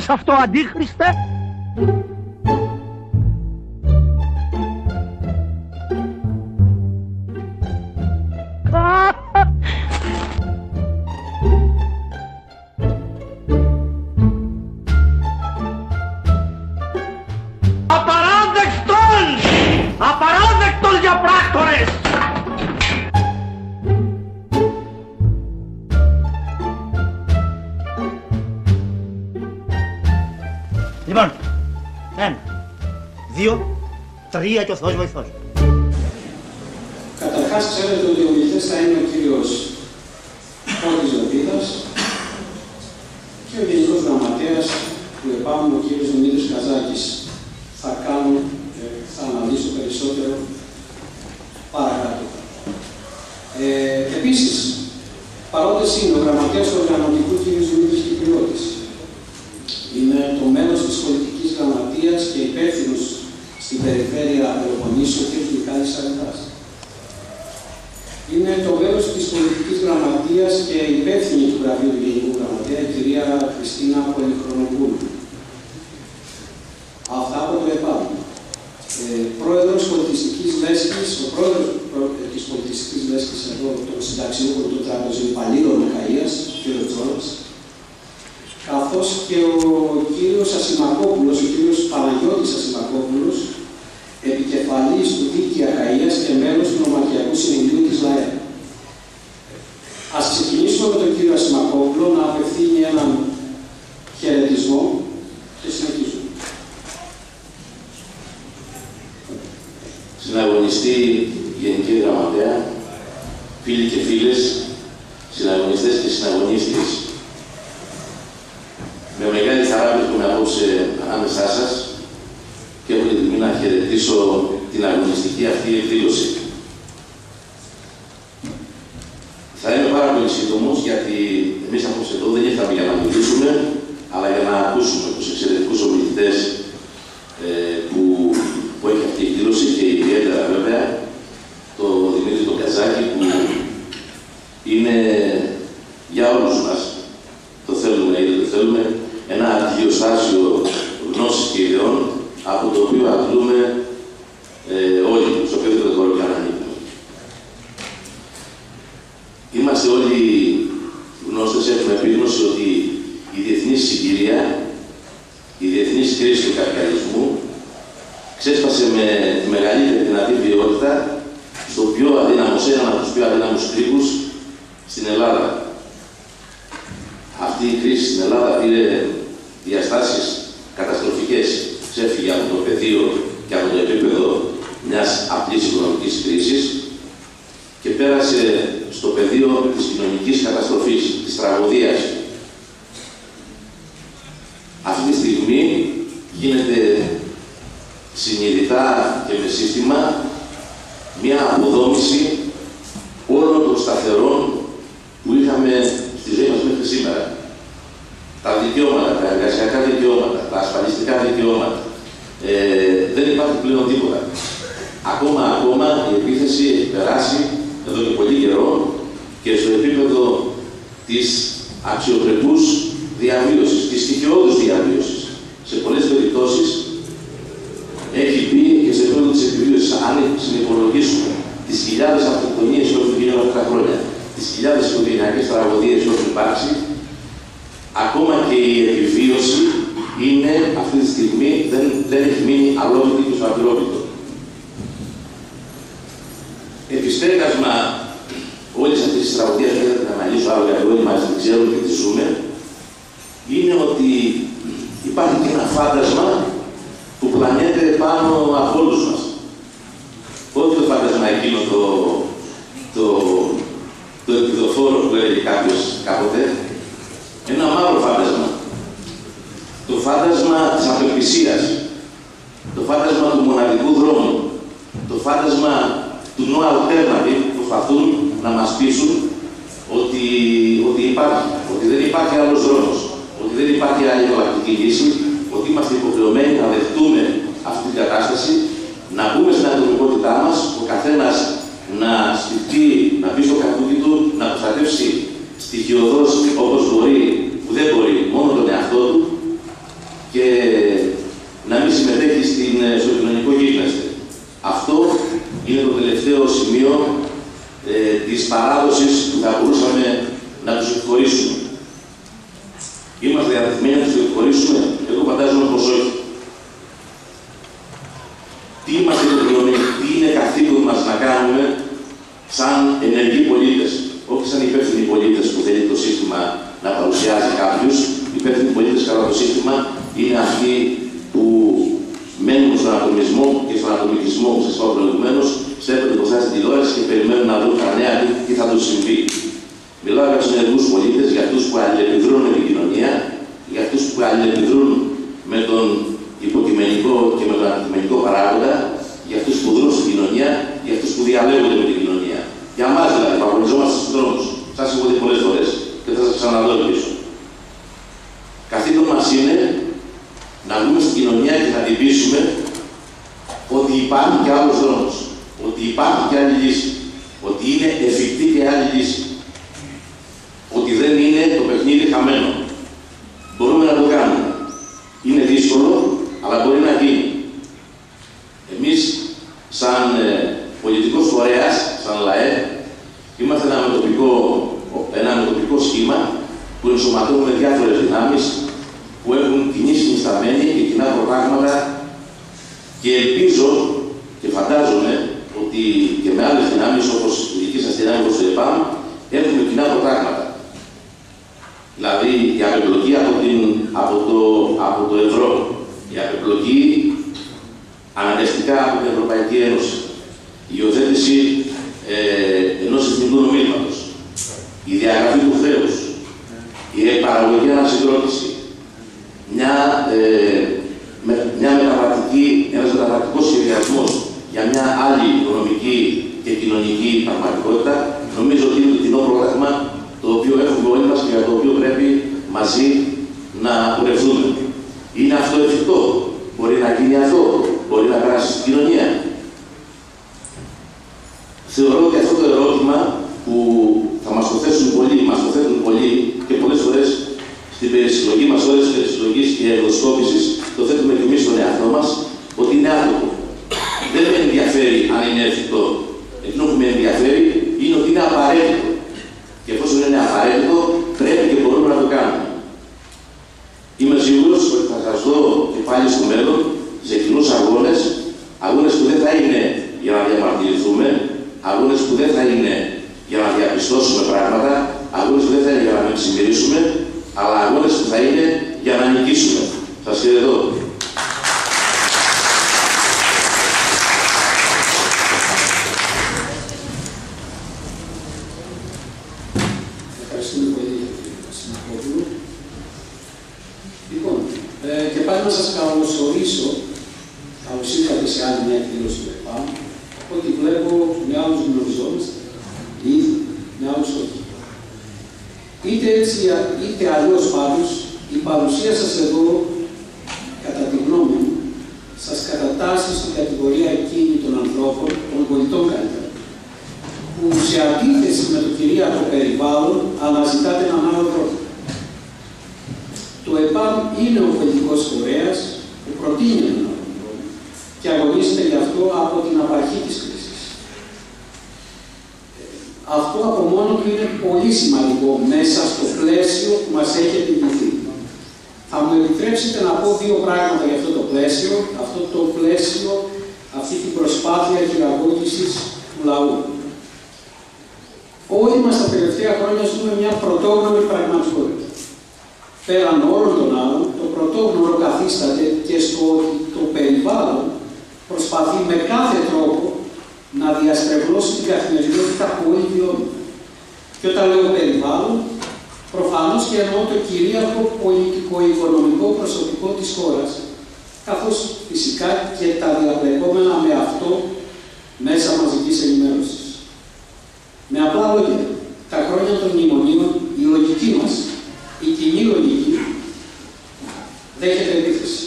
λες αυτό, αντίχριστε? Απαράδεκτος για πράκτορες! Λοιπόν, 1, 2, 3 και ο Θεός βοηθός. Καταρχάς ξέρετε ότι ο μιλητής θα είναι ο κύριος Πόλης Λεπίδας και ο Γενικός Γραμματέας του ΕΠΑΜ, ο κύριος Δημήτρης Καζάκης. Θα αναλύσω περισσότερο παρακάτω. Επίσης, παρόντες είναι ο Γραμματέας του Οργανωτικού κ. Δημήτρης Κυπριώτης. Είναι το μέλος της Πολιτικής Γραμματείας και υπεύθυνος στην Περιφέρεια Πελοποννήσου, ο κ. Μιχάλης Αρετάς. Είναι το μέλος της Πολιτικής Γραμματείας και υπεύθυνη του Γραφείου του Γενικού Γραμματέα, η κυρία Χριστίνα Πολυχρονοπούλου. Αυτά από το ΕΠΑΜ. Πρόεδρος πολιτιστικής λέσχης, ο πρόεδρος της πολιτιστικής λέσχης εδώ, το συνταξιούχο του τραπεζοϊπαλλήλων Μιχαΐας, ο κ. Τζόρας, καθώς και ο κύριος Ασημακόπουλος, ο κύριος Παναγιώτης Ασημακόπουλος, επικεφαλής του Δίκη Ακαΐας και μέλος του Νομαρχιακού Συμβουλίου της ΛΑΕ. Ας ξεκινήσουμε με τον κύριο Ασημακόπουλο να απευθύνει έναν χαιρετισμό και συνεχίζουμε. Συναγωνιστή Γενική Γραμματέα, φίλοι και φίλες, συναγωνιστές και συναγωνίστριες. Με μεγάλη χαρά βρίσκομαι απόψε ανάμεσά σας και έχω την τιμή να χαιρετήσω την αγωνιστική αυτή εκδήλωση. Θα είμαι πάρα πολύ σύντομος, γιατί εμείς απόψε εδώ δεν ήρθαμε για να μιλήσουμε, αλλά για να ακούσουμε τους εξαιρετικούς ομιλητές που έχει αυτή η εκδήλωση και ιδιαίτερα βέβαια το Δημήτρη τον Καζάκη, που είναι για όλους μας, το θέλουμε ή δεν το θέλουμε, ένα αντιγειοστάσιο γνώσης και ιδεών, από το οποίο αντλούμε όλοι, στο οποιοδήποτε χώρο και αν ανήκουμε. Είμαστε όλοι γνώστες, έχουμε επίγνωση ότι η διεθνής συγκυρία, η διεθνής κρίση του καπιταλισμού ξέσπασε με τη μεγαλύτερη δυνατή βιαιότητα στο πιο αδύναμο, σε έναν από τους πιο αδύναμους κρίκους στην Ελλάδα. Αυτή η κρίση στην Ελλάδα πήρε διαστάσεις καταστροφικές. Ξέφυγε από το πεδίο και από το επίπεδο μιας απλής οικονομικής κρίσης και πέρασε στο πεδίο της κοινωνικής καταστροφής, της τραγωδίας. Αυτή τη στιγμή γίνεται συνειδητά και με σύστημα μια αποδόμηση όλων των σταθερών που είχαμε στη ζωή μας μέχρι σήμερα. Τα δικαιώματα, τα εργασιακά δικαιώματα, τα ασφαλιστικά δικαιώματα. Δεν υπάρχει πλέον τίποτα. Ακόμα η επίθεση έχει περάσει εδώ και πολύ καιρό και στο επίπεδο της αξιοπρεπούς διαβίωσης, της στοιχειώδους διαβίωσης. Σε πολλές περιπτώσεις έχει μπει και σε επίπεδο της επιβίωσης. Αν συνυπολογίσουμε τις χιλιάδες αυτοκτονίες που έχουν γίνει αυτά τα χρόνια, τις χιλιάδες οικογενειακές τραγωδίες που έχουν υπάρξει, ακόμα και η επιβίωση είναι αυτή τη στιγμή, δεν έχει μείνει αλόγητη και σφαντρόπιτο. Επιστέγασμα όλης αυτής της τραγωδίας που δεν θα αναλύσω άλλο, γιατί όλοι μας την ξέρουν και τη ζούμε, είναι ότι υπάρχει και ένα φάντασμα που πλανιέται πάνω από όλους μας. Όχι το φάντασμα εκείνο το επιδοφόρο που έλεγε κάποιος κάποτε, ένα μαύρο φάντασμα. Το φάντασμα της απελπισίας, το φάντασμα του μοναδικού δρόμου, το φάντασμα του no alternative που προσπαθούν να μας πείσουν ότι δεν υπάρχει άλλος δρόμος, ότι δεν υπάρχει άλλη εναλλακτική λύση, ότι είμαστε υποχρεωμένοι να δεχτούμε αυτή την κατάσταση, να μπούμε στην ατομικότητά μας, ο καθένας να σκεφτεί, να μπει στο κακούκι του, να προστατεύσει στοιχειωδώς όπως μπορεί, που δεν μπορεί, μόνο τον εαυτό του, παράδοσης που θα μπορούσαμε να τους εκχωρήσουμε. Είμαστε διατεθειμένοι να τους εκχωρήσουμε? Εγώ φαντάζομαι πως όχι. Τι είμαστε τι είναι καθήκον μας να κάνουμε σαν ενεργοί πολίτες, όχι σαν υπεύθυνοι πολίτες που θέλει το σύστημα να παρουσιάζει κάποιους. Οι υπεύθυνοι πολίτες κατά το σύστημα είναι αυτοί που μένουν στον ατομισμό και στον ατομικισμό που σας είπα προηγουμένως, στέλνονται μπροστά στην τηλεόραση και περιμένουν να δουν τα νέα τι θα τους συμβεί. Μιλάω για τους ενεργούς πολίτες, για αυτούς που αλληλεπιδρούν με την κοινωνία, για αυτούς που αλληλεπιδρούν με τον υποκειμενικό και με τον αντικειμενικό παράγοντα, για αυτούς που δρούν στην κοινωνία, για αυτούς που διαλέγονται με την κοινωνία. Για εμάς δηλαδή, που αγωνιζόμαστε στους δρόμους. Σας έχω δει πολλές φορές και θα σας ξαναδώ πίσω. Καθήκον μας είναι να βγούμε στην κοινωνία και να την πείσουμε ότι υπάρχει και άλλος δρόμος, ότι υπάρχει και άλλη λύση, ότι είναι εφικτή και άλλη λύση, ότι δεν είναι το παιχνίδι χαμένο. Μπορούμε να το κάνουμε. Είναι δύσκολο, αλλά μπορεί να γίνει. Εμείς, σαν πολιτικός φορέας, σαν ΛΑΕ, είμαστε ένα μετοπικό σχήμα που ενσωματώνουμε διάφορες δυνάμεις που έχουν κοινή συνισταμένη και κοινά προγράμματα και ελπίζω και φαντάζομαι ότι και με άλλες δυνάμεις όπως η δική σας δυνάμει όπως το ΕΠΑΜ έχουμε κοινά προγράμματα. Δηλαδή η απεμπλοκή από το ευρώ, η απεμπλοκή αναγκαστικά από την Ευρωπαϊκή Ένωση, η υιοθέτηση ενός εθνικού νομίσματος, η διαγραφή του χρέους, η παραγωγική ανασυγκρότηση, ένας μεταβατικός σχεδιασμός για μια άλλη οικονομική και κοινωνική πραγματικότητα, νομίζω ότι είναι το κοινό πρόγραμμα το οποίο έχουμε όλοι μας και για το οποίο πρέπει μαζί να πορευτούμε. Είναι αυτό εφικτό? Μπορεί να γίνει αυτό? Μπορεί να περάσει στην κοινωνία? Θεωρώ ότι αυτό το ερώτημα που θα μας το θέσουν πολλοί και πολλές φορές στην περισυλλογή μας, ώρες περισυλλογής και ενδοσκόπησης, το θέτουμε και εμείς στον εαυτό μας, ότι είναι άτομο. Δεν με ενδιαφέρει αν είναι εφικτό. Εκείνο που με ενδιαφέρει είναι ότι είναι απαραίτητο. Και εφόσον είναι απαραίτητο, πρέπει και μπορούμε να το κάνουμε. Είμαι σίγουρος ότι θα σας δω και πάλι στο μέλλον σε κοινούς αγώνες που δεν θα είναι για να διαμαρτυρηθούμε, αγώνες που δεν θα είναι για να διαπιστώσουμε πράγματα, αγώνες που δεν θα είναι για να με συμμερίσουμε, αλλά αγώνες που θα είναι για να νικήσουμε. Σας χαιρετώ. Ευχαριστούμε πολύ κύριε Συναχόπουλο. Λοιπόν, και πάλι να σας καλωσορίσω, καλώς ήρθατε σε άλλη μια εκδήλωση του ΕΠΑΜ. Ό,τι βλέπω με άλλους γνωριζόμαστε ή με άλλους όχι. Είτε έτσι είτε αλλιώς πάντως, η παρουσία σας εδώ, κατά τη γνώμη μου, σας κατατάσσει στην κατηγορία εκείνη των ανθρώπων, των πολιτών καλύτερα, που σε αντίθεση με το κυρίαρχο περιβάλλον αναζητάτε έναν άλλο τρόπο. Το ΕΠΑΜ είναι ο πολιτικός φορέας που προτείνει έναν άλλο τρόπο και αγωνίζεται γι' αυτό από την απαρχή της κρίσης. Αυτό από μόνο του είναι πολύ σημαντικό μέσα στο πλαίσιο που μας έχει επιβληθεί. Θα μου επιτρέψετε να πω δύο πράγματα για αυτό το πλαίσιο, αυτή την προσπάθεια χειραγώγησης του λαού. Όλοι μας τα τελευταία χρόνια ζούμε μια πρωτόγνωρη πραγματικότητα. Πέραν όλων των άλλων, το πρωτόγνωρο καθίσταται και στο ότι το περιβάλλον προσπαθεί με κάθε τρόπο να διαστρεβλώσει την καθημερινότητα που όλοι βιώνουν. Και όταν λέω περιβάλλον, προφανώς και εννοώ το κυρίαρχο πολιτικό-οικονομικό προσωπικό της χώρας, καθώς φυσικά και τα διαπλεκόμενα με αυτό μέσα μαζικής ενημέρωσης. Με απλά λόγια, τα χρόνια των μνημονίων, η λογική μας, η κοινή λογική, δέχεται επίθεση.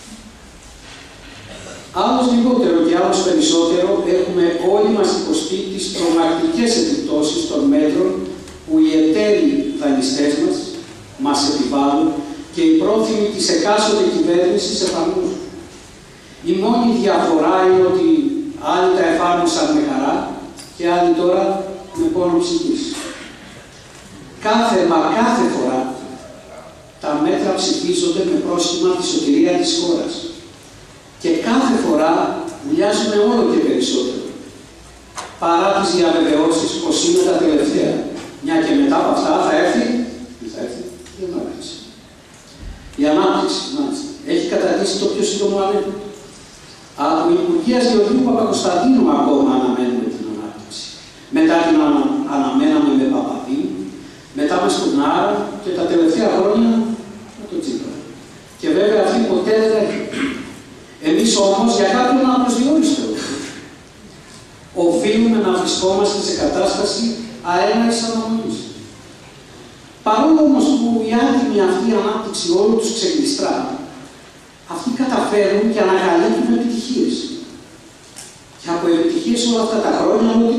Άλλος λιγότερο και άλλος περισσότερο έχουμε όλοι μας υποστεί τις τρομακτικές επιπτώσεις των μέτρων που οι εταίροι δανειστές μας επιβάλλουν και οι πρόθυμοι της εκάστοτε κυβέρνησης εφαρμόζουν. Η μόνη διαφορά είναι ότι άλλοι τα εφάρμοσαν με χαρά και άλλοι τώρα με πόνο ψυχής. Κάθε φορά τα μέτρα ψηφίζονται με πρόστιμα τη σωτηρία της χώρας. Και κάθε φορά βουλιάζουμε όλο και περισσότερο. Παρά τις διαβεβαιώσεις πως είναι τα τελευταία. Μια και μετά από αυτά θα έρθει, τι θα έρθει, η ανάπτυξη. Η ανάπτυξη, μάλιστα, έχει καταρτήσει το πιο σύντομο ανέπτυξη. Από την Υπουργεία Γεωργίου Παπακοσταντίνου ακόμα αναμένουμε την ανάπτυξη. Μετά την αναμέναμε με Παπαδίου, μετά με Στουρνάρα και τα τελευταία χρόνια με τον Τσίπρα. Και βέβαια αυτή ποτέ δεν έρχεται. Εμείς όμως για κάποιον απροσδιόριστο οφείλουμε να βρισκόμαστε σε κατάσταση αέναης αναμονής. Παρόλο όμως που η άτιμη αυτή ανάπτυξη όλου τους ξεγλιστρά, αυτοί καταφέρουν και ανακαλύπτουν επιτυχίες. Και από επιτυχίες όλα αυτά τα χρόνια, ότι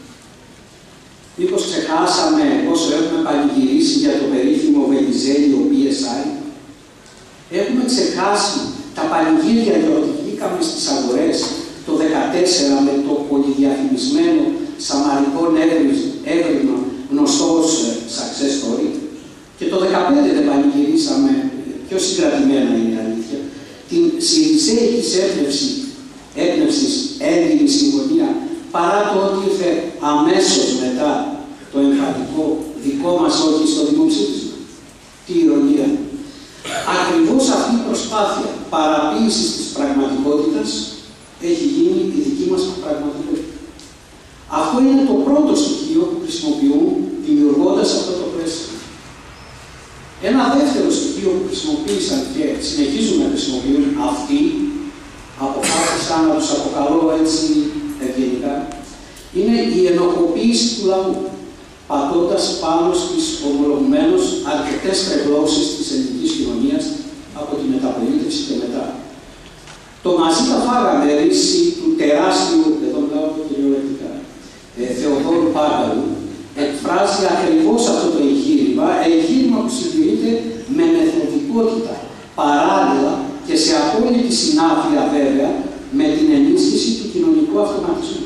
μήπως ξεχάσαμε πόσο έχουμε πανηγυρίσει για το περίφημο βελιζέλιο PSI. Έχουμε ξεχάσει τα πανηγύρια για ότι βγήκαμε στις αγορές το 2014 με το πολυδιαφημισμένο σαμαρικό έβριμα γνωστό ως success story. Και το 2015 δεν πανηγυρίσαμε, πιο συγκρατημένα είναι η αλήθεια, την συριζέικη έμπνευσης έντιμη συμφωνία, παρά το ότι ήρθε αμέσως μετά το εμφαντικό δικό μας όχι στο δημοψήφισμα. Τι ηρωνία. Ακριβώς αυτή η προσπάθεια παραποίησης της πραγματικότητας έχει γίνει η δική μας πραγματικότητα. Αυτό είναι το πρώτο στοιχείο που χρησιμοποιούν δημιουργώντας αυτό το πλαίσιο. Ένα δεύτερο στοιχείο που χρησιμοποίησαν και συνεχίζουν να χρησιμοποιούν αυτοί, αποφάσισα να τους αποκαλώ έτσι ευγενικά, είναι η ενοχοποίηση του λαού, πατώντας πάνω στις ομολογουμένως αρκετές τρευλώσεις της ελληνικής κοινωνίας από τη μεταπολίτευση και μετά. Το μαζί τα φάγαμε ρίση του τεράστιου, εδώ μιλάω κυριολεκτικά, Θεοδόρου Πάγκαλου, εκφράζει ακριβώς αυτό το εγχείρημα που συντηρείται με μεθοδικότητα, παράλληλα και σε απόλυτη συνάφεια βέβαια με την ενίσχυση του κοινωνικού αυτοματισμού.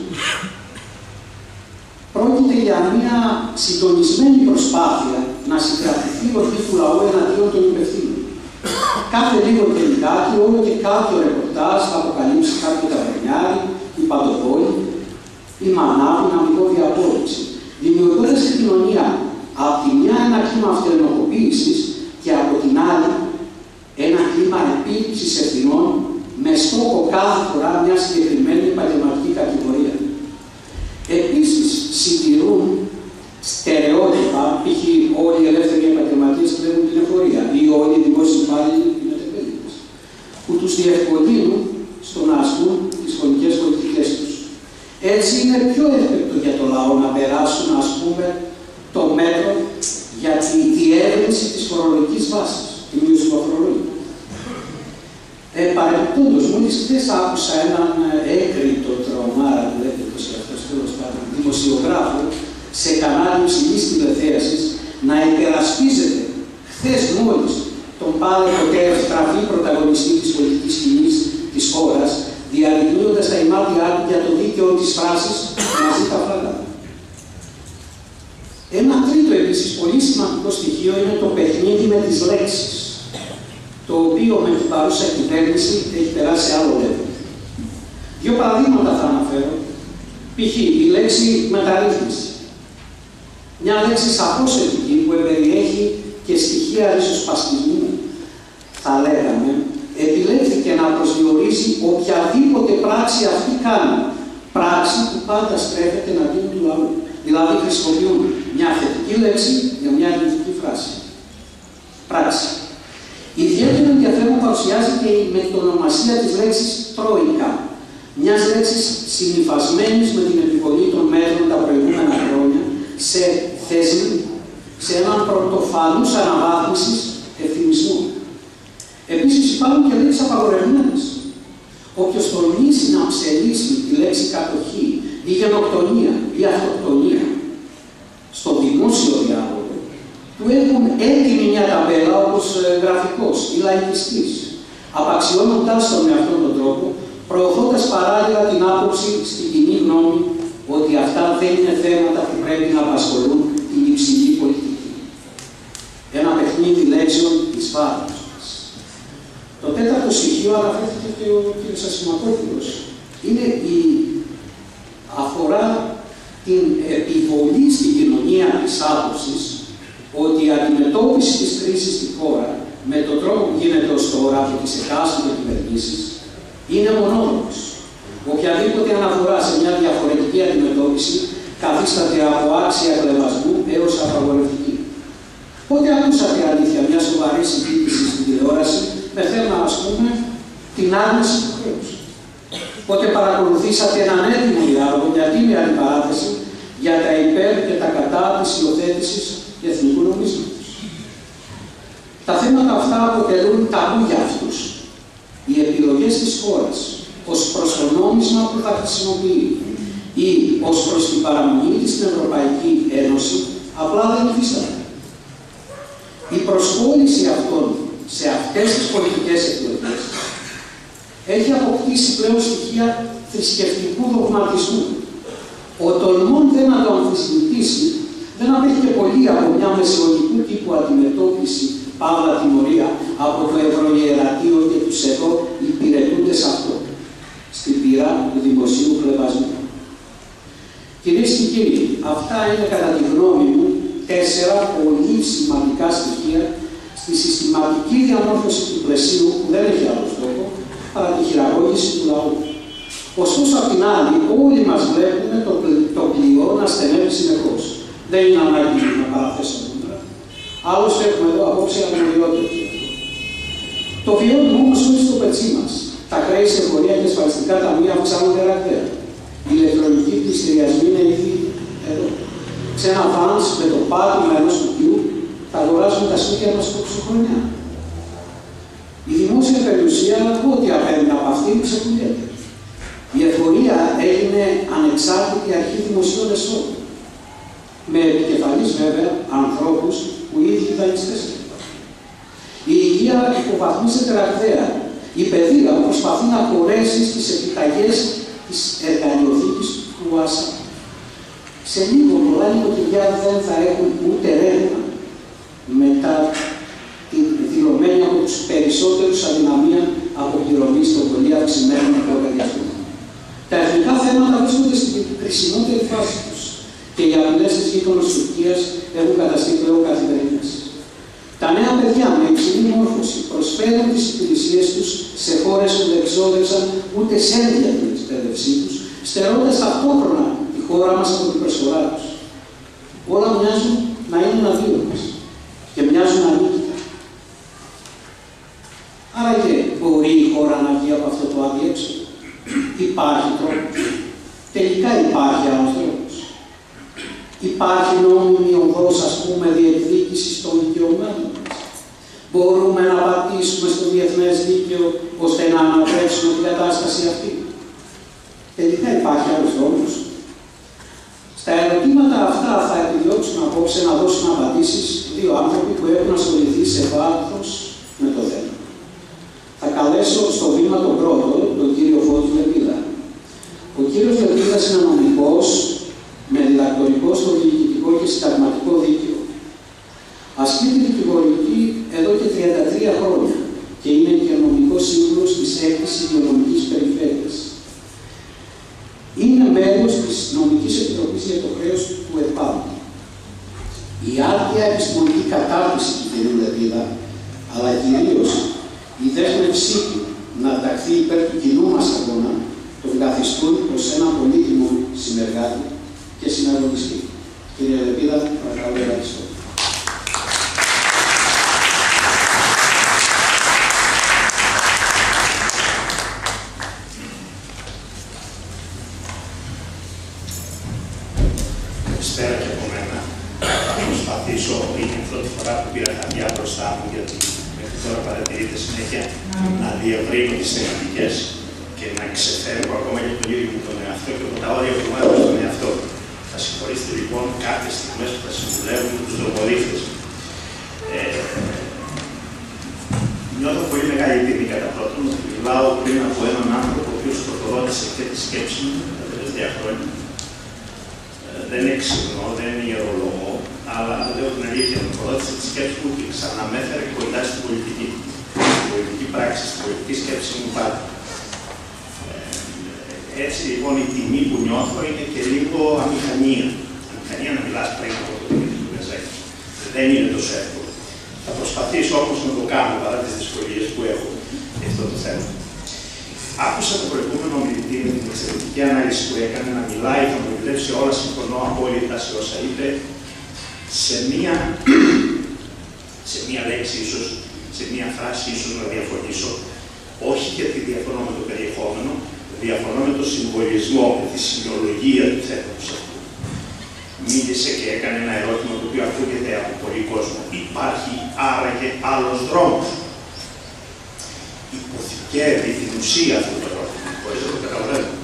Πρόκειται για μια συντονισμένη προσπάθεια να συγκρατηθεί η ορμή του λαού εναντίον των υπευθύνων. Κάθε λίγο και λιγάκι, όλο και κάποιο ρεπορτάζ θα αποκαλύψει κάποιο ταβερνιάρι, η Παντοπόλη, η Μανάβη, αμυγόβια απόρριψη, δημιουργώντας στην κοινωνία από τη μια ένα κλίμα αυτοενοχοποίησης και από την άλλη ένα κλίμα επίληψης ευθυνών με στόχο κάθε φορά μια συγκεκριμένη επαγγελματική κατηγορία. Επίσης, συντηρούν στερεότυπα, π.χ. όλοι οι ελεύθεροι επαγγελματίες κλέβουν την εφορία ή όλοι οι δημόσιοι υπάλληλοι είναι τεχνίτες, που τους διευκολύνουν στο να ασκούν τις χρονικές πολιτικές τους. Έτσι είναι πιο εύκολο για το λαό να περάσουν, ας πούμε, το μέτρο για τη διεύρυνση της φορολογικής βάσης, τη μείωση του αφορολόγου. Παρεμπιπτόντως, μόλις χθες άκουσα έναν έκρητο τρομάρα, που λέγεται το δημοσιογράφο, σε κανάλι υψηλής τηλεθέασης, να υπερασπίζεται χθες μόλις τον πάλι ποτέ ευτραφή πρωταγωνιστή της πολιτικής σκηνής της χώρας, διαρριγνύοντας τα ημάτια του για το δίκαιο της φράσης μαζί τα φράγματα. Ένα τρίτο επίσης πολύ σημαντικό στοιχείο είναι το παιχνίδι με τις λέξεις, το οποίο με την παρούσα κυβέρνηση έχει περάσει άλλο level. Δύο παραδείγματα θα αναφέρω. Π.χ. η λέξη μεταρρύθμιση. Μια λέξη σαφώς θετική που περιέχει και στοιχεία ριζοσπαστισμού, θα λέγαμε, επιλέχθηκε να προσδιορίζει οποιαδήποτε πράξη αυτή κάνει. Πράξη που πάντα στρέφεται εναντίον του λαού. Δηλαδή χρησιμοποιούν μια θετική λέξη για μια αρνητική φράση. Πράξη. Ιδιαίτερο ενδιαφέρον παρουσιάζει και η μετονομασία της λέξης τρόικα, μιας λέξης συνυφασμένης με την επιβολή των μέτρων τα προηγούμενα χρόνια σε έναν πρωτοφανούς αναβάθμισης ευθυμισμού. Επίσης υπάρχουν και λέξεις απαγορευμένες. Όποιος τολμήσει να ψελίσει τη λέξη κατοχή ή γενοκτονία ή αυτοκτονία στο δημόσιο διάλογο, του έχουν έτοιμη μια ταμπέλα όπως γραφικός ή λαϊκιστής, απαξιώνοντάς τον με αυτόν τον τρόπο, προωθώντας παράλληλα την άποψη στην κοινή γνώμη ότι αυτά δεν είναι θέματα που πρέπει να απασχολούν την υψηλή πολιτική. Ένα παιχνίδι λέξεων της βάρους μας. Το τέταρτο στοιχείο, αναφέρθηκε και ο κ. Ασημακόπουλος, είναι αφορά την επιβολή στην κοινωνία της άποψης ότι η αντιμετώπιση της κρίσης στη χώρα με τον τρόπο που γίνεται ως τώρα από τις εκάστοτε κυβερνήσεις είναι μονόδρομος. Οποιαδήποτε αναφορά σε μια διαφορετική αντιμετώπιση καθίσταται από άξια κλεβασμού έως απαγορευτική. Πότε ακούσατε αλήθεια μια σοβαρή συζήτηση στην τηλεόραση με θέμα, ας πούμε, την άρνηση του χρέους? Πότε παρακολουθήσατε έναν έτοιμο διάλογο για τίμη αντιπαράθεση για τα υπέρ και τα κατά της υιοθέτησης εθνικού νομίσματος? Τα θέματα αυτά αποτελούν ταμπού για αυτούς. Οι επιλογές της χώρας ως προς το νόμισμα που θα χρησιμοποιεί ή ως προς την παραμονή της στην Ευρωπαϊκή Ένωση απλά δεν υφίσταται. Η προσχώρηση αυτών σε αυτές τις πολιτικές επιλογές έχει αποκτήσει πλέον στοιχεία θρησκευτικού δογματισμού. Ο τολμών δεν να το αμφισβητήσει δεν απέχει και πολύ από μια μεσαιωνικού τύπου αντιμετώπιση, παύλα τιμωρία, από το Ευρωιερατείο και τους εδώ υπηρετούντες αυτό, στην πείρα του δημοσίου κλεβασμού. Κυρίες και κύριοι, αυτά είναι κατά τη γνώμη μου 4 πολύ σημαντικά στοιχεία στη συστηματική διαμόρφωση του πλαισίου που δεν έχει άλλο στόχο παρά τη χειραγώγηση του λαού. Ωστόσο, απ' την άλλη, όλοι μας βλέπουμε το πλοίο να στενεύει συνεχώς. Δεν είναι ανάγκη να παραθέσω νούμερα. Άλλωστε, έχουμε εδώ απόψε αρμοδιότητες. Το βιώνουμε όμως όλοι στο πετσί μας. Τα χρέη σε εφορία και ασφαλιστικά ταμεία αυξάνονται ραγδαία. Οι ηλεκτρονικοί πληστηριασμοί είναι ήδη εδώ. Σε ένα βάνς με το πάτημα ενός κουτιού θα αγοράσουν τα σπίτια μας χρονιά. Η δημόσια περιουσία, ό,τι απέναντι από αυτήν, ξεκουλιέται. Η εφορία έγινε ανεξάρτητη αρχή δημοσίων εσόδων. Με επικεφαλής βέβαια ανθρώπους που οι ίδιοι δανειστές είναι. Η υγεία υποβαθμίζεται ραγδαία. Η παιδεία προσπαθεί να χωρέσει στις επιταγές της εργαλειοθήκης του ΟΑΣΑ. Σε λίγο πολλά νοικοκυριά δεν θα έχουν ούτε ρεύμα μετά την δηλωμένη από τους περισσότερους αδυναμία αποπληρωμή στο πολύ αυξημένο λογαριασμό. Τα εθνικά θέματα βρίσκονται στην κρισιμότερη φάση τους και οι απειλές της γείτονος Τουρκίας έχουν καταστεί πλέον καθημερινές. Τα νέα παιδιά με υψηλή μόρφωση προσφέρουν τις υπηρεσίες τους σε χώρες που δεν ξόδευσαν ούτε σέντια την εκπαίδευσή τους, στερώντας ταυτόχρονα τη χώρα μας από την προσφορά τους. Όλα μοιάζουν να είναι αναδύονες και μοιάζουν ανίκητα. Άρα και μπορεί η χώρα να βγει από αυτό το αδιέξοδο? Υπάρχει τρόπος. Τελικά υπάρχει άλλος τρόπος. Υπάρχει νόμιμη οδός, ας πούμε, διεκδίκησης των δικαιωμάτων μας? Μπορούμε να πατήσουμε στο διεθνές δίκαιο ώστε να ανατρέψουμε την κατάσταση αυτή? Τελικά υπάρχει άλλος τρόπος. Στα ερωτήματα αυτά θα επιδιώξουν απόψε να δώσουν απαντήσεις 2 άνθρωποι που έχουν ασχοληθεί σε βάθος με το θέμα. Θα καλέσω στο βήμα τον πρώτο, τον κύριο Φώτη Λεπίδα. Ο κύριος Λεπίδας είναι νομικός με διδακτορικό στο διοικητικό και συνταγματικό δίκαιο. Ασκεί τη δικηγορική εδώ και 33 χρόνια και είναι και νομικός σύμβουλος της 6ης Υγειονομικής Περιφέρειας. Είναι μέλος της Νομικής Επιτροπής για το χρέος του ΕΠΑΜ. Η άρτια επιστημονική κατάρτιση του κ. Λεπίδα, αλλά κυρίως η δέσμευσή του να ταχθεί υπέρ του κοινού μας αγώνα, τον καθιστούν ως ένα πολύτιμο συνεργάτη και συναγωνιστή. Κύριε Λεπίδα, παρακαλώ, ευχαριστώ. Καλησπέρα και από μένα. Θα προσπαθήσω, είναι η πρώτη φορά που πήρα χαρτιά μπροστά μου, γιατί μέχρι τώρα παρατηρείται συνέχεια να διευρύνω τις θεματικές και να ξεφεύγω ακόμα και τον ίδιο μου τον εαυτό και από τα όρια που μου έδωσε τον εαυτό. Θα συγχωρήσετε λοιπόν κάποιες στιγμές που θα συμβουλεύουν τους δρομοδίχτες. Νιώθω πολύ μεγάλη τιμή κατά πρώτον ότι μιλάω πριν από έναν άνθρωπο ο οποίος προχωρώτησε και τη σκέψη μου τα τελευταία χρόνια δεν εξυπνώ, δεν ιερολογώ, αλλά λέω την αλήθεια, με πρόταση τη σκέψη μου και ξαναμέφερε κοντά στην πολιτική. Στην πολιτική πράξη, στην πολιτική σκέψη μου πάντα. Έτσι λοιπόν η τιμή που νιώθω είναι και λίγο αμηχανία. Αμηχανία να μιλάς πριν από το παιδί του Γαζάκη. Δεν είναι τόσο εύκολο. Θα προσπαθήσω όμως να το κάνω παρά τις δυσκολίες που έχω για αυτό το θέμα. Άκουσα το προηγούμενο μιλητή με την εξαιρετική ανάλυση που έκανε να μιλάει, θα μου επιτρέψει όλα, συμφωνώ απόλυτα σε όσα είπε, σε μία λέξη ίσως, σε μία φράση ίσως να διαφωνήσω, όχι γιατί διαφωνώ με το περιεχόμενο, διαφωνώ με το συμβολισμό, με τη σημειολογία του θέματος αυτού. Μίλησε και έκανε ένα ερώτημα το οποίο ακούγεται από πολλοί κόσμο. Υπάρχει άραγε άλλος δρόμος? Υποθηκεύει την ουσία αυτού του ερώτημα, χωρίς να το καταλαβαίνω.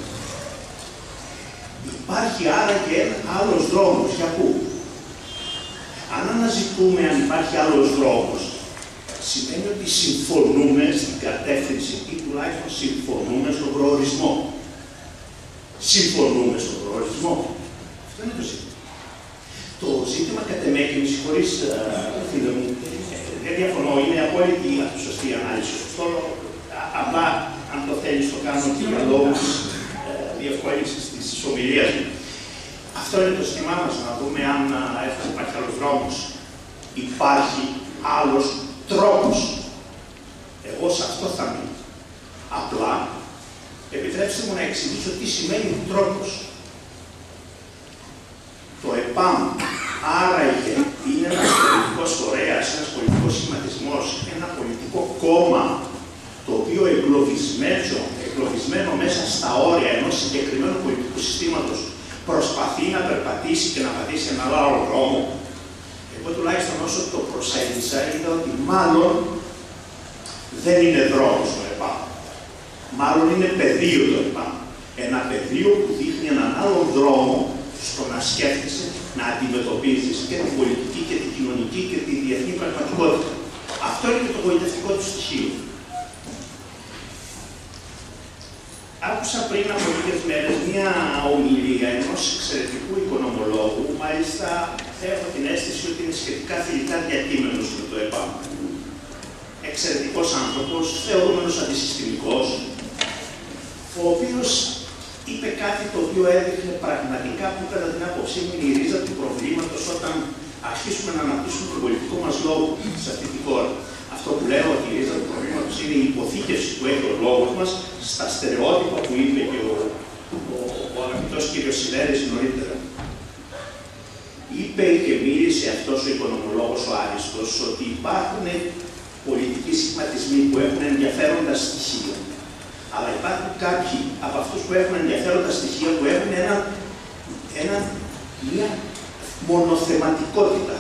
Υπάρχει άραγε άλλος δρόμος, για πού? Αν αναζητούμε αν υπάρχει άλλος δρόμος, σημαίνει ότι συμφωνούμε στην κατεύθυνση ή τουλάχιστον συμφωνούμε στον προορισμό. Συμφωνούμε στον προορισμό. Αυτό είναι το ζήτημα. Το ζήτημα κατ' εμέ, και με συγχωρείς, φίλε μου, δεν διαφωνώ, είναι απόλυτη η σωστή ανάλυση. Αυτό, απλά, αν το θέλεις, το κάνω και για λόγους διευκόλυνσης της ομιλίας μου. Αυτό είναι το ζήτημά μας, να δούμε αν υπάρχει άλλος δρόμος. Υπάρχει άλλος τρόπος. Εγώ σε αυτό θα μείνω. Απλά, επιτρέψτε μου να εξηγήσω τι σημαίνει τρόπος. Το ΕΠΑΜ, άραγε, είναι ένας πολιτικός φορέας, ένας πολιτικός σχηματισμός, ένα πολιτικό κόμμα, το οποίο εγκλωβισμένο μέσα στα όρια ενός συγκεκριμένου πολιτικού συστήματος, προσπαθεί να περπατήσει και να πατήσει ένα άλλο δρόμο. Εγώ τουλάχιστον όσο το προσέγγισα, είδα ότι μάλλον δεν είναι δρόμος το ΕΠΑΜ. Μάλλον είναι πεδίο το ΕΠΑΜ. Ένα πεδίο που δείχνει έναν άλλον δρόμο στο να σκέφτεσαι, να αντιμετωπίζεις και την πολιτική και την κοινωνική και τη διεθνή πραγματικότητα. Αυτό είναι και το γοητευτικό του στοιχείο. Άκουσα πριν από λίγες μέρες μία ομιλία ενός εξαιρετικού οικονομολόγου, μάλιστα έχω την αίσθηση ότι είναι σχετικά θηλυκά διακείμενος με το ΕΠΑΜ. Εξαιρετικός άνθρωπος, θεωρούμενος αντισυστημικός, ο οποίος είπε κάτι το οποίο έδειχνε πραγματικά που κατά την άποψή μου είναι η ρίζα του προβλήματος όταν αρχίσουμε να αναπτύσσουμε τον πολιτικό μας λόγο σε αυτή τη χώρα. Αυτό που λέω ότι η ρίζα του προβλήματος είναι η υποθήκευση που έχει ο λόγος μας στα στερεότυπα που είπε και ο αγαπητός κύριος Σιδέρης νωρίτερα. Είπε και μίλησε αυτός ο οικονομολόγος ο Άριστος ότι υπάρχουν πολιτικοί σχηματισμοί που έχουν ενδιαφέροντα στοιχεία. Αλλά υπάρχουν κάποιοι από αυτούς που έχουν ενδιαφέροντα στοιχεία που έχουν μια μονοθεματικότητα.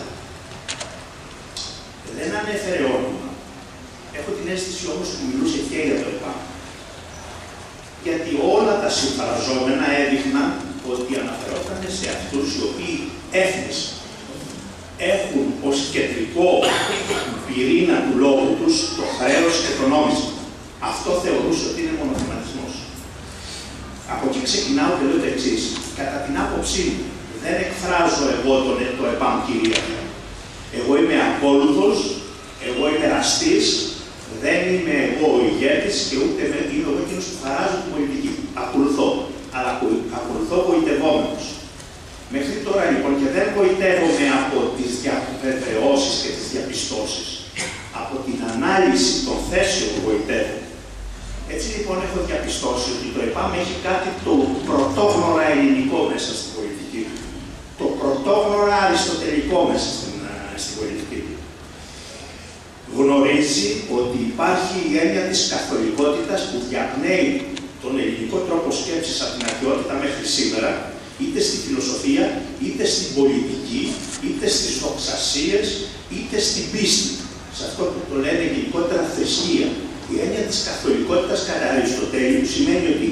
Δεν ανέφερε όνομα. Έχω την αίσθηση όμως που μιλούσε και για το ΕΠΑΜ. Γιατί όλα τα συμφραζόμενα έδειχναν ότι αναφερόταν σε αυτούς οι οποίοι έθνες έχουν ως κεντρικό πυρήνα του λόγου τους το χρέος και το νόμισμα. Αυτό θεωρούσε ότι είναι μονοθεματισμός. Από εκεί ξεκινάω και λέω το εξής. Κατά την άποψή μου, δεν εκφράζω εγώ το ΕΠΑΜ κυρίαρχα. Εγώ είμαι ακόλουθος, εγώ είμαι εραστής, δεν είμαι εγώ ο ηγέτης και ούτε είμαι εγώ εκείνος που χαράζω την πολιτική. Ακολουθώ, αλλά ακολουθώ γοητευόμενος. Μέχρι τώρα λοιπόν και δεν γοητεύομαι από τις διαβεβαιώσεις και τις διαπιστώσεις. Από την ανάλυση των θέσεων που γοητεύω. Έτσι λοιπόν έχω διαπιστώσει ότι το ΕΠΑΜ έχει κάτι το πρωτόγνωρα ελληνικό μέσα στην πολιτική του. Το πρωτόγνωρα αριστοτελικό μέσα στην πολιτική του. Γνωρίζει ότι υπάρχει η έννοια της καθολικότητας που διαπνέει τον ελληνικό τρόπο σκέψης από την αρχαιότητα μέχρι σήμερα, είτε στη φιλοσοφία, είτε στην πολιτική, είτε στις δοξασίες, είτε στην πίστη. Σε αυτό που το λένε γενικότερα θρησκεία. Η έννοια της καθολικότητας κατά Αριστοτέλειου σημαίνει ότι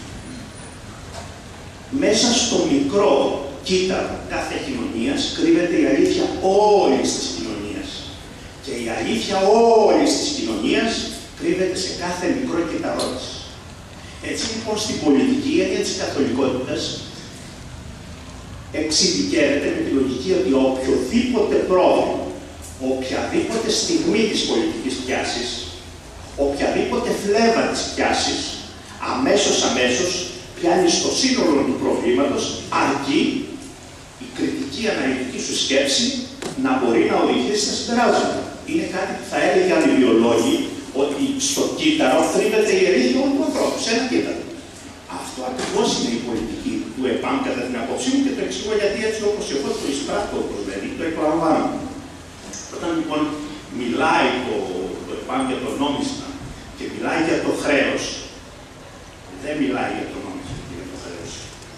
μέσα στο μικρό κύτταρο κάθε κοινωνίας κρύβεται η αλήθεια όλης της κοινωνίας. Και η αλήθεια όλης της κοινωνίας κρύβεται σε κάθε μικρό κύτταρό της. Έτσι λοιπόν στην πολιτική η έννοια της καθολικότητας εξειδικεύεται με τη λογική ότι οποιοδήποτε πρόβλημα, οποιαδήποτε στιγμή της πολιτικής πιάσης, οποιαδήποτε φλέβα της πιάσης, αμέσως πιάνει στο σύνολο του προβλήματος, αρκεί η κριτική αναλυτική σου σκέψη να μπορεί να οδηγήσει στα συμπεράσματα. Είναι κάτι που θα έλεγαν οι βιολόγοι, ότι στο κύτταρο θρύβεται η αλήθεια όλου του ανθρώπου, σε ένα κύτταρο. Αυτό ακριβώς είναι η πολιτική του ΕΠΑΜ, κατά την απόψη μου, και το εξηγώ γιατί έτσι όπως εγώ το εισπράττω, όπως λέει, το εκλαμβάνω. Όταν λοιπόν μιλάει το ΕΠΑΜ για το νόμισμα και μιλάει για το χρέος, δεν μιλάει για το νόμισμα και για το χρέος.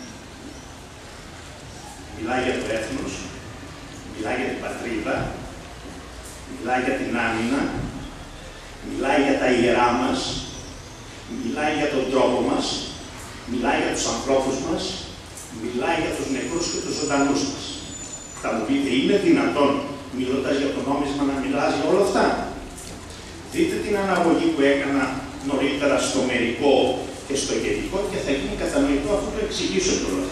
Μιλάει για το έθνος, μιλάει για την πατρίδα, μιλάει για την άμυνα, μιλάει για τα ιερά μας, μιλάει για τον τρόπο μας, μιλάει για τους ανθρώπους μας, μιλάει για τους νεκρούς και τους ζωντανούς μας. Θα μου πείτε, είναι δυνατόν, μιλώντας για το νόμισμα, να μιλάς για όλα αυτά? Δείτε την αναγωγή που έκανα νωρίτερα στο μερικό και στο γενικό και θα γίνει κατανοητό αφού το εξηγήσω τώρα.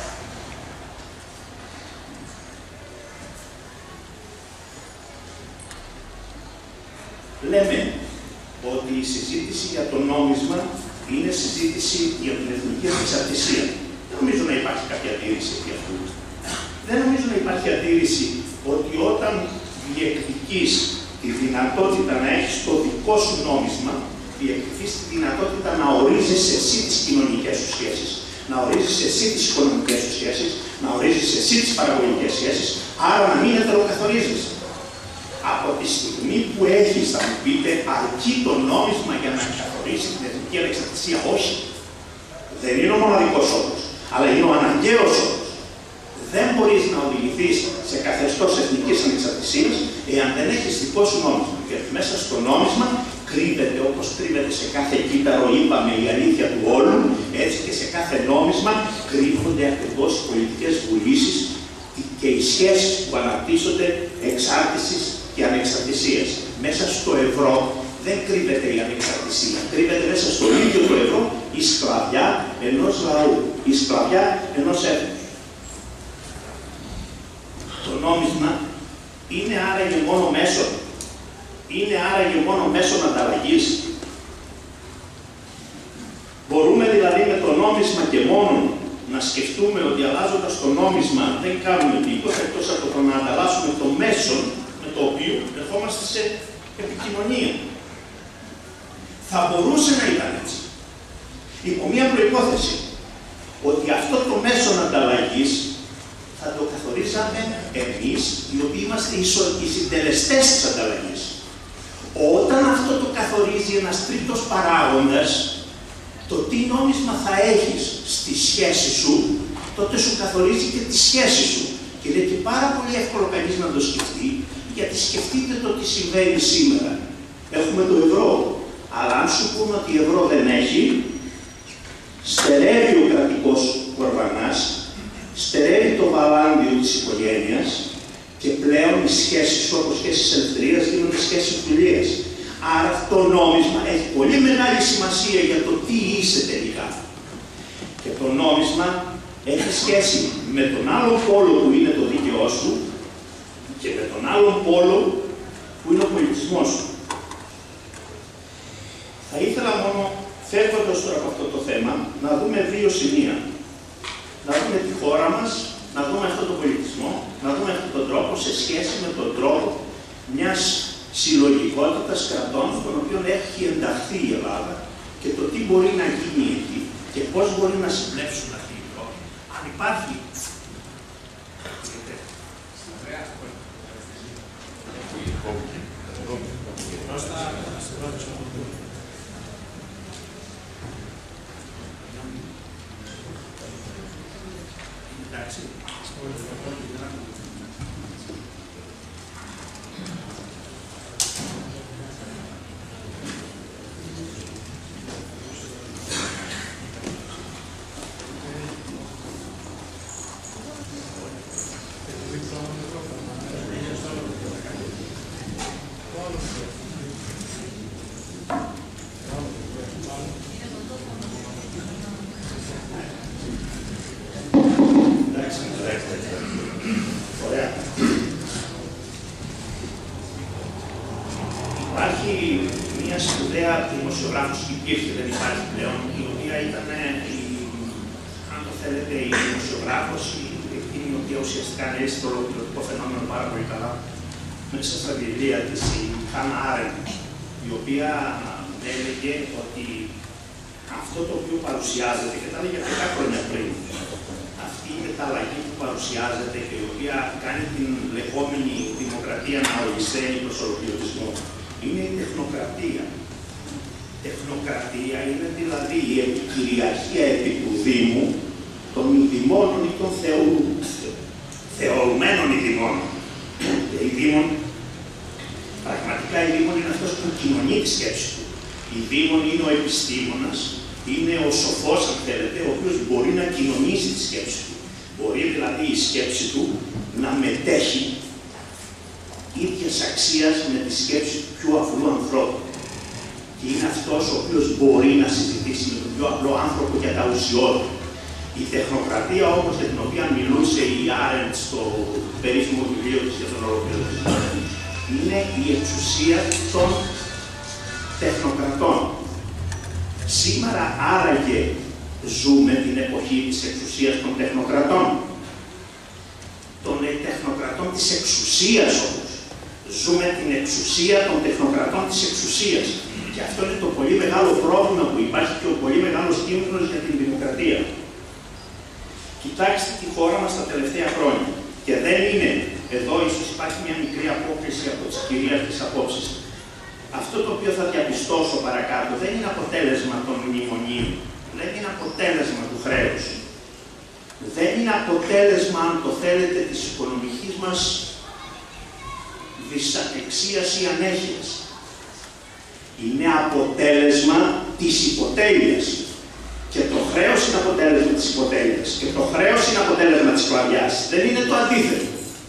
Λέμε ότι η συζήτηση για το νόμισμα είναι συζήτηση για την εθνική ανεξαρτησία. Δεν νομίζω να υπάρχει κάποια αντίρρηση για αυτό. Δεν νομίζω να υπάρχει αντίρρηση ότι όταν διεκδικείς τη δυνατότητα να έχεις το δικό σου νόμισμα, διεκδικείς τη δυνατότητα να ορίζεις εσύ τις κοινωνικές σου σχέσεις, να ορίζεις εσύ τις οικονομικές σου σχέσεις, να ορίζεις εσύ τις παραγωγικές σχέσεις, άρα να μην ετεροκαθορίζεις. Από τη στιγμή που έχεις, θα μου πείτε, αρκεί το νόμισμα για να καθορίσει την εθνική ανεξαρτησία? Όχι. Δεν είναι ο μοναδικός όρος, αλλά είναι ο αναγκαίος όρος. Δεν μπορείς να οδηγηθείς σε καθεστώς εθνικής ανεξαρτησίας εάν δεν έχεις δικό σου νόμισμα. Γιατί μέσα στο νόμισμα κρύβεται, όπως κρύβεται σε κάθε κύτταρο, είπαμε, η αλήθεια του όλου, έτσι και σε κάθε νόμισμα κρύβονται ακριβώς οι πολιτικές βουλήσεις και οι σχέσεις που αναπτύσσονται εξάρτησης και ανεξαρτησίας. Μέσα στο ευρώ δεν κρύβεται η ανεξαρτησία. Κρύβεται μέσα στο ίδιο το ευρώ η σκλαβιά ενός λαού, η σκλαβιά ενός έθνους. Το νόμισμα είναι άραγε μόνο μέσο. Είναι άραγε μόνο μέσον ανταλλαγής. Μπορούμε δηλαδή με το νόμισμα και μόνο να σκεφτούμε ότι αλλάζοντας το νόμισμα δεν κάνουμε τίποτα εκτός από το να ανταλλάσσουμε το μέσον με το οποίο ερχόμαστε σε επικοινωνία. Θα μπορούσε να ήταν έτσι. Υπό μία προϋπόθεση, ότι αυτό το μέσον ανταλλαγής θα το καθορίζαμε εμείς, οι οποίοι είμαστε οι συντελεστές της ανταλλαγής. Όταν αυτό το καθορίζει ένας τρίτος παράγοντας, το τι νόμισμα θα έχεις στη σχέση σου, τότε σου καθορίζει και τη σχέση σου. Και είναι και πάρα πολύ εύκολο κανείς να το σκεφτεί, γιατί σκεφτείτε το τι συμβαίνει σήμερα. Έχουμε το ευρώ, αλλά αν σου πούμε ότι ευρώ δεν έχει, στερεύει ο κρατικός κορβανάς, στερεύει το βαλάντιο της οικογένειας και πλέον οι σχέσεις σου από σχέσεις ελευθερίας γίνονται σχέσεις δουλείας. Άρα αυτό το νόμισμα έχει πολύ μεγάλη σημασία για το τι είσαι τελικά. Και το νόμισμα έχει σχέση με τον άλλο πόλο που είναι το δίκαιό σου και με τον άλλο πόλο που είναι ο πολιτισμός σου. Θα ήθελα μόνο, φεύγοντας τώρα από αυτό το θέμα, να δούμε δύο σημεία. Να δούμε τη χώρα μας, να δούμε αυτόν τον πολιτισμό, να δούμε αυτόν τον τρόπο σε σχέση με τον τρόπο μιας συλλογικότητας κρατών, στον οποίο έχει ενταχθεί η Ελλάδα και το τι μπορεί να γίνει εκεί και πώς μπορεί να συμπλέψουν αυτοί οι τρόποι. Αν υπάρχει. Εντάξει. ιδέα δημοσιογράφος υπήρχε, δεν υπάρχει πλέον, η οποία ήταν, αν το θέλετε, η δημοσιογράφος, εκείνη η οποία ουσιαστικά λέει στο ολοκληρωτικό φαινόμενο πάρα πολύ καλά μέσα στα βιβλία της, η Χάνα Άρεντ, η οποία έλεγε ότι αυτό το οποίο παρουσιάζεται, και τα έλεγε αρκετά χρόνια πριν, αυτή η μεταλλαγή που παρουσιάζεται και η οποία κάνει την λεγόμενη δημοκρατία να ολισθαίνει προς ολοκληρωτισμό, είναι η τεχνοκρατία. Τεχνοκρατία είναι δηλαδή η επικυριαρχία επί του Δήμου των ειδημόνων ή των θεωρουμένων ειδημόνων. Και η Δήμον, πραγματικά η Δήμον είναι αυτός που κοινωνεί τη σκέψη του. Η Δήμον είναι ο επιστήμονας, είναι ο σοφός, αν θέλετε, ο οποίος μπορεί να κοινωνήσει τη σκέψη του. Μπορεί δηλαδή η σκέψη του να μετέχει ίδιας αξίας με τη σκέψη του πιο απλού ανθρώπου. Και είναι αυτός ο οποίος μπορεί να συζητήσει με τον πιο απλό άνθρωπο για τα ουσιώδη. Η τεχνοκρατία, όπως για την οποία μιλούσε η Άρεντ στο περίφημο βιβλίο της για τον ολοκληρωτισμό, είναι η εξουσία των τεχνοκρατών. Σήμερα άραγε ζούμε την εποχή της εξουσίας των τεχνοκρατών. Των τεχνοκρατών της εξουσίας όμως. Ζούμε την εξουσία των τεχνοκρατών της εξουσίας. Και αυτό είναι το πολύ μεγάλο πρόβλημα που υπάρχει και ο πολύ μεγάλος κίνδυνος για την δημοκρατία. Κοιτάξτε τη χώρα μας τα τελευταία χρόνια. Και δεν είναι, εδώ ίσως υπάρχει μια μικρή απόκριση από τις κυρίαρχες απόψεις. Αυτό το οποίο θα διαπιστώσω παρακάτω δεν είναι αποτέλεσμα των μνημονίων. Δεν είναι αποτέλεσμα του χρέους. Δεν είναι αποτέλεσμα, αν το θέλετε, της οικονομικής μας δυσανεξίας ή ανέχειας. Είναι αποτέλεσμα της υποτέλειας. Και το χρέος είναι αποτέλεσμα της υποτέλειας. Και το χρέος είναι αποτέλεσμα της σκλαβιάς. Δεν είναι το αντίθετο.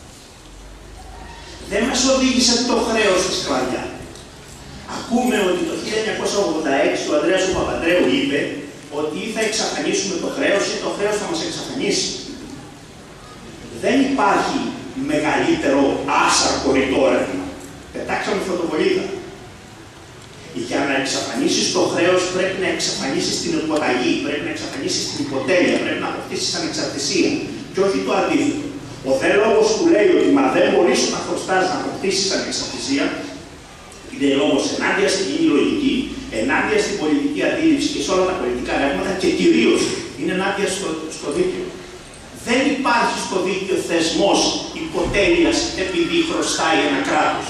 Δεν μας οδήγησε το χρέος στη σκλαβιά. Ακούμε ότι το 1986 ο Ανδρέας ο Παπαντρέου είπε ότι ή θα εξαφανίσουμε το χρέος ή το χρέος θα μας εξαφανίσει. Δεν υπάρχει μεγαλύτερο άσαρκο ρητόρευμα. Πετάξαμε φωτοβολίδα. Για να εξαφανίσεις το χρέος πρέπει να εξαφανίσεις την υποταγή, πρέπει να εξαφανίσεις την υποτέλεια, πρέπει να αποκτήσεις ανεξαρτησία. Και όχι το αντίθετο. Ο δε λόγος που λέει ότι μα δεν μπορείς να χρωστάς να αποκτήσεις ανεξαρτησία, είναι λόγος ενάντια στην κοινή λογική, ενάντια στην πολιτική αντίληψη και σε όλα τα πολιτικά ρεύματα και κυρίως είναι ενάντια στο δίκαιο. Δεν υπάρχει στο δίκαιο θεσμός υποτέλειας επειδή χρωστάει ένα κράτος.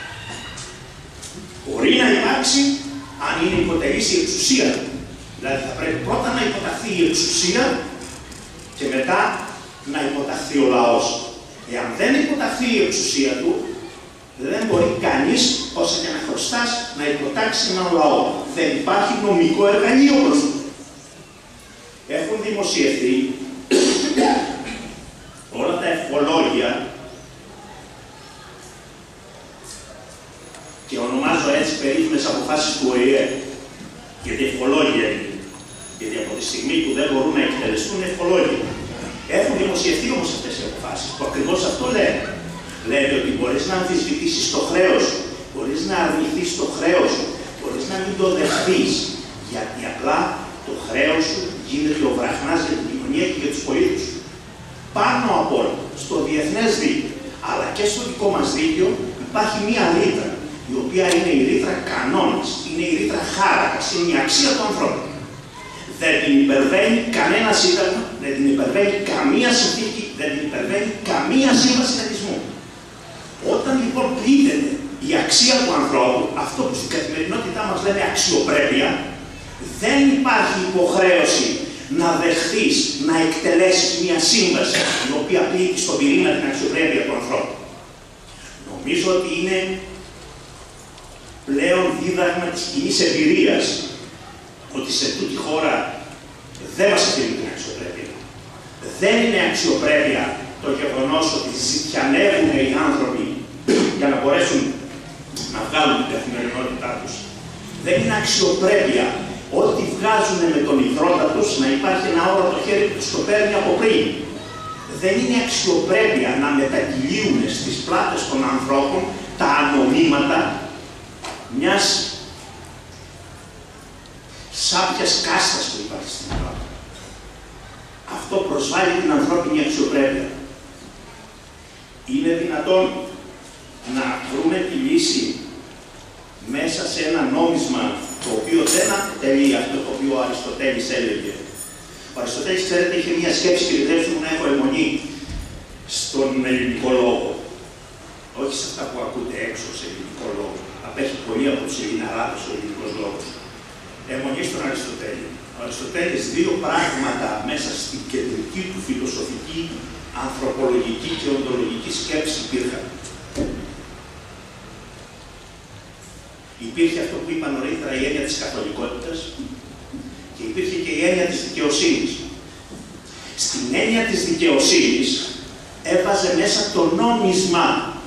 Μπορεί να υπάρξει αν είναι υποτελής η εξουσία του. Δηλαδή θα πρέπει πρώτα να υποταχθεί η εξουσία και μετά να υποταχθεί ο λαός. Εάν δεν υποταχθεί η εξουσία του, δεν μπορεί κανείς, όσο και να χρωστάς, να υποτάξει έναν λαό. Δεν υπάρχει νομικό εργαλείο προς του. Έχουν δημοσιευθεί όλα τα ευχολόγια και ονομάζω έτσι περίφημες αποφάσεις του ΟΗΕ, γιατί ευχολόγια είναι. Γιατί από τη στιγμή που δεν μπορούν να εκτελεστούν ευχολόγια. Έχουν δημοσιευτεί όμως αυτές οι αποφάσεις, που ακριβώς αυτό λένε. Λένε ότι μπορείς να αμφισβητήσεις το χρέος, μπορείς να αρνηθείς το χρέος, μπορείς να μην το δεχθείς. Γιατί απλά το χρέος σου γίνεται ο βραχνάς για την κοινωνία και για τους πολίτες σου. Πάνω από όλα, στο διεθνές δίκαιο, αλλά και στο δικό μας δίκαιο, υπάρχει μία ρήτρα, η οποία είναι η ρήτρα κανόνας, είναι η ρήτρα χάρακας, είναι η αξία του ανθρώπου. Δεν την υπερβαίνει κανένα σύνταγμα, δεν την υπερβαίνει καμία συνθήκη, δεν την υπερβαίνει καμία σύμβαση θεσμού. Όταν λοιπόν πλήττεται η αξία του ανθρώπου, αυτό που στην καθημερινότητά μας λέμε αξιοπρέπεια, δεν υπάρχει υποχρέωση να δεχθείς, να εκτελέσεις μια σύμβαση η οποία πλήττει στον πυρήνα την αξιοπρέπεια του ανθρώπου. Νομίζω ότι είναι πλέον δίδαγμα της κοινής εμπειρίας ότι σε τούτη χώρα δεν μας αφήνει την αξιοπρέπεια. Δεν είναι αξιοπρέπεια το γεγονός ότι ζητιανεύουν οι άνθρωποι για να μπορέσουν να βγάλουν την καθημερινότητά τους. Δεν είναι αξιοπρέπεια ό,τι βγάζουν με τον ιδρώτα τους να υπάρχει ένα όρο το χέρι που τους το παίρνει από πριν. Δεν είναι αξιοπρέπεια να μετακυλίουν στις πλάτες των ανθρώπων τα ανομήματα μιας σάπιας κάστας που υπάρχει στην Ελλάδα. Αυτό προσβάλλει την ανθρώπινη αξιοπρέπεια. Είναι δυνατόν να βρούμε τη λύση μέσα σε ένα νόμισμα το οποίο δεν αποτελεί αυτό το οποίο ο Αριστοτέλης έλεγε. Ο Αριστοτέλης, ξέρετε, είχε μια σκέψη, και επιτρέψτε μου να έχω αιμονή στον ελληνικό λόγο. Όχι σε αυτά που ακούτε έξω σε ελληνικό λόγο. Απέχει πολύ από τους Ελληναράδες ο ελληνικός λόγος. Αιμονή στον Αριστοτέλη. Ο Αριστοτέλης δύο πράγματα μέσα στην κεντρική του φιλοσοφική, ανθρωπολογική και οντολογική σκέψη υπήρχαν. Υπήρχε αυτό που είπα νωρίτερα, η έννοια της καθολικότητας, και υπήρχε και η έννοια της δικαιοσύνης. Στην έννοια της δικαιοσύνης έβαζε μέσα το νόμισμα,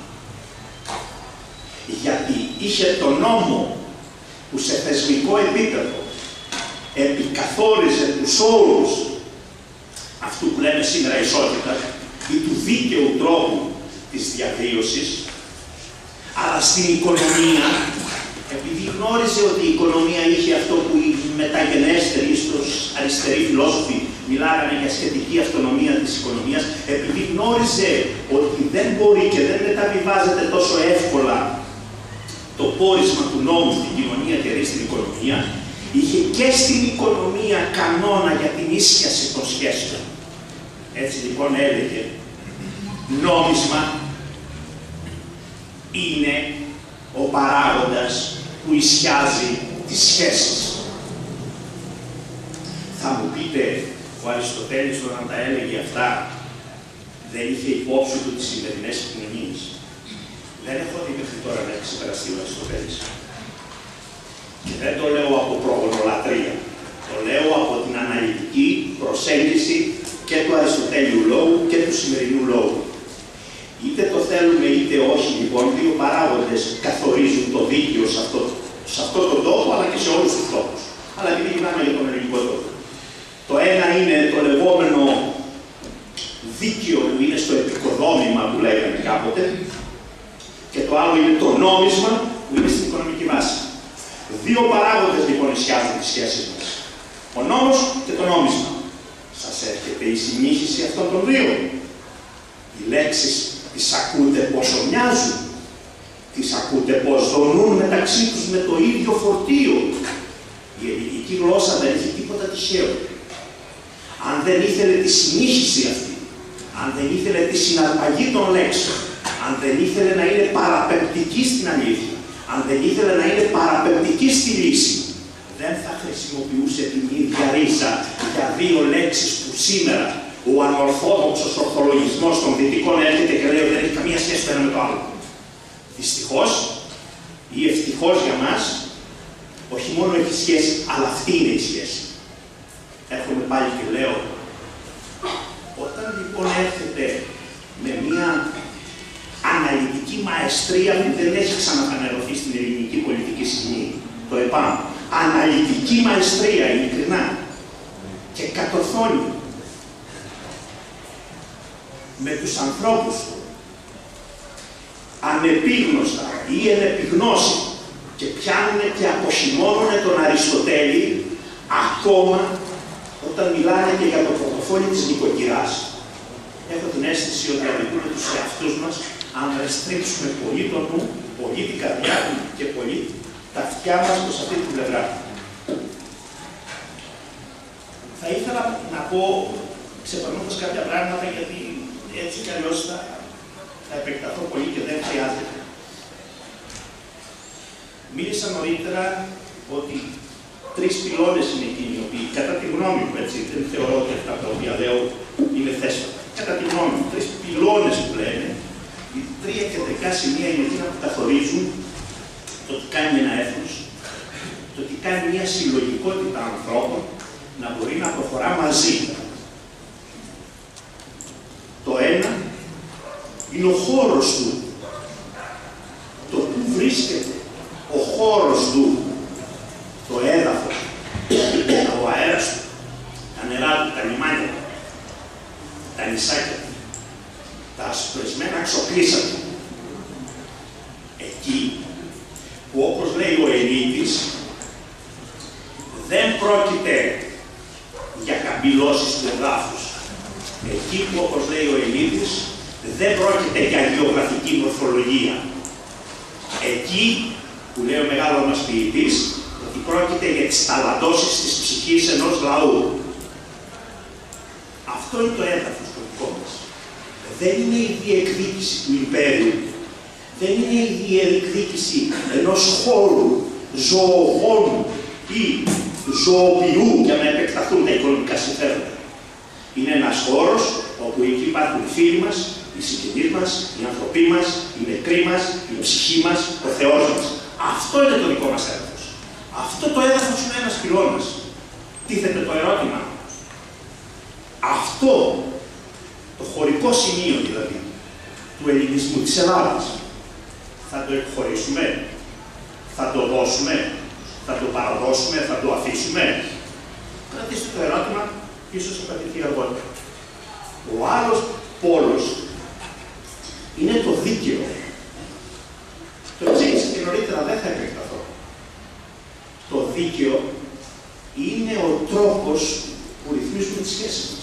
γιατί είχε το νόμο που σε θεσμικό επίπεδο επικαθόριζε τους όρους αυτού που λέμε σήμερα ισότητα ή του δίκαιου τρόπου της διαβίωσης, αλλά στην οικονομία, επειδή γνώριζε ότι η οικονομία είχε αυτό που οι μεταγενέστεροι, ίσως αριστεροί φιλόσοφοι μιλάγανε για σχετική αυτονομία της οικονομίας, επειδή γνώριζε ότι δεν μπορεί και δεν μεταβιβάζεται τόσο εύκολα το πόρισμα του νόμου στην κοινωνία και στην οικονομία, είχε και στην οικονομία κανόνα για την ίσιαση των σχέσεων. Έτσι λοιπόν έλεγε, νόμισμα είναι ο παράγοντας που ισιάζει τις σχέσεις. Θα μου πείτε, ο Αριστοτέλης όταν τα έλεγε αυτά, δεν είχε υπόψη του τις σημερινές κοινωνίες. Δεν έχω δει μέχρι τώρα να έχει ξεπεραστεί ο Αριστοτέλης. Και δεν το λέω από προγονολατρία. Το λέω από την αναλυτική προσέγγιση και του Αριστοτέλειου λόγου και του σημερινού λόγου. Είτε το θέλουμε είτε όχι, λοιπόν, δύο παράγοντες καθορίζουν το δίκαιο σε αυτό τον τόπο, αλλά και σε όλους τους τόπους. Αλλά επειδή μιλάμε για τον ελληνικό τόπο. Το ένα είναι το λεγόμενο δίκαιο που είναι στο επικοδόμημα που λέγαμε κάποτε, και το άλλο είναι το νόμισμα που είναι στην οικονομική βάση. Δύο παράγοντες λοιπόν ισιάζουν τις σχέσεις μας. Ο νόμος και το νόμισμα. Σας έρχεται η συνήχιση αυτών των δύο. Οι λέξεις τις ακούτε πόσο μοιάζουν. Τις ακούτε πως δονούν μεταξύ τους με το ίδιο φορτίο. Η ελληνική γλώσσα δεν έχει τίποτα τυχαίο. Αν δεν ήθελε τη συνήχιση αυτή, αν δεν ήθελε τη συναρπαγή των λέξεων, αν δεν ήθελε να είναι παραπεμπτική στην αλήθεια, αν δεν ήθελε να είναι παραπεμπτική στη λύση, δεν θα χρησιμοποιούσε την ίδια ρίζα για δύο λέξεις που σήμερα ο ανορθόδοξος ορθολογισμός των δυτικών έρχεται και λέει ότι δεν έχει καμία σχέση το ένα με το άλλο. Δυστυχώς ή ευτυχώς για μας, όχι μόνο έχει σχέση, αλλά αυτή είναι η σχέση. Έρχομαι πάλι και λέω, όταν λοιπόν έρχεται με μια αναλυτική μαεστρία που δεν έχει ξαναφανερωθεί στην ελληνική πολιτική σκηνή, το ΕΠΑΜ, αναλυτική μαεστρία, ειλικρινά, και κατορθώνει με τους ανθρώπους ανεπίγνωστα ή ενεπιγνώσει και πιάνουν και αποχυμώνουν τον Αριστοτέλη ακόμα όταν μιλάνε και για το πορτοφόλι της νοικοκυράς. Έχω την αίσθηση ότι αδικούμε τους εαυτούς μας αν ρεστρίψουμε πολύ τον νου, πολύ την καρδιά και πολύ τα αυτιά μας προς αυτή την πλευρά. Θα ήθελα να πω, ξεπερνώντας κάποια πράγματα, γιατί έτσι κι αλλιώς θα επεκταθώ πολύ και δεν χρειάζεται. Μίλησα νωρίτερα ότι τρεις πυλώνες είναι εκείνοι οι οποίοι, κατά τη γνώμη μου, έτσι, δεν θεωρώ ότι αυτά τα οποία λέω είναι θέσφατα. Κατά τη γνώμη μου, τρεις πυλώνες που λένε, οι τρία κεντρικά σημεία είναι εκείνα που καθορίζουν το τι κάνει ένα έθνος, το τι κάνει μια συλλογικότητα ανθρώπων να μπορεί να προχωρά μαζί. Το ένα είναι ο χώρος του, το που βρίσκεται ο χώρος του, το έδαφος, ο αέρας του, τα νερά του, τα λιμάνια του, τα νησάκια του, τα ασπρισμένα ξοπλίσια του. Εκεί που, όπως λέει ο Ελίτης, δεν πρόκειται Εκεί που, όπως λέει ο Ελίδης, δεν πρόκειται για γεωγραφική μορφολογία. Εκεί που λέει ο μεγάλος μας ποιητής, ότι πρόκειται για τις ταλαντώσεις της ψυχής ενός λαού. Αυτό είναι το έδαφος το δικό μας. Δεν είναι η διεκδίκηση του Ιμπέριου. Δεν είναι η διεκδίκηση ενός χώρου ζωογόνου ή ζωοποιού για να επεκταθούν τα οικονομικά συμφέροντα. Είναι ένας χώρος όπου εκεί υπάρχουν οι φίλοι μας, οι συγγενείς μας, οι άνθρωποι μας, οι νεκροί μας, η ψυχή μας, ο Θεός μας. Αυτό είναι το δικό μας έδαφος. Αυτό το έδαφος είναι ένας πυλώνας. Τίθεται το ερώτημα. Αυτό το χωρικό σημείο δηλαδή του ελληνισμού της Ελλάδας θα το εκχωρήσουμε, θα το δώσουμε, θα το παραδώσουμε, θα το αφήσουμε. Κρατήστε το ερώτημα, ίσως θα πατηθεί αργότερα. Ο άλλος πόλος είναι το δίκαιο. Το εξήγησα και νωρίτερα, δεν θα επεκταθώ. Το δίκαιο είναι ο τρόπος που ρυθμίζουμε τις σχέσεις μας.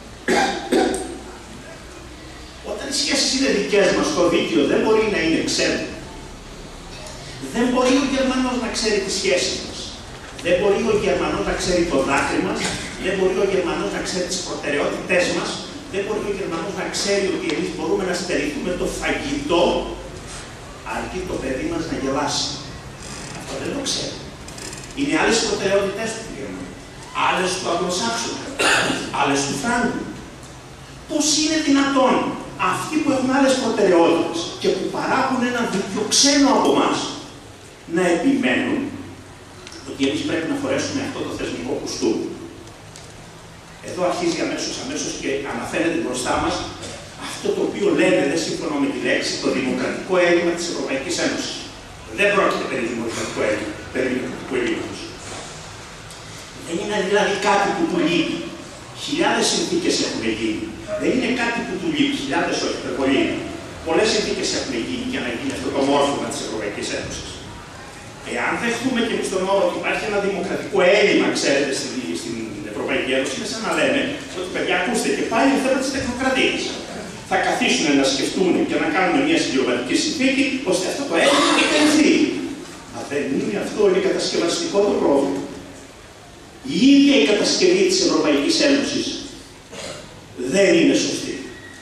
Όταν οι σχέσεις είναι δικές μας, το δίκαιο δεν μπορεί να είναι ξένο. Δεν μπορεί ο Γερμανός να ξέρει τις σχέσεις μας. Δεν μπορεί ο Γερμανός να ξέρει το δάκρυ μας. Δεν μπορεί ο Γερμανός να ξέρει τις προτεραιότητές μας. Δεν μπορεί ο Γερμανός να ξέρει ότι εμείς μπορούμε να στερηθούμε το φαγητό αρκεί το παιδί μας να γελάσει. Αυτό δεν το ξέρει. Είναι άλλες προτεραιότητές του Γερμανού. Άλλες του Αγγλοσάξονα. Άλλες του Φράγκου. Πώς είναι δυνατόν αυτοί που έχουν άλλες προτεραιότητες και που παράγουν ένα δίκαιο ξένο από εμάς να επιμένουν ότι εμείς πρέπει να φορέσουμε αυτό το θεσμικό κουστούμι. Εδώ αρχίζει αμέσως και αναφέρεται μπροστά μας αυτό το οποίο λένε, δεν συμφωνώ με τη λέξη, το δημοκρατικό έλλειμμα της Ευρωπαϊκής Ένωσης. Δεν πρόκειται περί δημοκρατικού έλλειμματος. Δεν είναι δηλαδή κάτι που του λείπει. Χιλιάδες συνθήκες έχουν γίνει. Δεν είναι κάτι που του λείπει. Χιλιάδες όχι, πολύ. Πολλές συνθήκες έχουν γίνει για να γίνει αυτό το μόρφωμα της Ευρωπαϊκής Ένωσης. Εάν δεχτούμε και εμείς τον όρο ότι υπάρχει ένα δημοκρατικό έλλειμμα, ξέρετε, στην Ευρωπαϊκή Ένωση, είναι σαν να λέμε ότι παιδιά, ακούστε, και πάλι είναι θέμα της τεχνοκρατίας. Θα καθίσουν να σκεφτούν και να κάνουν μια συμπληρωματική συνθήκη, ώστε αυτό το έλλειμμα να εκπαιδευτεί. Μα δεν είναι αυτό είναι κατασκευαστικό το πρόβλημα. Η ίδια η κατασκευή της Ευρωπαϊκής Ένωσης δεν είναι σωστή.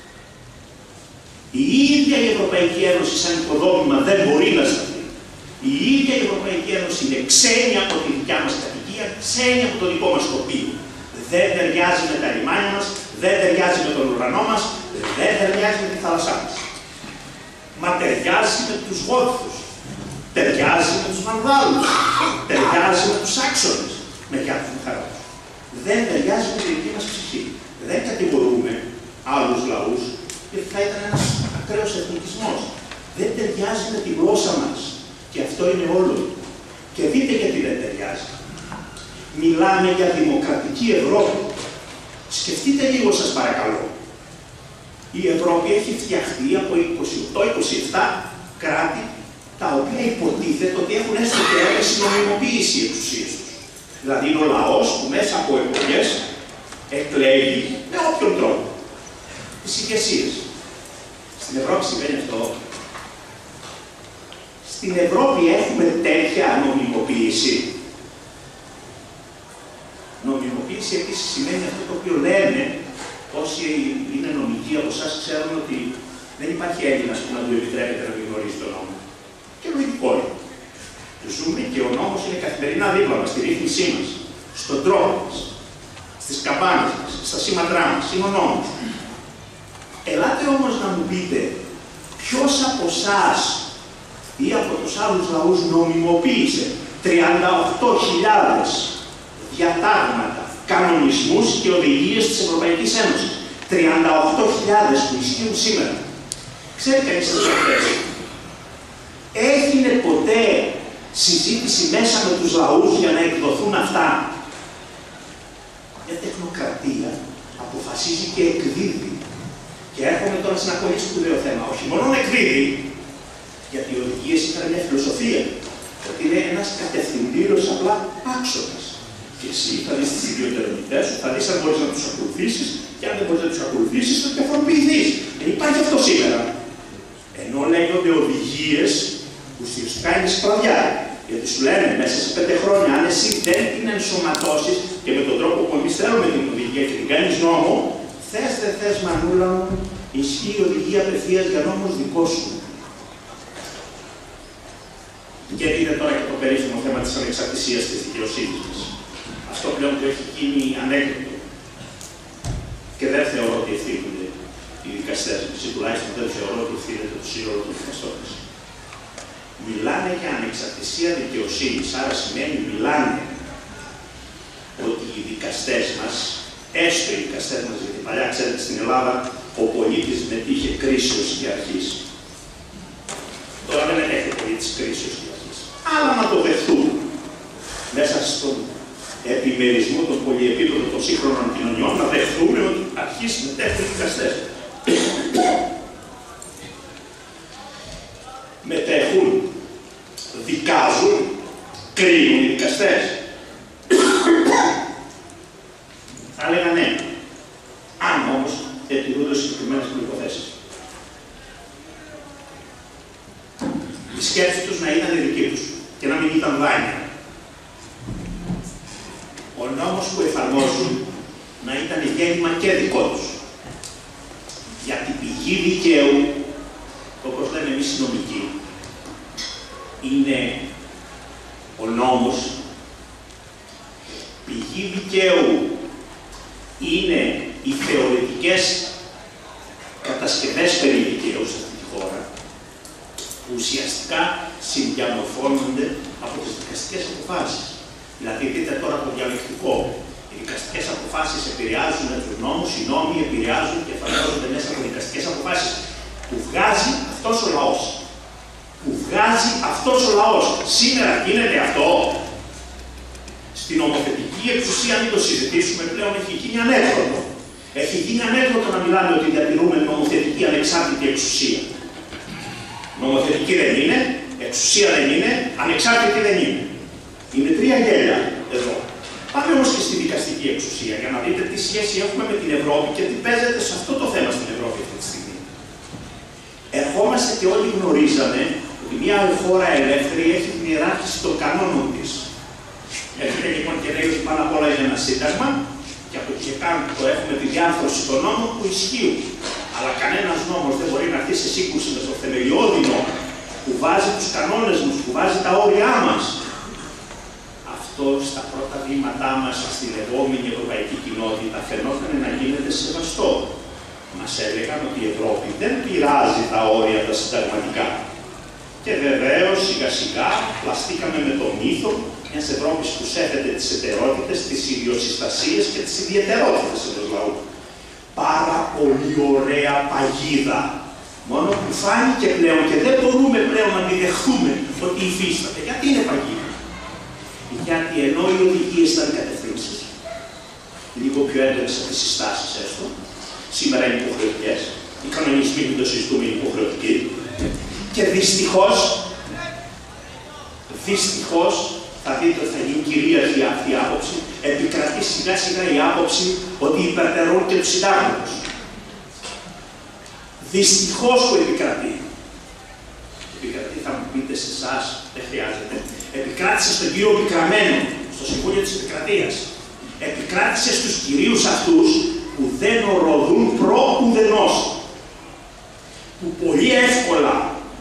Η ίδια η Ευρωπαϊκή Ένωση σαν οικοδόμημα δεν μπορεί να σταθεί. Η ίδια η Ευρωπαϊκή Ένωση είναι ξένη από τη δικιά μας κατοικία, ξένη από το δικό μας τοπίο. Δεν ταιριάζει με τα λιμάνια μας, δεν ταιριάζει με τον ουρανό μας, δεν ταιριάζει με τη θάλασσά μας. Μα ταιριάζει με τους Γόθους, ταιριάζει με τους Βανδάλους, ταιριάζει με τους Άξονες. Με διάφορους χαρούς. Δεν ταιριάζει με τη δική μας ψυχή. Δεν κατηγορούμε άλλους λαούς, γιατί θα ήταν ένας ακραίος εθνικισμός. Δεν ταιριάζει με τη γλώσσα μας. Και αυτό είναι όλο. Και δείτε γιατί δεν ταιριάζει. Μιλάμε για δημοκρατική Ευρώπη. Σκεφτείτε λίγο σας παρακαλώ. Η Ευρώπη έχει φτιαχτεί από 28-27 κράτη, τα οποία υποτίθεται ότι έχουν έστω και έμεση νομιμοποίηση οι εξουσίες τους. Δηλαδή είναι ο λαός που μέσα από εκλογές εκλέγει με όποιον τρόπο τις ηγεσίες. Στην Ευρώπη συμβαίνει αυτό. Στην Ευρώπη έχουμε τέτοια νομιμοποίηση. Νομιμοποίηση επίσης σημαίνει αυτό το οποίο λένε όσοι είναι νομικοί από εσάς ξέρουν ότι δεν υπάρχει Έλληνας που να του επιτρέπεται να μην γνωρίζει τον νόμο. Και λογικό είναι. Ζούμε και ο νόμος είναι καθημερινά δίπλα μας, στη ρύθμισή μας, στον τρόπο μας, στις καμπάνες μας, στα σήματρά μας, είναι ο νόμος. Ελάτε όμως να μου πείτε ποιος από εσάς ή από τους άλλους λαούς νομιμοποίησε 38.000 διατάγματα, κανονισμούς και οδηγίες της Ευρωπαϊκής Ένωσης. 38.000 που ισχύουν σήμερα. Ξέρει κανείς αυτές. Έγινε ποτέ συζήτηση μέσα με τους λαούς για να εκδοθούν αυτά? Μια τεχνοκρατία αποφασίζει και εκδίδει. Και έρχομαι τώρα σε ένα πολύ σπουδαίο θέμα. Όχι μόνο να εκδίδει, γιατί οι οδηγίες ήταν μια φιλοσοφία. Ότι είναι ένας κατευθυντήριος απλά άξονας. Και εσύ θα δεις τις ιδιαιτερότητές σου, θα δεις αν μπορείς να τους ακολουθήσεις και αν δεν μπορείς να τους ακολουθήσεις, θα διαφοροποιηθείς. Δεν υπάρχει αυτό σήμερα. Ενώ λέγονται οδηγίες που ουσιαστικά είναι σκλαβιά. Γιατί σου λένε μέσα σε 5 χρόνια, αν εσύ δεν την ενσωματώσεις και με τον τρόπο που εμείς θέλουμε την οδηγία και την κάνεις νόμο, θες δεν θες, μανούλα μου, ισχύει η οδηγία απευθείας για νόμος δικό σου. Και είναι τώρα και το περίφημο θέμα της ανεξαρτησίας της δικαιοσύνης μας. Αυτό πλέον που έχει γίνει ανέκδοτο. Και δεν θεωρώ ότι ευθύνονται οι δικαστές μας, ή τουλάχιστον δεν θεωρώ ότι ευθύνεται το σύνολο των δικαστών μας. Μιλάνε για ανεξαρτησία δικαιοσύνης, άρα σημαίνει μιλάνε ότι οι δικαστές μας, έστω οι δικαστές μας, γιατί παλιά ξέρετε στην Ελλάδα ο πολίτης μετήχε κρίσεως και αρχής. Τώρα δεν έχει πολίτης κρίσεως και αρχής. Αλλά να το δεχτούμε μέσα στον επιμερισμό των πολυεπίπεδων των σύγχρονων κοινωνιών, να δεχτούμε ότι αρχής μετέχουν οι δικαστές. Μετέχουν, δικάζουν, κρίνουν οι δικαστές. Θα έλεγα ναι. Αν όμως ετηρούνται συγκεκριμένες προϋποθέσεις. Η σκέψη τους να ήταν δική τους και να μην ήταν δάνεια. Ο νόμος που εφαρμόζουν να ήταν γέννημα και δικό τους. Για την πηγή δικαίου, όπως λέμε εμείς οι νομικοί, είναι ο νόμος, πηγή δικαίου είναι οι θεωρητικές κατασκευές περί δικαίου σε αυτή τη χώρα, που ουσιαστικά συνδιαμορφώνονται από τις δικαστικές αποφάσεις. Δηλαδή, δείτε τώρα το διαλεκτικό. Οι δικαστικές αποφάσεις επηρεάζουν τους νόμους, οι νόμοι επηρεάζουν και εφαρμόζονται μέσα από δικαστικές αποφάσεις που βγάζει αυτός ο λαός. Που βγάζει αυτός ο λαός. Σήμερα γίνεται αυτό. Στην νομοθετική εξουσία, αν το συζητήσουμε πλέον, έχει γίνει ανέκδοτο. Έχει γίνει ανέκδοτο να μιλάμε ότι διατηρούμε νομοθετική ανεξάρτητη εξουσία. Νομοθετική δεν είναι, εξουσία δεν είναι, ανεξάρτητη δεν είναι. Είναι τρία γέλια εδώ. Πάμε όμως και στη δικαστική εξουσία για να δείτε τι σχέση έχουμε με την Ευρώπη και τι παίζεται σε αυτό το θέμα στην Ευρώπη αυτή τη στιγμή. Ερχόμαστε και όλοι γνωρίζαμε ότι μια χώρα ελεύθερη έχει την ιεράρχηση των κανόνων της. Έρχεται λοιπόν και λέει ότι πάνω απ' όλα είναι ένα σύνταγμα και από εκεί και κάτω το έχουμε τη διάρθρωση των νόμων που ισχύουν. Αλλά κανένας νόμος δεν μπορεί να έρθει σε σύγκρουση με το θεμελιώδη νόμο που βάζει τους κανόνες μας, που βάζει τα όρια μας. Αυτό στα πρώτα βήματά μας στη λεγόμενη ευρωπαϊκή κοινότητα φαινόταν να γίνεται σεβαστό. Μας έλεγαν ότι η Ευρώπη δεν πειράζει τα όρια τα συνταγματικά. Και βεβαίως σιγά σιγά πλαστήκαμε με το μύθο μιας Ευρώπης που σέβεται τις εταιρότητες, τις ιδιοσυστασίες και τις ιδιαιτερότητες ενός λαού. Πάρα πολύ ωραία παγίδα. Μόνο που φάνηκε πλέον και δεν μπορούμε πλέον να τη δεχθούμε ότι υφίσταται. Γιατί είναι παγίδα? Γιατί ενώ οι οδηγίες ήταν κατευθύνσεις, λίγο πιο έντονες από τις συστάσεις έστω, σήμερα είναι υποχρεωτικές. Οι κανονισμοί που το συζητούμε είναι υποχρεωτικοί. Και δυστυχώς, θα δείτε ότι θα γίνει κυρίαρχη αυτή η άποψη, επικρατεί σιγά σιγά η άποψη ότι υπερτερούν και τους συντάγματος. Δυστυχώς που επικρατεί. Επικρατεί, θα μου πείτε σε εσάς, δεν χρειάζεται. Επικράτησε στον κύριο Πικραμένο, στο Συμβούλιο της Επικρατείας. Επικράτησε στους κυρίους αυτούς που δεν οροδούν προ-ουδενός. Που πολύ εύκολα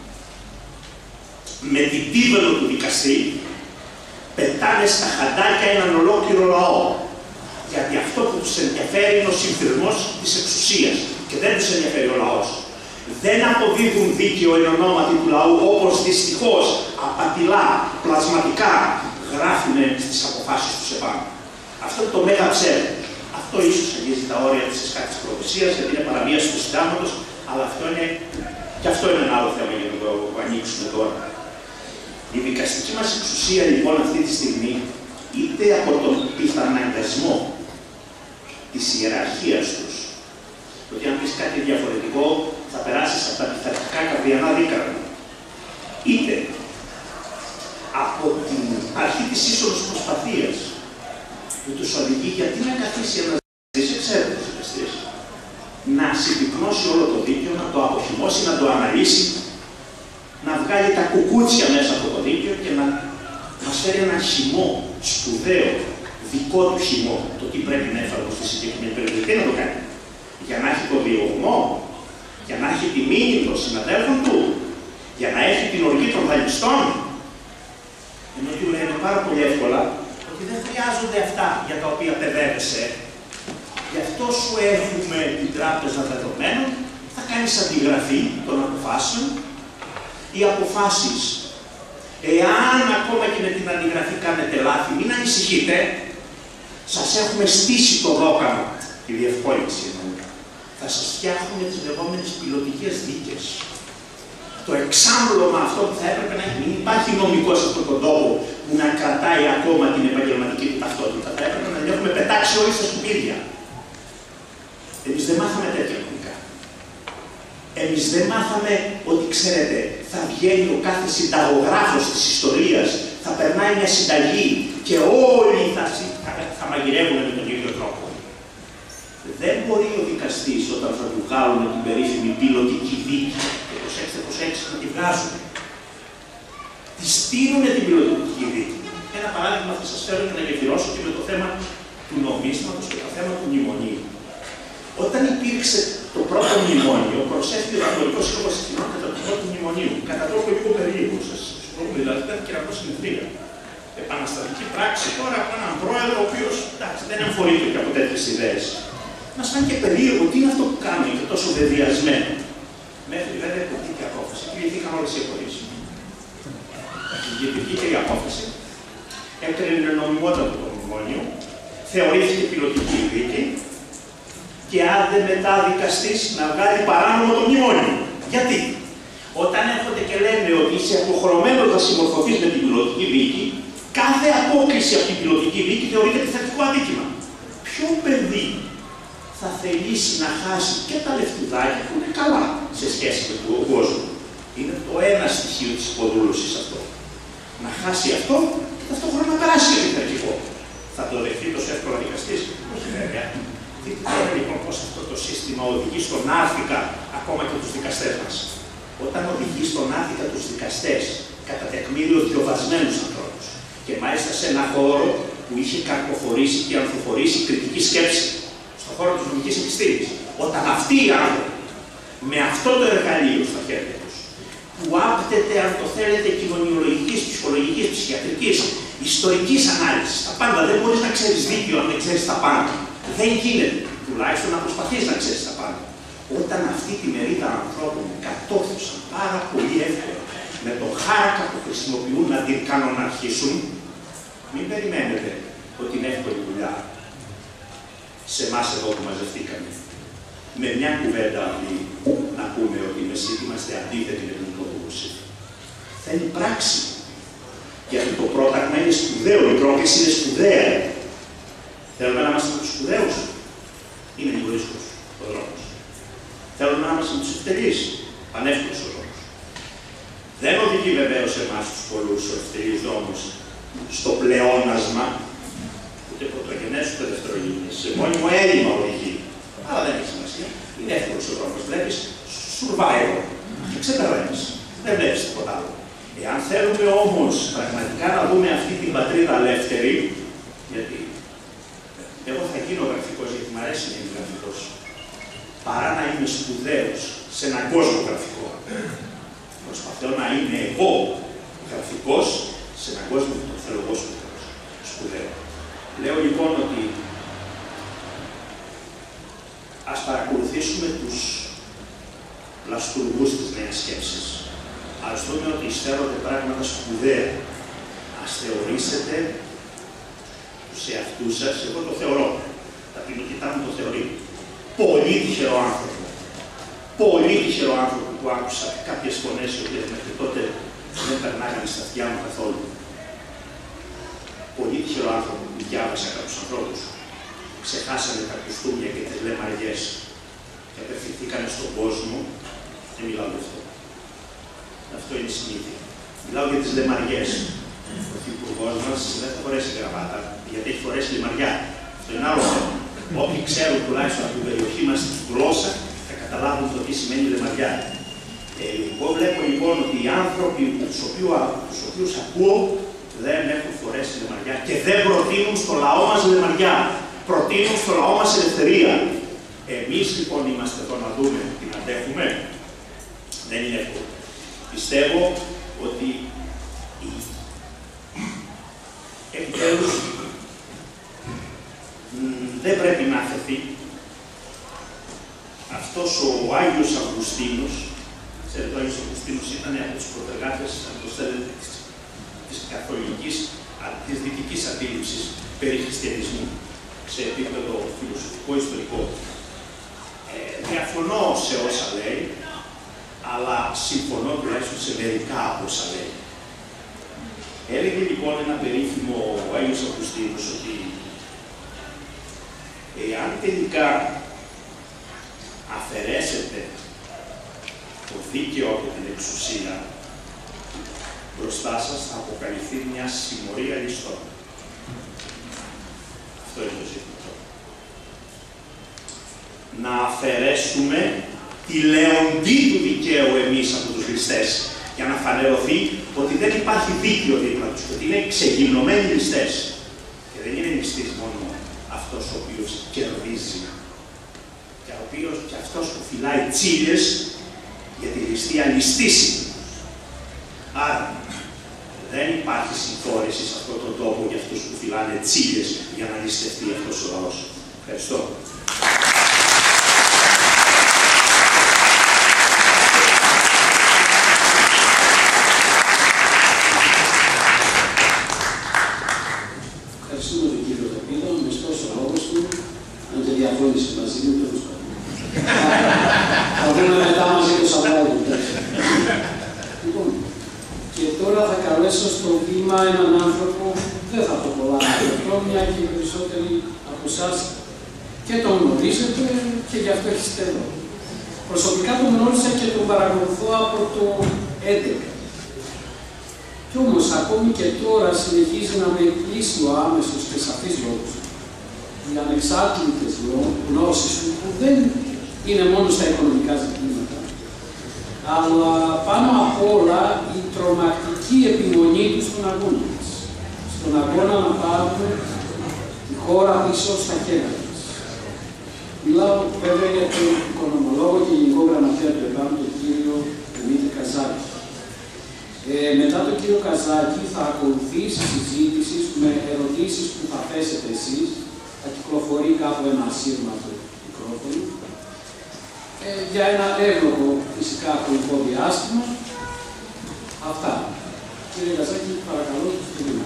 με την πίβελο του δικαστή πετάνε στα χαντάκια έναν ολόκληρο λαό. Γιατί αυτό που τους ενδιαφέρει είναι ο συμφυρμός της εξουσίας και δεν τους ενδιαφέρει ο λαός. Δεν αποδίδουν δίκαιο εν ονόματι του λαού, όπως δυστυχώς απατηλά, πλασματικά γράφουν στις αποφάσεις τους επάνω. Αυτό είναι το μέγα ψεύδο. Αυτό ίσως αγγίζει τα όρια της εσκάτης προδοσίας, γιατί είναι παραβίαση του συντάγματος, αλλά αυτό είναι ένα άλλο θέμα για να το ανοίξουμε τώρα. Η δικαστική μας εξουσία λοιπόν αυτή τη στιγμή, είτε από τον πιθαναγκασμό της ιεραρχίας τους, ότι αν πεις κάτι διαφορετικό θα περάσεις από τα πειθαρχικά καρδιανά δίκαρα, είτε από την αρχή της ίσονος προσπαθίας γιατί να καθίσει ένας δικαστής, εξαίρετος δικαστής, να συμπυκνώσει όλο το δίκαιο, να το αποχυμώσει, να το αναλύσει, να βγάλει τα κουκούτσια μέσα από το δίκαιο και να μας φέρει ένα χυμό σπουδαίο, δικό του χυμό, το τι πρέπει να εφαρμοστεί στη συγκεκριμένη περίπτωση. Τι να το κάνει? Για να έχει το διωγμό, για να έχει τη μήνυ των συναδέλφων του, για να έχει την οργή των δανειστών. Ενώ του λένε πάρα πολύ εύκολα ότι δεν χρειάζονται αυτά για τα οποία παιδεύεσαι. Γι' αυτό σου έχουμε την τράπεζα δεδομένων, θα κάνεις αντιγραφή των αποφάσεων. Οι αποφάσεις, εάν ακόμα και με την αντιγραφή κάνετε λάθη, μην ανησυχείτε, σας έχουμε στήσει το δόκανο, τη διευκόλυνση εννοούμε. Θα σας φτιάχνουμε τις λεγόμενες πιλωτικές δίκες. Το εξάμπλωμα αυτό που θα έπρεπε να έχει, μην υπάρχει νομικός σε αυτόν τον τόπο που να κρατάει ακόμα την επαγγελματική του ταυτότητα. Θα έπρεπε να την έχουμε πετάξει όλοι στα σκουπίδια. Εμείς δεν μάθαμε τέτοια νομικά. Εμείς δεν μάθαμε ότι, ξέρετε, θα βγαίνει ο κάθε συνταγογράφος της ιστορίας, θα περνάει μια συνταγή και όλοι θα μαγειρεύουν με τον ίδιο τρόπο. Δεν μπορεί ο δικαστής όταν θα του βγάλουν την περίφημη πιλωτική δίκη, και προσέξτε, να τη βγάζουν. Τη στείλουν την πιλωτική δίκη. Ένα παράδειγμα θα σας φέρω για να γεφυρώσω και με το θέμα του νομίσματος και το θέμα του μνημονίου. Όταν υπήρξε το πρώτο μνημόνιο, προσέφηκε ο Καθολικός Σύλλογος Εθνών κατά το πρώτο μνημονίου. Κατά τρόπο λίγο περίεργο, σας πούμε, δηλαδή ήταν κερατό συνεδρία. Επαναστατική πράξη τώρα από έναν πρόεδρο, ο οποίος δεν εμφορείται και από τέτοιες ιδέες. Μας φάνηκε περίεργο, τι είναι αυτό που κάνει και τόσο βεβαιασμένο. Μέχρι βέβαια που βγήκε η απόφαση και βγήκαν όλες οι εφορίες. Γιατί βγήκε η απόφαση, έκρινε νομιμότατο το μνημόνιο, θεωρήθηκε πιλωτική δίκη και άντε μετά δικαστής να βγάλει παράνομο το μνημόνιο. Γιατί? Όταν έρχονται και λένε ότι είσαι αποχρεωμένος να συμμορφωθείς με την πιλωτική δίκη, κάθε απόκληση από την πιλωτική δίκη θεωρείται πειθαρχικό αδίκημα. Ποιο παιδί θα θελήσει να χάσει και τα λεφτουδάκια που είναι καλά σε σχέση με τον κόσμο? Είναι το ένα στοιχείο της υποδούλωσης αυτό. Να χάσει αυτό και ταυτόχρονα να περάσει για πειθαρχικό. Θα το δεχτεί τόσο εύκολα δικαστής? Όχι βέβαια. Δείτε λοιπόν πως αυτό το σύστημα οδηγεί στον άφικα ακόμα και τους δικαστές μας. Όταν οδηγεί στον άφικα τους δικαστές, κατά τεκμήριο διοβασμένους ανθρώπους, και μάλιστα σε ένα χώρο που είχε καρποφορήσει και ανθοφορήσει κριτική σκέψη, στον χώρο της νομικής επιστήμης, όταν αυτοί οι άνθρωποι, με αυτό το εργαλείο στα χέρια τους, που άπτεται, αν το θέλετε, κοινωνιολογικής, ψυχολογικής, ψυχιατρικής, ιστορικής ανάλυσης, τα πάντα, δεν μπορείς να ξέρεις δίκαιο αν δεν ξέρεις τα πάντα. Δεν γίνεται, τουλάχιστον να προσπαθείς να ξέρεις τα πάντα. Όταν αυτή τη μερίδα ανθρώπων κατόρθωσαν πάρα πολύ εύκολα με το χάρακα που χρησιμοποιούν να την κανοναρχήσουν, μην περιμένετε ότι είναι εύκολη δουλειά σε εμάς εδώ που μαζευτήκαμε. Με μια κουβέντα απλή να πούμε ότι εμείς είμαστε αντίθετοι με την οικοδόμηση. Θέλει πράξη. Γιατί το πρόταγμα είναι σπουδαίο, η πρόκληση είναι σπουδαία. Θέλουμε να είμαστε με τους σπουδαίους. Είναι λίγο δύσκολος ο δρόμος. Θέλουμε να είμαστε με τους ευτελείς. Πανεύκολος ο δρόμος. Δεν οδηγεί βεβαίως εμάς τους πολλούς ο ευτελείς δρόμος στο πλεόνασμα, ούτε πρωτογενές ούτε δευτερογενές. Σε μόνιμο έλλειμμα οδηγεί. Αλλά δεν έχει σημασία. Είναι εύκολος ο δρόμος. Βλέπεις survival. Ξεπερνάς. Δεν βλέπεις τίποτα άλλο. Εάν θέλουμε όμως πραγματικά να δούμε αυτή την πατρίδα ελεύθερη, γιατί εγώ θα γίνω γραφικός, γιατί μου αρέσει να είμαι γραφικός, παρά να είμαι σπουδαίος σε έναν κόσμο γραφικό. Προσπαθώ να είμαι εγώ γραφικός σε έναν κόσμο που το θέλω εγώ σπουδαίο. Λέω λοιπόν ότι ας παρακολουθήσουμε τους λαστουργούς της νέας σκέψης. Ας δούμε ότι εισφέρονται πράγματα σπουδαία. Ας θεωρήσετε τους εαυτούς σας, εγώ το θεωρώ, τα ποινικητά μου το θεωρεί, πολύ τυχερό άνθρωπο. Πολύ τυχερό άνθρωπο που άκουσα κάποιες φωνές οι οποίες μέχρι τότε δεν περνάγανε στα αυτιά μου καθόλου. Πολύ τυχερό άνθρωπο που διάβασα κάποιους ανθρώπους που ξεχάσανε τα κουστούμια και τις λεμαριές και απευθυνθήκανε στον κόσμο. Δεν μιλάω γι' αυτό. Αυτό είναι συνήθεια. Μιλάω για τις λεμαριές. Ο Πρωθυπουργός μας δεν θα φορέσει γραβάτα, γιατί έχει φορέσει λεμαριά. Αυτό είναι άλλο θέμα. Όποιοι ξέρουν τουλάχιστον από την περιοχή μας τη γλώσσα θα καταλάβουν το τι σημαίνει λεμαριά. Εγώ βλέπω λοιπόν ότι οι άνθρωποι τους οποίους ακούω δεν έχουν φορέσει λεμαριά και δεν προτείνουν στο λαό μας λεμαριά. Προτείνουν στο λαό μας ελευθερία. Εμείς λοιπόν είμαστε εδώ να δούμε την αντέχουμε. Δεν είναι εύκολο. Πιστεύω ότι επιτέλους δεν πρέπει να αφαιθεί αυτός ο Άγιος Αυγουστίνος. Ξέρετε, ο Άγιος Αυγουστίνος ήταν από τους προτεργάτες, της καθολικής, της δυτικής αντίληψης περί χριστιανισμού σε επίπεδο φιλοσοφικό, ιστορικό. Διαφωνώ σε όσα λέει, αλλά συμφωνώ τουλάχιστον σε μερικά από όσα λέει. Έλεγε λοιπόν ένα περίφημο ο Άγιος Αυγουστίνος ότι εάν τελικά αφαιρέσετε το δίκαιο από την εξουσία, μπροστά σας θα αποκαλυφθεί μια συμμορία ληστών. Αυτό είναι το ζήτημα. Να αφαιρέσουμε τη λεοντή του δικαίου εμείς από τους ληστές, για να φανερωθεί ότι δεν υπάρχει δίκαιο δίπλα τους, ότι είναι ξεγυμνωμένοι ληστές. Και δεν είναι ληστής μόνο αυτός ο οποίος κερδίζει, και ο οποίος και αυτός που φυλάει τσίλιες για τη ληστεία ληστήσει. Άρα, δεν υπάρχει συμφόρηση σε αυτόν τον τόπο για αυτούς που φυλάνε τσίλιες για να ληστευτεί αυτός ο λαός. Ευχαριστώ. Ευχαριστούμε τον κύριο Ταπίδο, με στόσο λόγος του, αν και διαφώνησε μαζί μου, τέλος πάντων. Θα δούμε μετά μαζί το Σαββάτο. Λοιπόν, και τώρα θα καλέσω στο βήμα έναν άνθρωπο, δεν θα πω πολλά χρόνια και οι περισσότεροι από εσάς και τον γνωρίζετε και γι' αυτό έχετε εδώ. Προσωπικά τον γνώρισα και τον παρακολουθώ από το 2011. Κι όμως ακόμη και τώρα συνεχίζει να με εκπλήσει ο άμεσος και σαφής λόγος. Οι ανεξάρτητες γνώσεις του που δεν είναι μόνο στα οικονομικά ζητήματα, αλλά πάνω απ' όλα η τρομακτική επιμονή του στον αγώνα μας. Στον αγώνα να πάρουμε τη χώρα πίσω στα χέρια μας. Μιλάω βέβαια για τον οικονομολόγο και γενικό γραμματέα του ΕΠΑΜ, τον κύριο Δημήτρη Καζάκη. Μετά τον κύριο Καζάκη θα ακολουθήσει συζήτηση με ερωτήσεις που θα θέσετε εσείς. Θα κυκλοφορεί κάπου ένα ασύρματο μικρόφωνο. Για ένα εύλογο φυσικά χρονικό διάστημα. Αυτά. Κύριε Καζάκη, παρακαλώ, στο βήμα.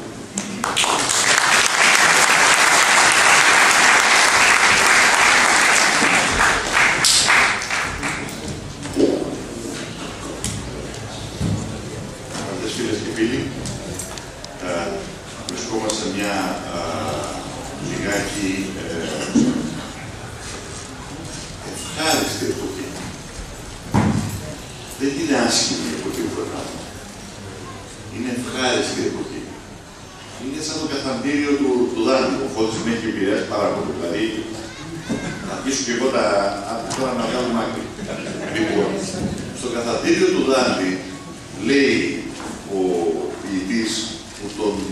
Φίλες και φίλοι, βρισκόμαστε σε μια λιγάκι ευχάριστη εποχή. Δεν είναι άσχημη η εποχή που περνάμε. Είναι ευχάριστη η εποχή. Είναι σαν το καθαντήριο του Δάντη, ο Φώτης με έχει επηρεάσει πάρα πολύ. Δηλαδή, θα αρχίσω και εγώ τώρα να βγάλω μάκρυ. Λοιπόν, στο καθαντήριο του Δάντη λέει ο ποιητής που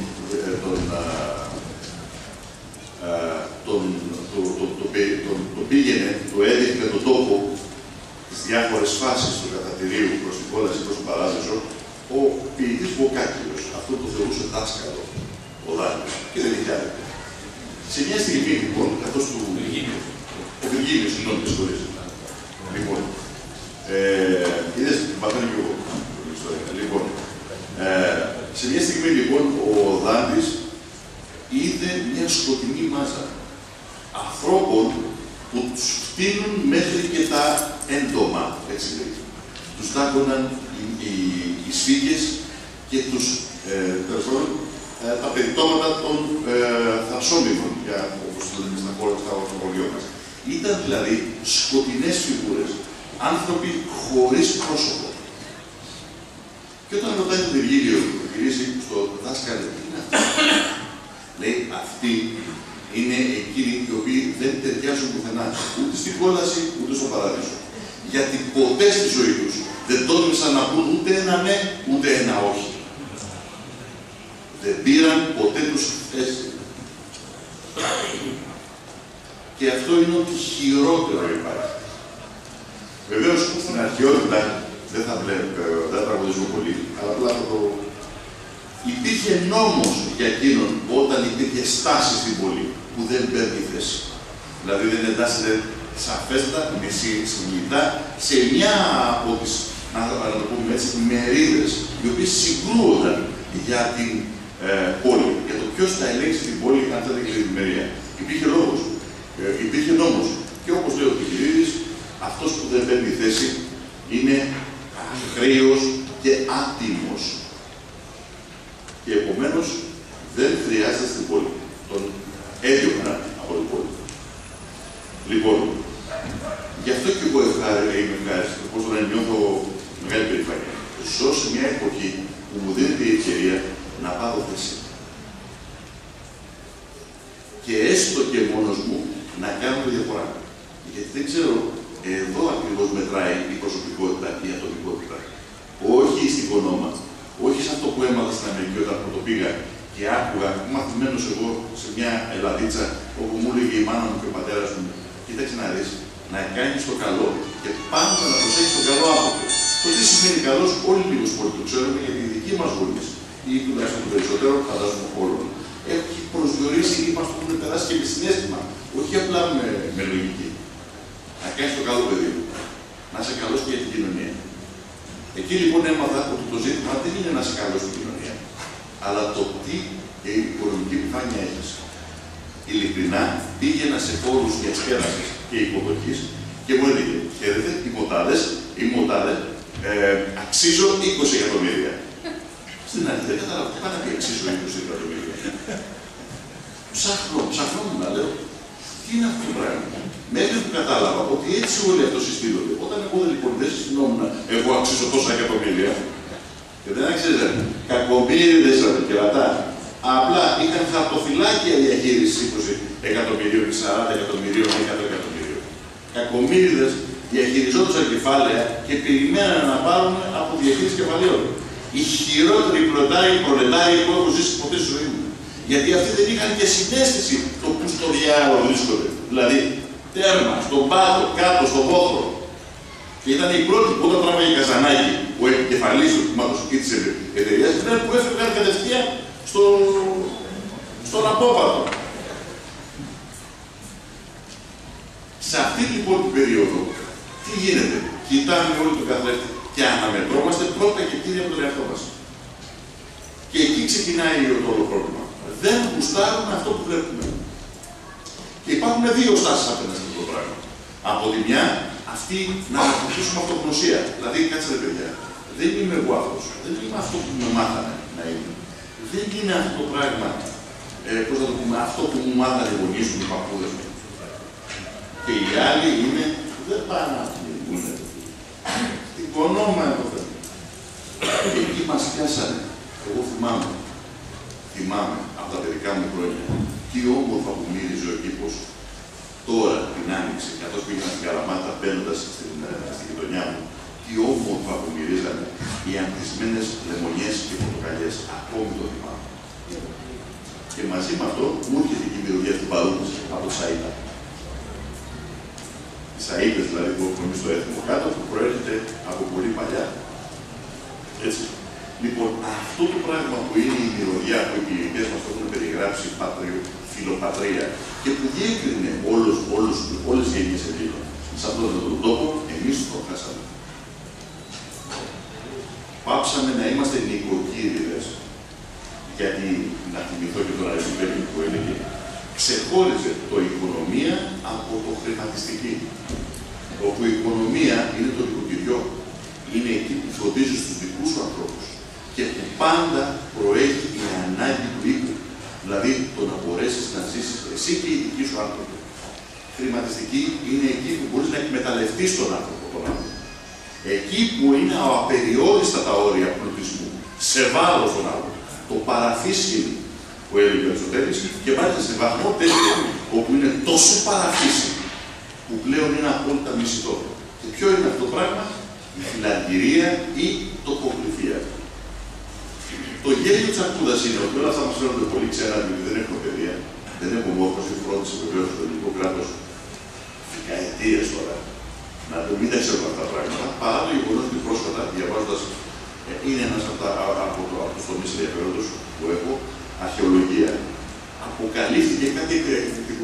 τον πήγαινε, του έδειχνε τον τόπο, τις διάφορες φάσεις του καθατηρίου προς την κόλαση, προς τον παράδεισο, ο ποιητής Βοκάκυλος. Αυτό το θεωρούσε δάσκαλο ο Δάνης και δεν είχε άλλο. Σε μια στιγμή λοιπόν, καθώς του ο Βυργίνιος, συγγνώμη, με συγχωρείτε. Λοιπόν, είδες, μαθαίνω και εγώ την ιστορία. Λοιπόν, σε μια στιγμή λοιπόν ο Δάντης είδε μια σκοτεινή μάζα ανθρώπων που τους φτύνουν μέχρι και τα έντομα, έτσι λέει. Τους δάκωναν οι σφίγγες και τους τα περιτώματα των θρασόμηνων, όπως το λέμε στα χωριό μας. Ήταν δηλαδή σκοτεινές φιγούρες, άνθρωποι χωρίς πρόσωπο. Και όταν ρωτάει τον Βυργίλιο, γυρίζει στο δάσκαλο, τι είναι αυτό? Λέει, αυτοί είναι εκείνοι οι δεν ταιριάζουν πουθενά, ούτε στην κόλαση, ούτε στο παράδεισο. Γιατί ποτέ στη ζωή τους δεν τόλμησαν να πούν ούτε ένα ναι, ούτε ένα όχι. Δεν πήραν ποτέ τους θέση. Και αυτό είναι ότι χειρότερο υπάρχει. Βεβαίως, στην αρχαιότητα δεν θα τραγουδίζουμε πολύ, αλλά απλά θα το... Υπήρχε νόμος για εκείνον όταν υπήρχε στάση στην πόλη που δεν παίρνει θέση. Δηλαδή δεν εντάσσεται σαφέστατα, συνειδητά, σε μια από τις, να το πούμε έτσι, μερίδες, οι οποίες συγκρούονταν για την πόλη, για το ποιος θα ελέγξει την πόλη, αν θέλετε, και την ευημερία. Υπήρχε λόγος, υπήρχε νόμος. Και όπως λέει ο Θηκλίδης, αυτός που δεν παίρνει θέση είναι αχρέος και άτιμος. Και επομένως δεν χρειάζεται στην πόλη. Τον έδιωχνα από την πόλη. Λοιπόν, γι' αυτό και εγώ είμαι ευχάριστο, πώς να νιώθω μεγάλη περηφάνεια. Ζω σε μια εποχή που μου δίνεται η ευκαιρία να πάρω θέση. Και έστω και μόνος μου να κάνω διαφορά. Γιατί δεν ξέρω, εδώ ακριβώς μετράει η προσωπικότητα, η ατομικότητα. Όχι στην κονόμα, όχι σε αυτό που έμαθα στην Αμερική όταν πρωτοπήγα και άκουγα, μαθημένος εγώ σε μια Ελλαδίτσα, όπου μου έλεγε η μάνα μου και ο πατέρας μου, κοίταξε να δεις, να κάνεις το καλό και πάντα να προσέχεις το καλό άνθρωπο. Το τι σημαίνει καλός, όλοι λίγο πολύ το ξέρουμε, γιατί οι δικοί μας γονείς, ή τουλάχιστον το περισσότερο, φαντάζομαι όλων, έχει προσδιορίσει ή μας το έχουν περάσει και με συναίσθημα, όχι απλά με λογική. Να κάνεις το καλό παιδί μου, να είσαι καλός και για την κοινωνία. Εκεί λοιπόν έμαθα ότι το ζήτημα δεν είναι να είσαι καλός στην κοινωνία, αλλά το τι και η οικονομική επιφάνεια έχεις. Ειλικρινά πήγαινα σε φόρους διασκέδασης και υποδοχής και μου έλεγε: χαίρετε, οι μοτάδες, αξίζω 20 εκατομμύρια. Στην αρχή δεν κατάλαβα τι πάνε να πει αξίζω 20 εκατομμύρια. Ψάχνω να λέω, τι είναι αυτό το πράγμα. Μέχρι που κατάλαβα ότι έτσι όλοι αυτό συστήνονται. Όταν εγώ λοιπόν δεν συστηνόμουν, εγώ αξίζω τόσα εκατομμύρια. Και δεν άξιζε. Κακομοίριδες κερατά. Απλά είχαν χαρτοφυλάκια διαχείριση 20 εκατομμυρίων, 40 εκατομμυρίων, 100 εκατομμυρίων. Κακομοίριδες διαχειριζόντουσαν κεφάλαια και περιμέναν να πάρουν από διαχείριση κεφαλαίων. Οι χειρότεροι προλετάριοι που έχω ζήσει ποτέ στη ζωή μου. Γιατί αυτοί δεν είχαν και συναίσθηση το που στο διάλογο βρίσκονται. Δηλαδή, τέρμα, στον πάτο, κάτω, στον πόθρο. Και ήταν οι πρώτοι που όταν τράβαγε Καζανάκη, ο επικεφαλής του τμήματος της εταιρείας, ήταν που έφευγαν κατευθείαν στον απόπατο. Σε αυτή λοιπόν την περίοδο, τι γίνεται. Κοιτάμε όλοι τον καθρέφτη και αναμετρώμαστε πρώτα και κύρια από τον εαυτό μας. Και εκεί ξεκινάει το όλο πρόβλημα. Δεν γουστάρουμε αυτό που βλέπουμε. Και υπάρχουν δύο στάσεις απέναντι σε αυτό το πράγμα. Από τη μια, αυτή να αποκτήσουμε αυτογνωσία. Δηλαδή, κάτσε ρε παιδιά, δεν είμαι εγώ αυτός. Δεν είμαι αυτό που με μάθανε να είμαι. Δεν είναι αυτό το πράγμα, πώς θα το πούμε, αυτό που μου μάθανε οι γονείς μου, οι παππούδες μου. Και οι άλλοι είναι, δεν πάνε αυτοί που είναι. Την κονόμα εδώ πέρα. Και εκεί μας πιάσανε. Εγώ θυμάμαι από τα παιδικά μου χρόνια τι όμορφα που μύριζε ο κήπος τώρα την Άνοιξη, καθώς πήγαινα στην Καλαμάτα μπαίνοντας στη γειτονιά μου, τι όμορφα που μυρίζανε οι ανθισμένες λεμονιές και πορτοκαλιές. Ακόμη το θυμάμαι. Και μαζί με αυτό μου έρχεται και η μυρωδιά του Παρούτης από Σαΐτα. Οι Σαΐτες δηλαδή που έχουμε εμείς στο έθνο κάτω, που προέρχεται από πολύ παλιά. Έτσι. Λοιπόν, αυτό το πράγμα που είναι η μυρωδιά που οι πηγές μας το έχουν περιγράψει φιλοπατρία και που διέκρινε όλες οι γενιές Ελλήνων. Σε αυτόν τον τόπο, εμείς το χάσαμε. Πάψαμε να είμαστε νοικοκύριδες. Γιατί, να θυμηθώ και τον Αριστοτέλη που έλεγε, ξεχώριζε το οικονομία από το χρηματιστική. Όπου η οικονομία είναι το νοικοκυριό. Είναι εκεί που φροντίζει στους δικούς σου ανθρώπους. Και που πάντα προέχει την ανάγκη του οίκου. Δηλαδή το να μπορέσεις να ζήσεις εσύ και οι δικοί σου άνθρωποι. Χρηματιστική είναι εκεί που μπορείς να εκμεταλλευτείς τον άνθρωπο. Εκεί που είναι απεριόριστα τα όρια πλουτισμού. Σε βάρος τον άνθρωπο. Το παραφύσκιν που έλεγε ο Αριστοτέλης και μάλιστα σε βαθμό τέτοιο όπου είναι τόσο παραφύση, που πλέον είναι απόλυτα μισητό. Και ποιο είναι αυτό το πράγμα? Η φιλαργυρία ή τοπογλυφία. Το γέλιο της αρκούδας είναι ότι όλα αυτά μας φαίνονται πολύ ξένα, γιατί δεν έχουμε παιδεία, δεν έχουμε μόρφωση, φρόντιση βεβαίως στο ελληνικό κράτος δεκαετίες τώρα. Να το μην τα ξέρουμε αυτά τα πράγματα, παρά το γεγονός ότι πρόσφατα, διαβάζοντας, είναι ένας από τους τομείς ενδιαφέροντος που έχω, αρχαιολογία, αποκαλύφθηκε κάτι εκρηκτικό.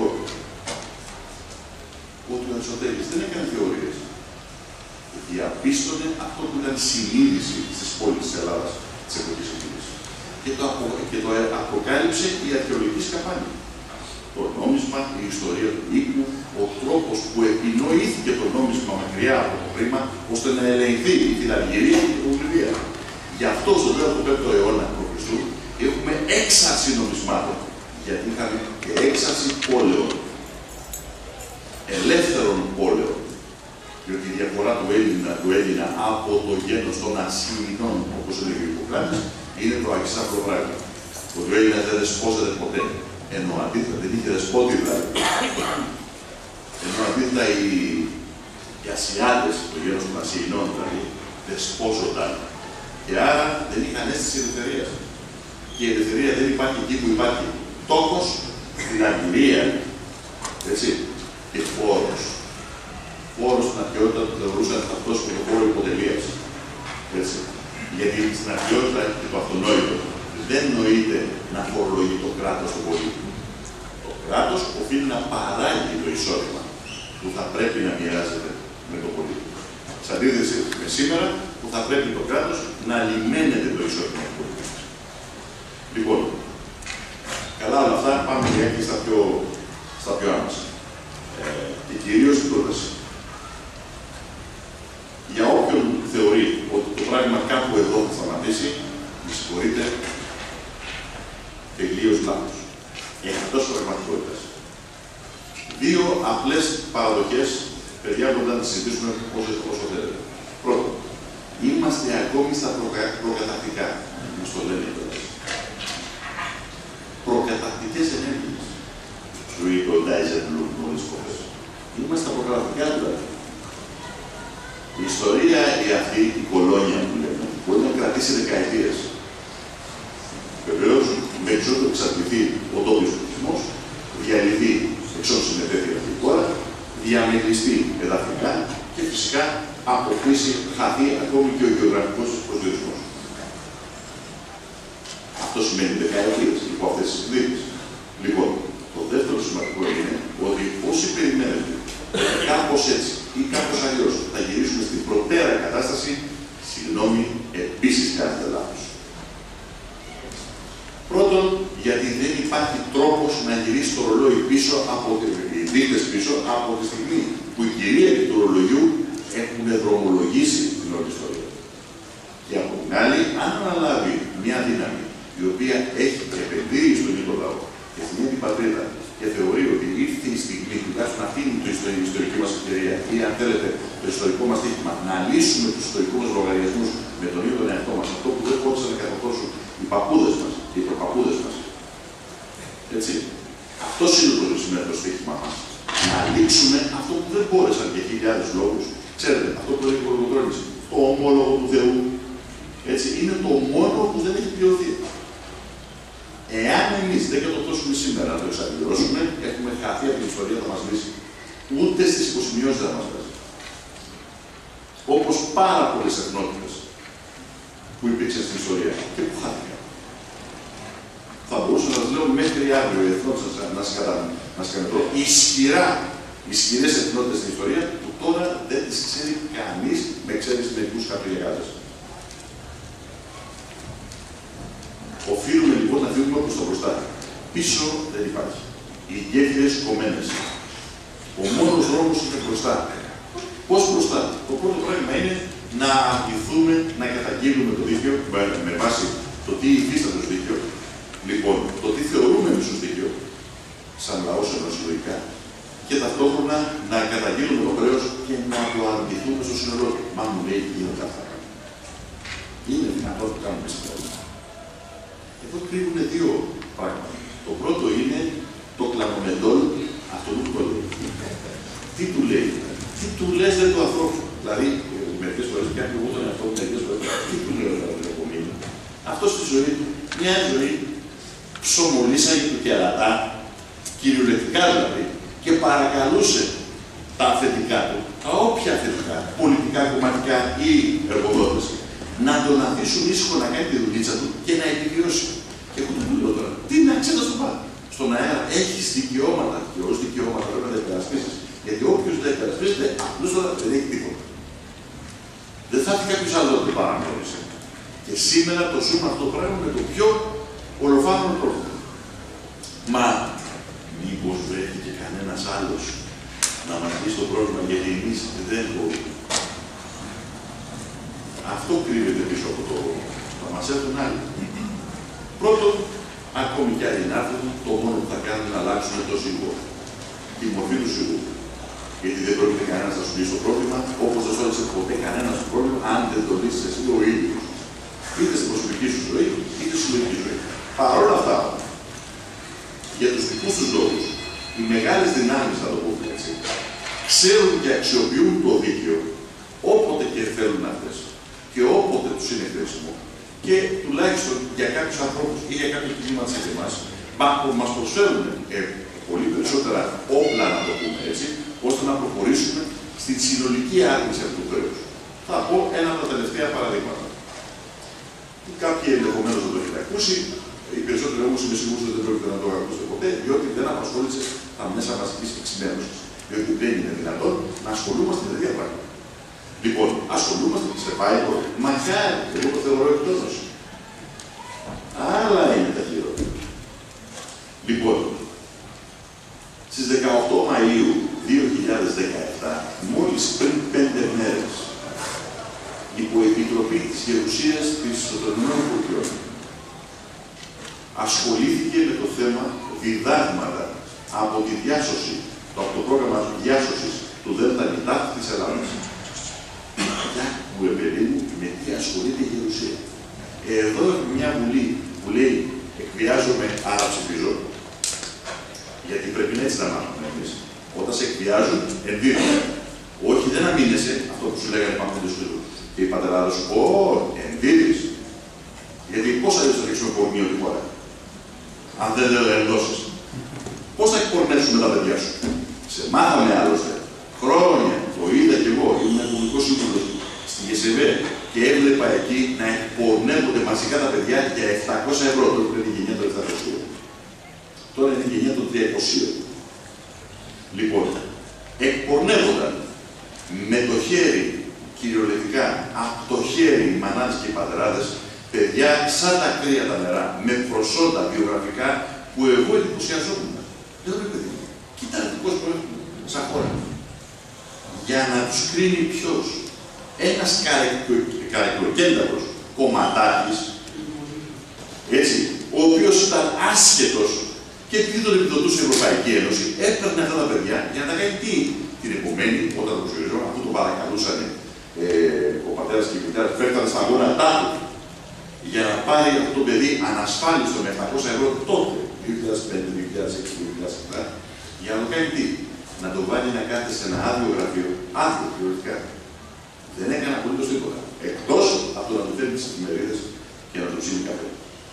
Ότι ο Αριστοτέλης δεν έκανε θεωρίες. Διαπίστωνε αυτό που ήταν συνείδηση στις πόλεις της Ελλάδας της εποχής εκείνης. Και το αποκάλυψε η αρχαιολογική σκαφάνη. Το νόμισμα, η ιστορία του οίκου, ο τρόπος που επινοήθηκε το νόμισμα μακριά από το χρήμα, ώστε να ελεγχθεί η φιλαργυρία και η τοπογλυφία. Γι' αυτό στον 15ο αιώνα π.Χ. έχουμε έξαρση νομισμάτων. Γιατί είχαμε και έξαρση πόλεων. Ελεύθερων πόλεων. Διότι η διαφορά του Έλληνα από το γένος των Ασσιηνών, όπως έλεγε ο Ιπποκράτης, είναι το αξισάπλο πράγμα. Ότι ο Έλληνας δεν δεσπόζεται ποτέ. Ενώ αντίθετα δεν είχε δεσπότη δηλαδή. Ενώ αντίθετα οι Ασιάτες, το γένος των Ασσιηνών δηλαδή, δεσπόζονταν. Και άρα δεν είχαν αίσθηση ελευθερίας. Και η ελευθερία δεν υπάρχει εκεί που υπάρχει τόκος, φιλαργυρία, έτσι, και φόρος. Φόρος στην αρχαιότητα που θεωρούσαν αυτός με το φόρο υποτελείας. Έτσι. Γιατί στην αρχαιότητα και το αυτονόητο δεν νοείται να φορολογεί το κράτος τον πολίτη. Το κράτος οφείλει να παράγει το εισόδημα που θα πρέπει να μοιράζεται με τον πολίτη. Σε αντίθεση με σήμερα, που θα πρέπει το κράτος να λιμένεται το εισόδημα του πολίτη. Λοιπόν, καλά όλα αυτά, πάμε και στα πιο άμεσα. Και κυρίως την πρόταση. Για όποιον θεωρεί ότι το πράγμα κάπου εδώ θα σταματήσει, με συγχωρείτε, τελείως λάθος. Εκτός πραγματικότητας. Δύο απλές παραδοχές, παιδιά, μπορείτε να τις συζητήσουμε όσο θέλετε. Πρώτον, είμαστε ακόμη στα προκατακτικά. Μας το λένε τώρα. Προκατακτικές ενέργειες. Σου είπε ο Ντάιζενμπλουμ μόλις χώρες. Είμαστε στα προκατακτικά δηλαδή. Η ιστορία αυτή, η κολόνια που λέμε, μπορεί να κρατήσει δεκαετίες. Βεβαίως, με εξόδου εξαρτηθεί ο τόπιος πληθυσμός, διαλυθεί εξόδου συμμετέχει αυτή η χώρα, διαμετρηστεί εδαφικά και φυσικά αποκτήσει, χαθεί ακόμη και ο γεωγραφικός προσδιορισμός. Αυτό σημαίνει δεκαετίες υπό αυτές τις συνθήκες. Λοιπόν, το δεύτερο σημαντικό είναι ότι όσοι περιμένετε κάπως έτσι ή κάπως αλλιώς θα γυρίσουμε στην προτέρα κατάσταση, συγγνώμη, επίσης κάνετε λάθος. Πρώτον, γιατί δεν υπάρχει τρόπος να γυρίσει το ρολόι πίσω από οι δείκτες πίσω από τη στιγμή που οι κυρίαρχοι του ρολογιού έχουν δρομολογήσει την όλη ιστορία. Και από την άλλη, αν αναλάβει μια δύναμη η οποία έχει επενδύει στον ίδιο λαό και στην ίδια την πατρίδα και θεωρεί ότι ήρθε η στιγμή τουλάχιστον να αφήνει την ιστορική μας ευκαιρία ή, αν θέλετε, το ιστορικό μας τύχημα, να λύσουμε τους ιστορικούς μας λογαριασμούς με τον ίδιο τον εαυτό μας, αυτό που δεν μπόρεσαν να κατορθώσουν οι παππούδες μας και οι προπαππούδες μας. Έτσι. Αυτό είναι το σημερινό στοίχημα μας. Να λύσουμε αυτό που δεν μπόρεσαν για χιλιάδες λόγους. Ξέρετε, αυτό που λέει ο Κολοκοτρώνης, το ομόλογο του Θεού. Έτσι, είναι το μόνο που δεν έχει πληρωθεί. Εάν εμείς δεν κατορθώσουμε σήμερα να το εξαπληρώσουμε, έχουμε χαθεί από την ιστορία, θα μας λύσει. Ούτε στις υποσημειώσεις θα μας βγάζει. Όπως πάρα πολλές εθνότητες που υπήρξαν στην ιστορία και που χάθηκαν. Θα μπορούσα να σας λέω μέχρι αύριο οι εθνότητες να σκανετώ ισχυρές εθνότητες στην ιστορία που τώρα δεν τις ξέρει κανείς με εξαίρεση μερικούς καπηλιακάδες. Οφείλουμε λοιπόν να φύγουμε προς το μπροστά. Πίσω δεν υπάρχει. Οι γέφυρες κομμένες. Ο μόνος δρόμος είναι μπροστά. Πώς μπροστά? Το πρώτο πράγμα είναι να αρνηθούμε να καταγγείλουμε το δίκαιο με βάση το τι υφίσταται ως δίκαιο. Λοιπόν, το τι θεωρούμε εμείς ως δίκαιο, σαν λαός ενωσιολογικά, και ταυτόχρονα να καταγγείλουμε το χρέος και να το αρνηθούμε στο σύνολό του. Μα μου λέει γίνεται αυτά. Είναι δυνατόν να κάνουμε σήμερα. Εδώ κρύβουν δύο πράγματα. Το πρώτο είναι το κλαμομεντόλ Αυτό που το λέει. Τι του λέει, τι του λες δεν του ανθρώπου. Δηλαδή, μερικές φορές πιάνει εγώ τον εαυτό μου, μερικές φορές, τι του λέω δηλαδή από μήνυμα. Αυτό στη ζωή του, μια ζωή ψωμολίσα για του κερατά, κυριολεκτικά δηλαδή, και παρακαλούσε τα αφεντικά του, τα όποια αφεντικά, πολιτικά, κομματικά ή εργοδότες, να τον αφήσουν ήσυχο να κάνει τη δουλίτσα του και να επιβιώσει. Και εγώ του λέω τώρα, τι να ξέρετε στο πάνω. Στον αέρα έχει δικαιώματα και ως δικαιώματα πρέπει να τα υπερασπίσεις. Γιατί όποιος δεν υπερασπίζεται, απλούστατα δεν έχει τίποτα. Δεν θα έρθει κάποιος άλλο να το παραγνώρισε. Και σήμερα το ζούμε αυτό το πράγμα με το πιο ολοφάνερο τρόπο. Μα μήπως βρέχει και κανένας άλλος να μας πει στο πρόβλημα, γιατί εμείς δεν μπορούμε. Αυτό κρύβεται πίσω από το να μας έρθουν άλλοι. Πρώτον, ακόμη κι άλλοι να έρθουν, το μόνο που θα κάνουν είναι να αλλάξουν το σύμβολο, τη μορφή του σύμβολου. Γιατί δεν πρόκειται κανένας να σου λύσει το πρόβλημα, όπως δεν σου έλυσε ποτέ κανένας το πρόβλημα, αν δεν το λύσεις εσύ ο ίδιος. Είτε στην προσωπική σου ζωή, είτε στη συλλογική ζωή. Παρ' όλα αυτά, για τους δικούς τους λόγους, οι μεγάλες δυνάμεις, θα το πούμε έτσι, ξέρουν και αξιοποιούν το δίκαιο όποτε και θέλουν αυτές και όποτε τους είναι χρήσιμο. Και τουλάχιστον για κάποιους ανθρώπους ή για κάποιο κίνημα της εμάς, που μας προσφέρουν πολύ περισσότερα όπλα, να το πούμε έτσι, ώστε να προχωρήσουμε στην συνολική άρνηση αυτού του χρέους. Θα πω ένα από τα τελευταία παραδείγματα. Κάποιοι ενδεχομένως δεν το έχετε ακούσει, οι περισσότεροι όμως είμαι σίγουρος ότι δεν πρόκειται να το ακούσετε ποτέ, διότι δεν απασχόλησε τα μέσα μαζικής εξημέρωσης. Διότι δεν είναι δυνατόν να ασχολούμαστε με τέτοια πράγματα. Λοιπόν, ασχολούμαστε σε Πάικο, μακάρι, εγώ το θεωρώ εκτός. Άλλα είναι τα χειρότερα. Λοιπόν, στις 18 Μαΐου 2017, μόλις πριν 5 μέρες, η Υποεπιτροπή της Γερουσίας της ΗΠΑ ασχολήθηκε με το θέμα διδάγματα από τη διάσωση, από το πρόγραμμα διάσωσης του ΔΝΤ της Ελλάδας. Για που παιδί μου, με τι ασχολείται η Γερουσία. Εδώ έχουμε μια βουλή που λέει εκβιάζομαι, άρα ψηφίζω. Γιατί πρέπει να έτσι να μάθουμε εμείς. Όταν σε εκβιάζουν, ενδίδουν. Όχι, δεν αμήνεσαι, αυτό που σου λέγανε πάνω από το και οι πατεράδες σου, ενδίδεις. Γιατί πώς αλλιώς θα ρίξουμε κορμίο τη χώρα, αν δεν ενδώσεις. Πώς θα εκπορνεύσουμε τα παιδιά σου. Σε μάθαμε άλλωστε. Χρόνια, το είδα κι εγώ, ήμουν υπουργικός σύμβουλος στη ΓΕΣΕΒΕ και έβλεπα εκεί να εκπορνεύονται μαζικά τα παιδιά για 700 ευρώ. Τότε είναι η γενιά των 700. Τώρα είναι η γενιά των 300. Λοιπόν, εκπορνεύονταν με το χέρι, κυριολεκτικά, από το χέρι οι μανάδες και οι πατεράδες, παιδιά σαν τα κρύα τα νερά, με προσόντα βιογραφικά που εγώ εντυπωσιαζόμουν. Δεν το παιδί μου. Κοιτάξτε τι κόσμο έχουμε σαν χώρα. Για να τους κρίνει ποιος. Ένας καρεκλοκένταρος κομματάρχης, έτσι, ο οποίος ήταν άσχετος και επειδή τον επιδοτούσε η Ευρωπαϊκή Ένωση, έπαιρνε αυτά τα παιδιά για να τα κάνει τι. Την επομένη, όταν το προσφυγιζόταν, αυτό το παρακαλούσαν ο πατέρας και η μητέρα, φέρτανε στα γόνατά του για να πάρει αυτό το παιδί ανασφάλιστο με 700 ευρώ τότε, 2005, 2006, 2007, για να το κάνει τι. Να το βάλει να κάθεται σε ένα άδειο γραφείο, άδειο θεωρητικά. Δεν έκανε απολύτως τίποτα. Εκτός από το να του φέρνει τις εφημερίδες και να του ψήνει καφέ.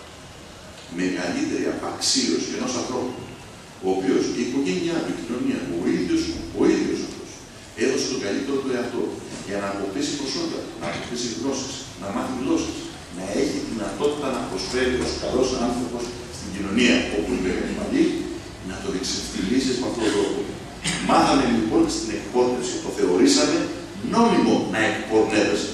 Μεγαλύτερη απαξίωση ενός ανθρώπου, ο οποίος η οικογένειά του, η κοινωνία, ο ίδιος αυτός, έδωσε τον καλύτερο του εαυτό για να αποκτήσει προσόντα, να αποκτήσει γνώσεις, να μάθει γλώσσες, να έχει δυνατότητα να προσφέρει ως καλός άνθρωπος στην κοινωνία όπου είναι μεγάλη, να το εξευτυλίσεις με αυτόν τον τρόπο. Μάθαμε λοιπόν στην εκπόρνευση, το θεωρήσαμε νόμιμο να εκπορνεύεσαι.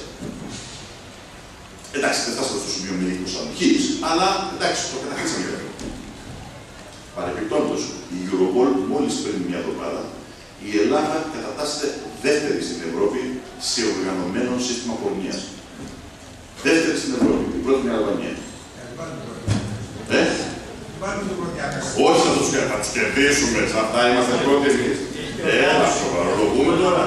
Εντάξει, δεν φτάσαμε στο σημείο μηνύκους ανοχής, αλλά εντάξει, το καταχύσαμε για αυτό. Παρεπιπτόντως, η Europol μόλις πριν μια εβδομάδα, η Ελλάδα κατατάσσεται δεύτερη στην Ευρώπη σε οργανωμένο σύστημα πορνείας. Δεύτερη στην Ευρώπη, η πρώτη είναι η Αλβανία. Όχι θα τους κερδίσουμε, σε αυτά είμαστε πρώτοι εμείς. Έλα, σοβαρολογούμε τώρα.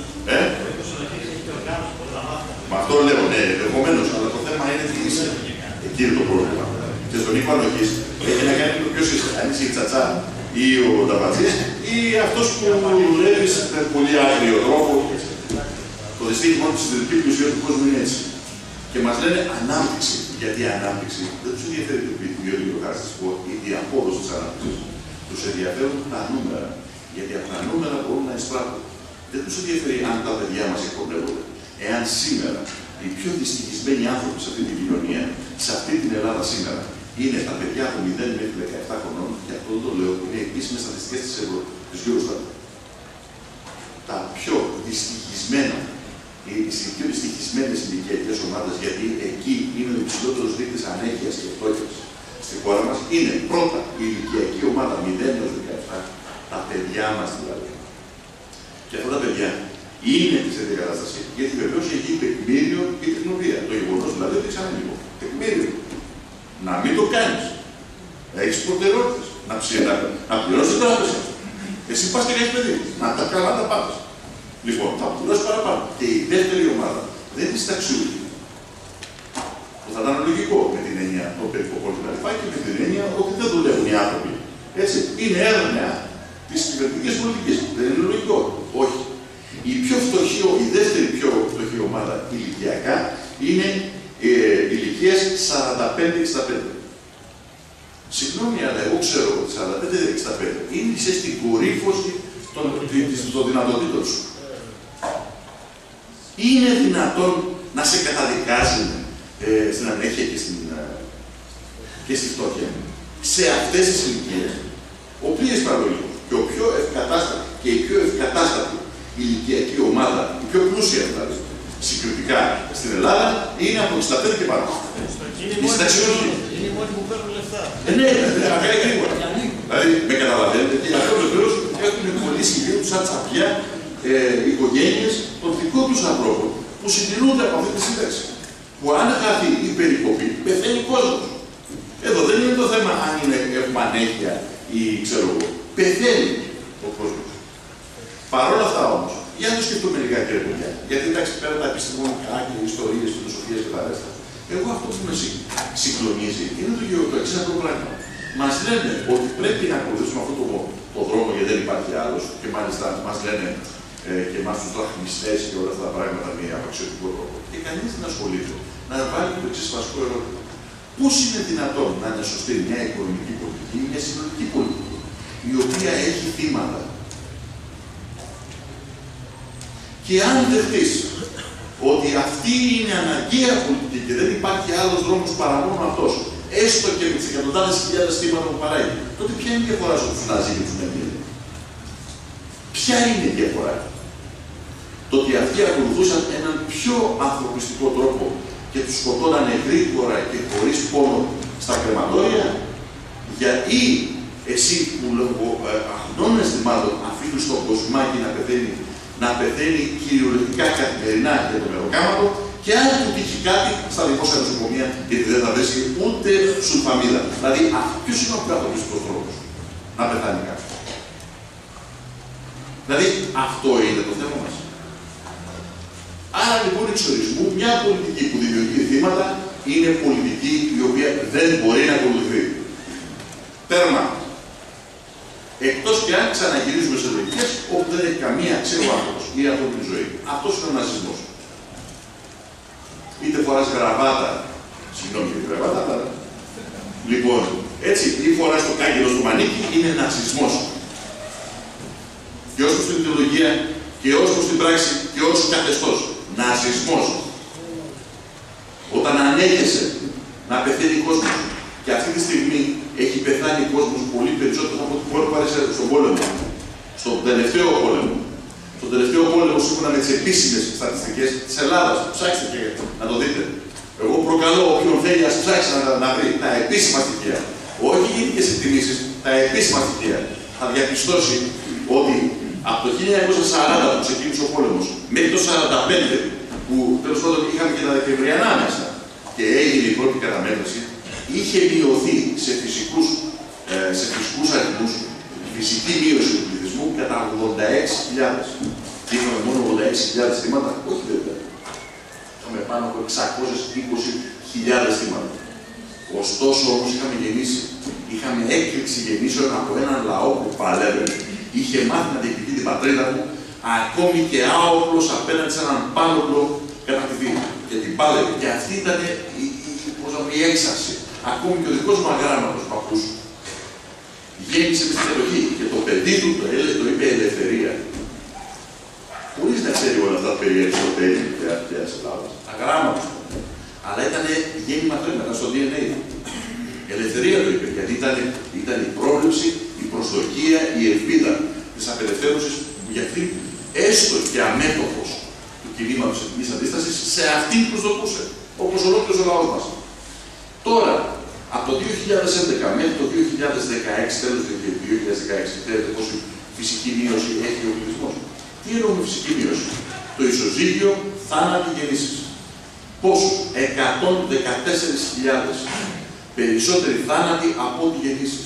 Μα αυτό λέω, ναι, ενδεχομένως, αλλά το θέμα είναι τι είσαι. Εκεί είναι το πρόβλημα. Και στον οίκο ανοχής έχει να κάνει με το ποιος είσαι. Αν είσαι η τσατσά, ή ο Νταβατζής, ή αυτός που δουλεύει με πολύ άγριο τρόπο. Το δυστύχημα του συντηρητική πλουσία του κόσμου είναι έτσι. Και μας λένε ανάπτυξη. Γιατί ανάπτυξη δεν τους ενδιαφέρει το ποιοτικό χαρακτηριστικό ή η απόδοση της ανάπτυξης. Τους ενδιαφέρουν τα νούμερα. Γιατί από τα νούμερα μπορούν να εισπράττουν. Δεν τους ενδιαφέρει αν τα παιδιά μας εκπονεύονται. Εάν σήμερα οι πιο δυστυχισμένοι άνθρωποι σε αυτή την κοινωνία, σε αυτή την Ελλάδα σήμερα, είναι τα παιδιά από 0 μέχρι 17 χρονών, και αυτό δεν το λέω, είναι επίσημες στατιστικές της Eurostat. Τα πιο δυστυχισμένα, οι πιο δυστυχισμένες ηλικιακές ομάδες, γιατί εκεί είναι ο υψηλότερος δείκτης ανέχειας και φτώχειας στη χώρα μας, είναι πρώτα η ηλικιακή ομάδα 0 έως 17, τα παιδιά μας δηλαδή. Και αυτά τα παιδιά είναι σε τέτοια κατάσταση, γιατί βεβαίως έχει τεκμήριο η τεχνολογία. Το γεγονός δηλαδή ότι ξαναλίγο. Τεκμήριο. Να μην το κάνεις. Έχεις προτεραιότητες. Να πληρώσεις την τράπεζα. Εσύ πας και κάνεις παιδί. Να τα καλά τα πάντα. Λοιπόν, θα πληρώσεις παραπάνω. Και η δεύτερη ομάδα δεν είναι συνταξιούχη. Που θα ήταν λογικό με την έννοια των περικοπών κτλ. Και με την έννοια ότι δεν δουλεύουν οι άνθρωποι. Έτσι. Είναι έρευνα της κυβερνητικής πολιτικής. Δεν είναι λογικό. Όχι. Η δεύτερη πιο φτωχή ομάδα ηλικιακά είναι ηλικίες 45-65. Συγγνώμη, αλλά εγώ ξέρω ότι 45-65 είναι στην κορύφωση των δυνατοτήτων σου. Είναι δυνατόν να σε καταδικάζουν στην ανέχεια και στη φτώχεια σε αυτές τις ηλικίες? Ο πλήρης παραγωγικός και η πιο ευκατάστατη ηλικιακή ομάδα, η πιο πλούσια δηλαδή, συγκριτικά στην Ελλάδα, είναι από 65 και πάνω. Είναι οι μόνοι που παίρνουν λεφτά. Ναι, αργά ή γρήγορα. Δηλαδή, με καταλαβαίνετε, και αυτό βεβαίως έχουν κολλήσει γύρω τους σαν τσαπιά οικογένειες των δικών τους ανθρώπων που συντηρούνται από αυτή τη σύνταξη. Που αν χαθεί η περικοπή, πεθαίνει κόσμος. Εδώ δεν είναι το θέμα αν είναι ευμανέχεια ή ξέρω εγώ. Πεθαίνει ο κόσμος. Παρ' όλα αυτά όμως, για να το σκεφτούμε λιγάκι ρε παιδιά, γιατί εντάξει πέρα τα επιστημονικά και ιστορίες, φιλοσοφίες και τα ρέστα. Εγώ αυτό που με συγκλονίζει είναι το εξής αυτό το πράγμα. Μας λένε ότι πρέπει να ακολουθήσουμε αυτό το δρόμο γιατί δεν υπάρχει άλλος, και μάλιστα μας λένε και εμάς τους δραχμιστές και όλα αυτά τα πράγματα με απαξιωτικό τρόπο. Και κανείς δεν ασχολείται να βάλει το εξής βασικό ερώτημα. Πώς είναι δυνατόν να είναι σωστή μια οικονομική πολιτική, μια συνολική πολιτική, η οποία έχει θύματα? Και αν δεχτείς ότι αυτή είναι αναγκαία πολιτική και δεν υπάρχει άλλος δρόμος παρά μόνο αυτός, έστω και με τις εκατοντάδες χιλιάδες θύματα που παράγει, τότε ποια είναι η διαφορά στους Ναζί και τους Μενδύλοι? Ποια είναι η διαφορά? Το ότι αυτοί ακολουθούσαν έναν πιο ανθρωπιστικό τρόπο και τους σκοτώνανε γρήγορα και χωρίς πόνο στα κρεματόρια, γιατί εσύ που αγνώνεσαι μάλλον αφήνεις τον κοσμάκι να πεθαίνει κυριολεκτικά καθημερινά για το μεροκάματο, και αν του τύχει κάτι στα δημόσια νοσοκομεία, γιατί δεν θα βρίσκει ούτε σουλφαμίδα. Δηλαδή, ποιος είναι ο πιο ανθρωπιστικός τρόπος να πεθάνει κάποιος? Δηλαδή, αυτό είναι το θέμα μας. Άρα λοιπόν εξορισμού, μια πολιτική που δημιουργεί θύματα είναι πολιτική η οποία δεν μπορεί να ακολουθεί. Τέρμα. Εκτός και αν ξαναγυρίζουμε σε λογικές όπου δεν έχει καμία αξία ο άνθρωπος ή η ανθρώπινη ζωή. Αυτός είναι ο ναζισμός. Είτε φοράς γραβάτα, συγγνώμη για τη γραβάτα, αλλά λοιπόν, έτσι, ή φοράς το κάγκελο στο μανίκι, είναι ναζισμός. Και ως προς την ιδεολογία, και ως προς την πράξη, και ως καθεστώς. Ναζισμός. Όταν ανέχεσαι να πεθαίνει κόσμος, και αυτή τη στιγμή έχει πεθάνει κόσμος πολύ περισσότερο από ό,τι μπορεί πάρει στον πόλεμο. Στον τελευταίο πόλεμο. Στον τελευταίο πόλεμο, σύμφωνα με τις επίσημες στατιστικές της Ελλάδας, ψάξτε και να το δείτε. Εγώ προκαλώ όποιον θέλει να ψάξει να βρει τα επίσημα στοιχεία. Όχι γενικές εκτιμήσεις, τα επίσημα στοιχεία. Θα διαπιστώσει ότι από το 1940 που ξεκίνησε ο πόλεμος μέχρι το 1945, που τέλος πάντων είχαμε και τα Δεκεμβριανά μέσα και έγινε η πρώτη καταμέτρηση, είχε μειωθεί σε φυσικούς αριθμούς, φυσική μείωση του πληθυσμού κατά 86.000. Είχαμε μόνο 86.000 θύματα, όχι βέβαια. Είχαμε πάνω από 620.000 θύματα. Ωστόσο όμως είχαμε έκρηξη γεννήσεων από έναν λαό που παλεύει, είχε μάθει να διεκδικεί την πατρίδα του, ακόμη και άοπλος απέναντι σε έναν πάνωπλο κατακτητή. Και την πάλευε. Και αυτή ήταν η έξαρση. Ακόμη και ο δικός μου αγράμματος παππούς γέννησε με στην εποχή και το παιδί του το είπε ελευθερία. Χωρίς να ξέρει όλα αυτά περί Αριστοτέλη και αρχαίας Ελλάδας. Αγράμματος. Αλλά ήταν γέννημα θρέμματα στο DNA. Ελευθερία το είπε, γιατί ήταν η πρόβλεψη, η προσδοκία, η ελπίδα της απελευθέρωσης που για αυτήν, έστω και αμέτωχος του κινήματος εθνικής αντίστασης, σε αυτήν προσδοκούσε, όπως ολόκληρος ο λαός μας. Τώρα, από το 2011 μέχρι το 2016, τέλος του 2016, ξέρετε πόση φυσική μείωση έχει ο πληθυσμός. Τι εννοούμε φυσική μείωση? Το ισοζύγιο θάνατοι γεννήσεις. Πόσους? 114.000 περισσότεροι θάνατοι από ό,τι γεννήσεις.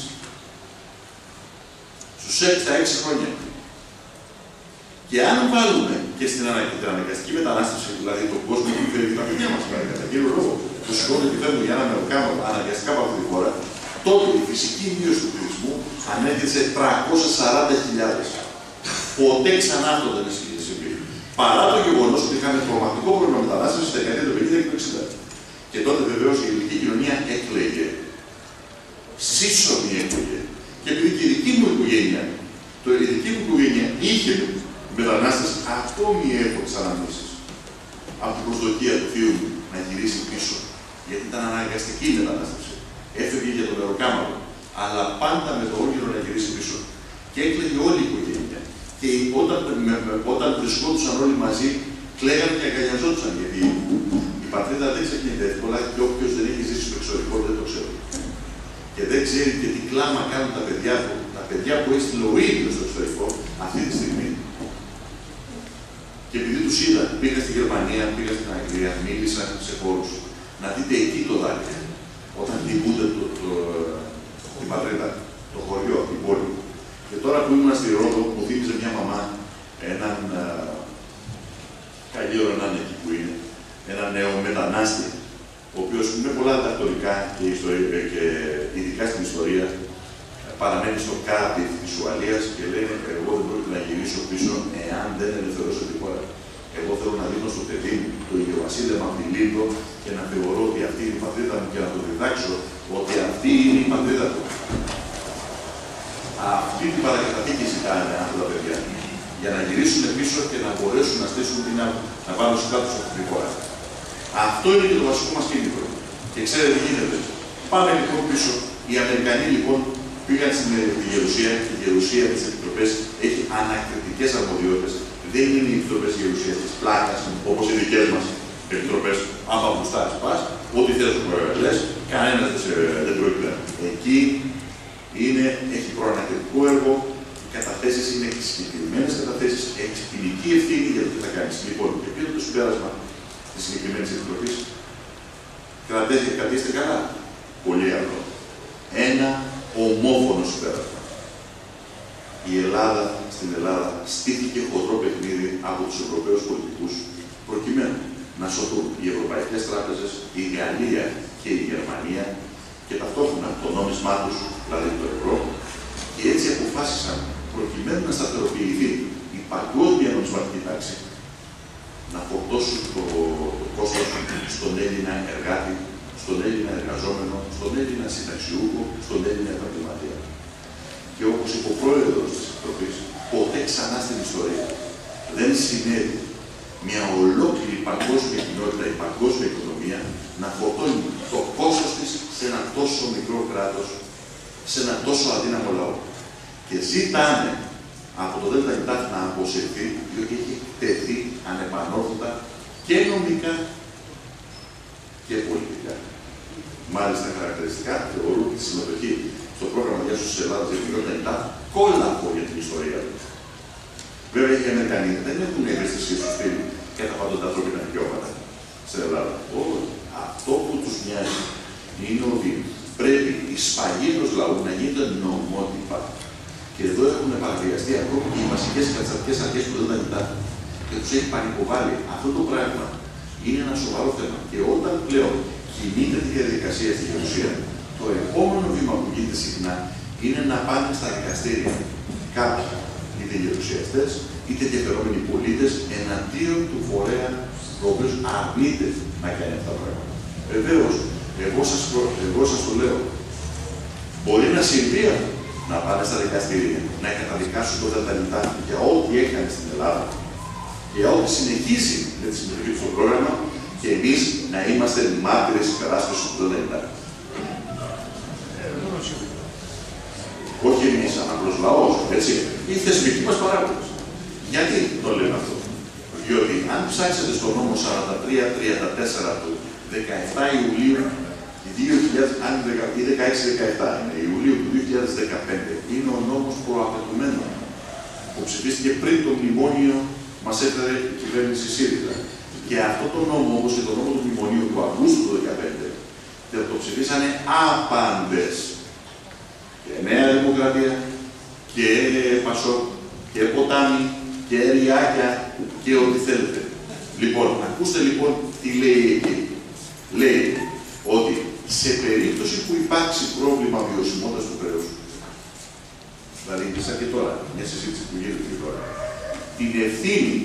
Στους 6 χρόνια. Και αν βάλουμε και στην αναγκαστική μετανάστευση, δηλαδή τον κόσμο που φέρει τα παιδιά μας, κατά κύριο λόγο, που σηκώνται και φέρνουν για ένα μεροκάμα αναγκαστικά από αυτή τη χώρα, τότε η φυσική μείωση του πληθυσμού ανέρχεται σε 340.000. Ποτέ ξανά αυτό δεν συμβεί. Παρά το γεγονός ότι είχαμε τρομακτικό πρόβλημα μετανάστευσης στη δεκαετία του 50 και του 60. Και τότε βεβαίως η ελληνική κοινωνία έκλαιγε. Σύσσωμη έκλαιγε. Και επειδή και η δική μου οικογένεια είχε μετανάστες, ακόμη έχω τις αναμνήσεις από την προσδοκία του θείου μου να γυρίσει πίσω. Γιατί ήταν αναγκαστική η μετανάστευση. Έφευγε για το μεροκάματο, αλλά πάντα με το όνειρο να γυρίσει πίσω. Και έκλαιγε όλη η οικογένεια. Και όταν βρισκόντουσαν όλοι μαζί, κλαίγανε και αγκαλιαζόντουσαν. Γιατί η πατρίδα δεν ξεχνιέται εύκολα και όποιος δεν έχει ζήσει στο εξωτερικό δεν το ξέρει. Και δεν ξέρει και τι κλάμα κάνουν τα παιδιά του, τα παιδιά που έστειλε ο ίδιος στο εξωτερικό αυτή τη στιγμή. Και επειδή τους είδα, πήγα στη Γερμανία, πήγα στην Αγγλία, μίλησα σε χώρους. Να δείτε εκεί το δάκρυ, όταν τιμούνται την πατρίδα, το χωριό, την πόλη. Και τώρα που ήμουν στη Ρόδο, μου θύμιζε μια μαμά έναν, καλή ώρα να είναι εκεί που είναι, έναν νέο μετανάστη, ο οποίος με πολλά διδακτορικά και ειδικά στην ιστορία παραμένει στο κάπι της Ουαλίας και λέει: εγώ δεν πρόκειται να γυρίσω πίσω εάν δεν ελευθερώσω τη χώρα. Εγώ θέλω να δίνω στο παιδί μου το ηλιοβασίλεμα από τη Λίμπρο και να θεωρώ ότι αυτή είναι η πατρίδα μου και να το διδάξω ότι αυτή είναι η πατρίδα του. Αυτή την παρακαταθήκη ζητάνε αυτά τα παιδιά για να γυρίσουν πίσω και να μπορέσουν να στήσουν την να πάρουν στους κάτω αυτή τη χώρα. Αυτό είναι και το βασικό μας κίνητρο. Και ξέρετε τι γίνεται. Πάμε λοιπόν πίσω. Οι Αμερικανοί λοιπόν πήγαν στη Γερουσία και η Γερουσία με τις επιτροπές έχει ανακριτικές αρμοδιότητες. Δεν είναι οι επιτροπές Γερουσίας της πλάκας όπως οι δικές μας επιτροπές. Άμα γουστάρεις πας, ό,τι θες λες, κανένας δεν πρόκειται. Εκεί έχει προανακριτικό έργο, οι καταθέσεις είναι συγκεκριμένες καταθέσεις, έχεις ποινική ευθύνη για το τι θα κάνεις. Λοιπόν, και ποιο είναι το συμπέρασμα της συγκεκριμένης επιτροπής? Κρατήστε καλά. Πολύ απλό. Ένα ομόφωνο συμπέρασμα. Στην Ελλάδα στήθηκε χοντρό παιχνίδι από τους Ευρωπαίους πολιτικούς προκειμένου να σωθούν οι ευρωπαϊκές τράπεζες, η Γαλλία και η Γερμανία και ταυτόχρονα το νόμισμά τους, δηλαδή το ευρώ, και έτσι αποφάσισαν προκειμένου να σταθεροποιηθεί η παγκόσμια νομισματική τάξη να φορτώσουν το κόστος στον Έλληνα εργάτη, στον Έλληνα εργαζόμενο, στον Έλληνα συνταξιούχο, στον Έλληνα επαγγελματία. Και όπως είπε ο πρόεδρος της Επιτροπής, ποτέ ξανά στην ιστορία δεν συνέβη μια ολόκληρη παγκόσμια κοινότητα, η παγκόσμια οικονομία, να φορτώνει το κόστος της σε ένα τόσο μικρό κράτος, σε ένα τόσο αδύναμο λαό. Και ζητάνε από το ΔΕΛΤΑ να αποσυρθεί, διότι έχει τεθεί ανεπανόρθωτα και νομικά και πολιτικά. Μάλιστα, χαρακτηριστικά θεωρούν τη συμμετοχή στο πρόγραμμα διάσωσης της Ελλάδας για την κοινότητα κόλαφο για την ιστορία του. Βέβαια, οι Αμερικανοί δεν έχουν ευαισθησία στο στυλ κατά πάντων τα ανθρώπινα δικαιώματα στην Ελλάδα. Όχι. Αυτό που τους νοιάζει είναι ότι πρέπει η σφαγή ενός λαού να γίνεται νομότυπα. Και εδώ έχουν παραβιαστεί ακόμη και οι βασικές καταστατικές αρχές που δεν τα κοιτάνε. Και τους έχει πανικοβάλει. Αυτό το πράγμα είναι ένα σοβαρό θέμα. Και όταν πλέον κινείται τη διαδικασία στη Γερουσία, το επόμενο βήμα που γίνεται συχνά είναι να πάνε στα δικαστήρια κάποιοι, είτε γερουσιαστές, είτε ενδιαφερόμενοι πολίτες, εναντίον του φορέα ο οποίος αρνείται να κάνει αυτά τα πράγματα. Βεβαίως, εγώ σας το λέω, μπορεί να συμβεί να πάνε στα δικαστήρια, να καταδικάσουν το ΔΕΛΤΑ για ό,τι έκανε στην Ελλάδα, για ό,τι συνεχίσει με τη συμμετοχή του στο πρόγραμμα και εμείς να είμαστε μάρτυρες της κατάστασης που δεν ήταν. Όχι εμείς, σαν απλός λαός, έτσι. Οι θεσμικοί μας παράγοντες. Γιατί το λέμε αυτό? Διότι αν ψάξετε στο νόμο 43-34 του 17 Ιουλίου 16-17 είναι Ιουλίου του 2015, είναι ο νόμος προαπαιτουμένων που ψηφίστηκε πριν το μνημόνιο μας έφερε η κυβέρνηση ΣΥΡΙΖΑ. Και αυτό το νόμο, όπως και το νόμο του μνημονίου του Αυγούστου του 2015, το ψηφίσανε άπαντες. Και Νέα Δημοκρατία, και Πασόκ, και Ποτάμι, και Ριάκια, και ό,τι θέλετε. Λοιπόν, ακούστε λοιπόν τι λέει εκεί. Λέει ότι σε περίπτωση που υπάρξει πρόβλημα βιωσιμότητας του χρέους, δηλαδή σαν και τώρα, μια συζήτηση που γίνεται και τώρα, την ευθύνη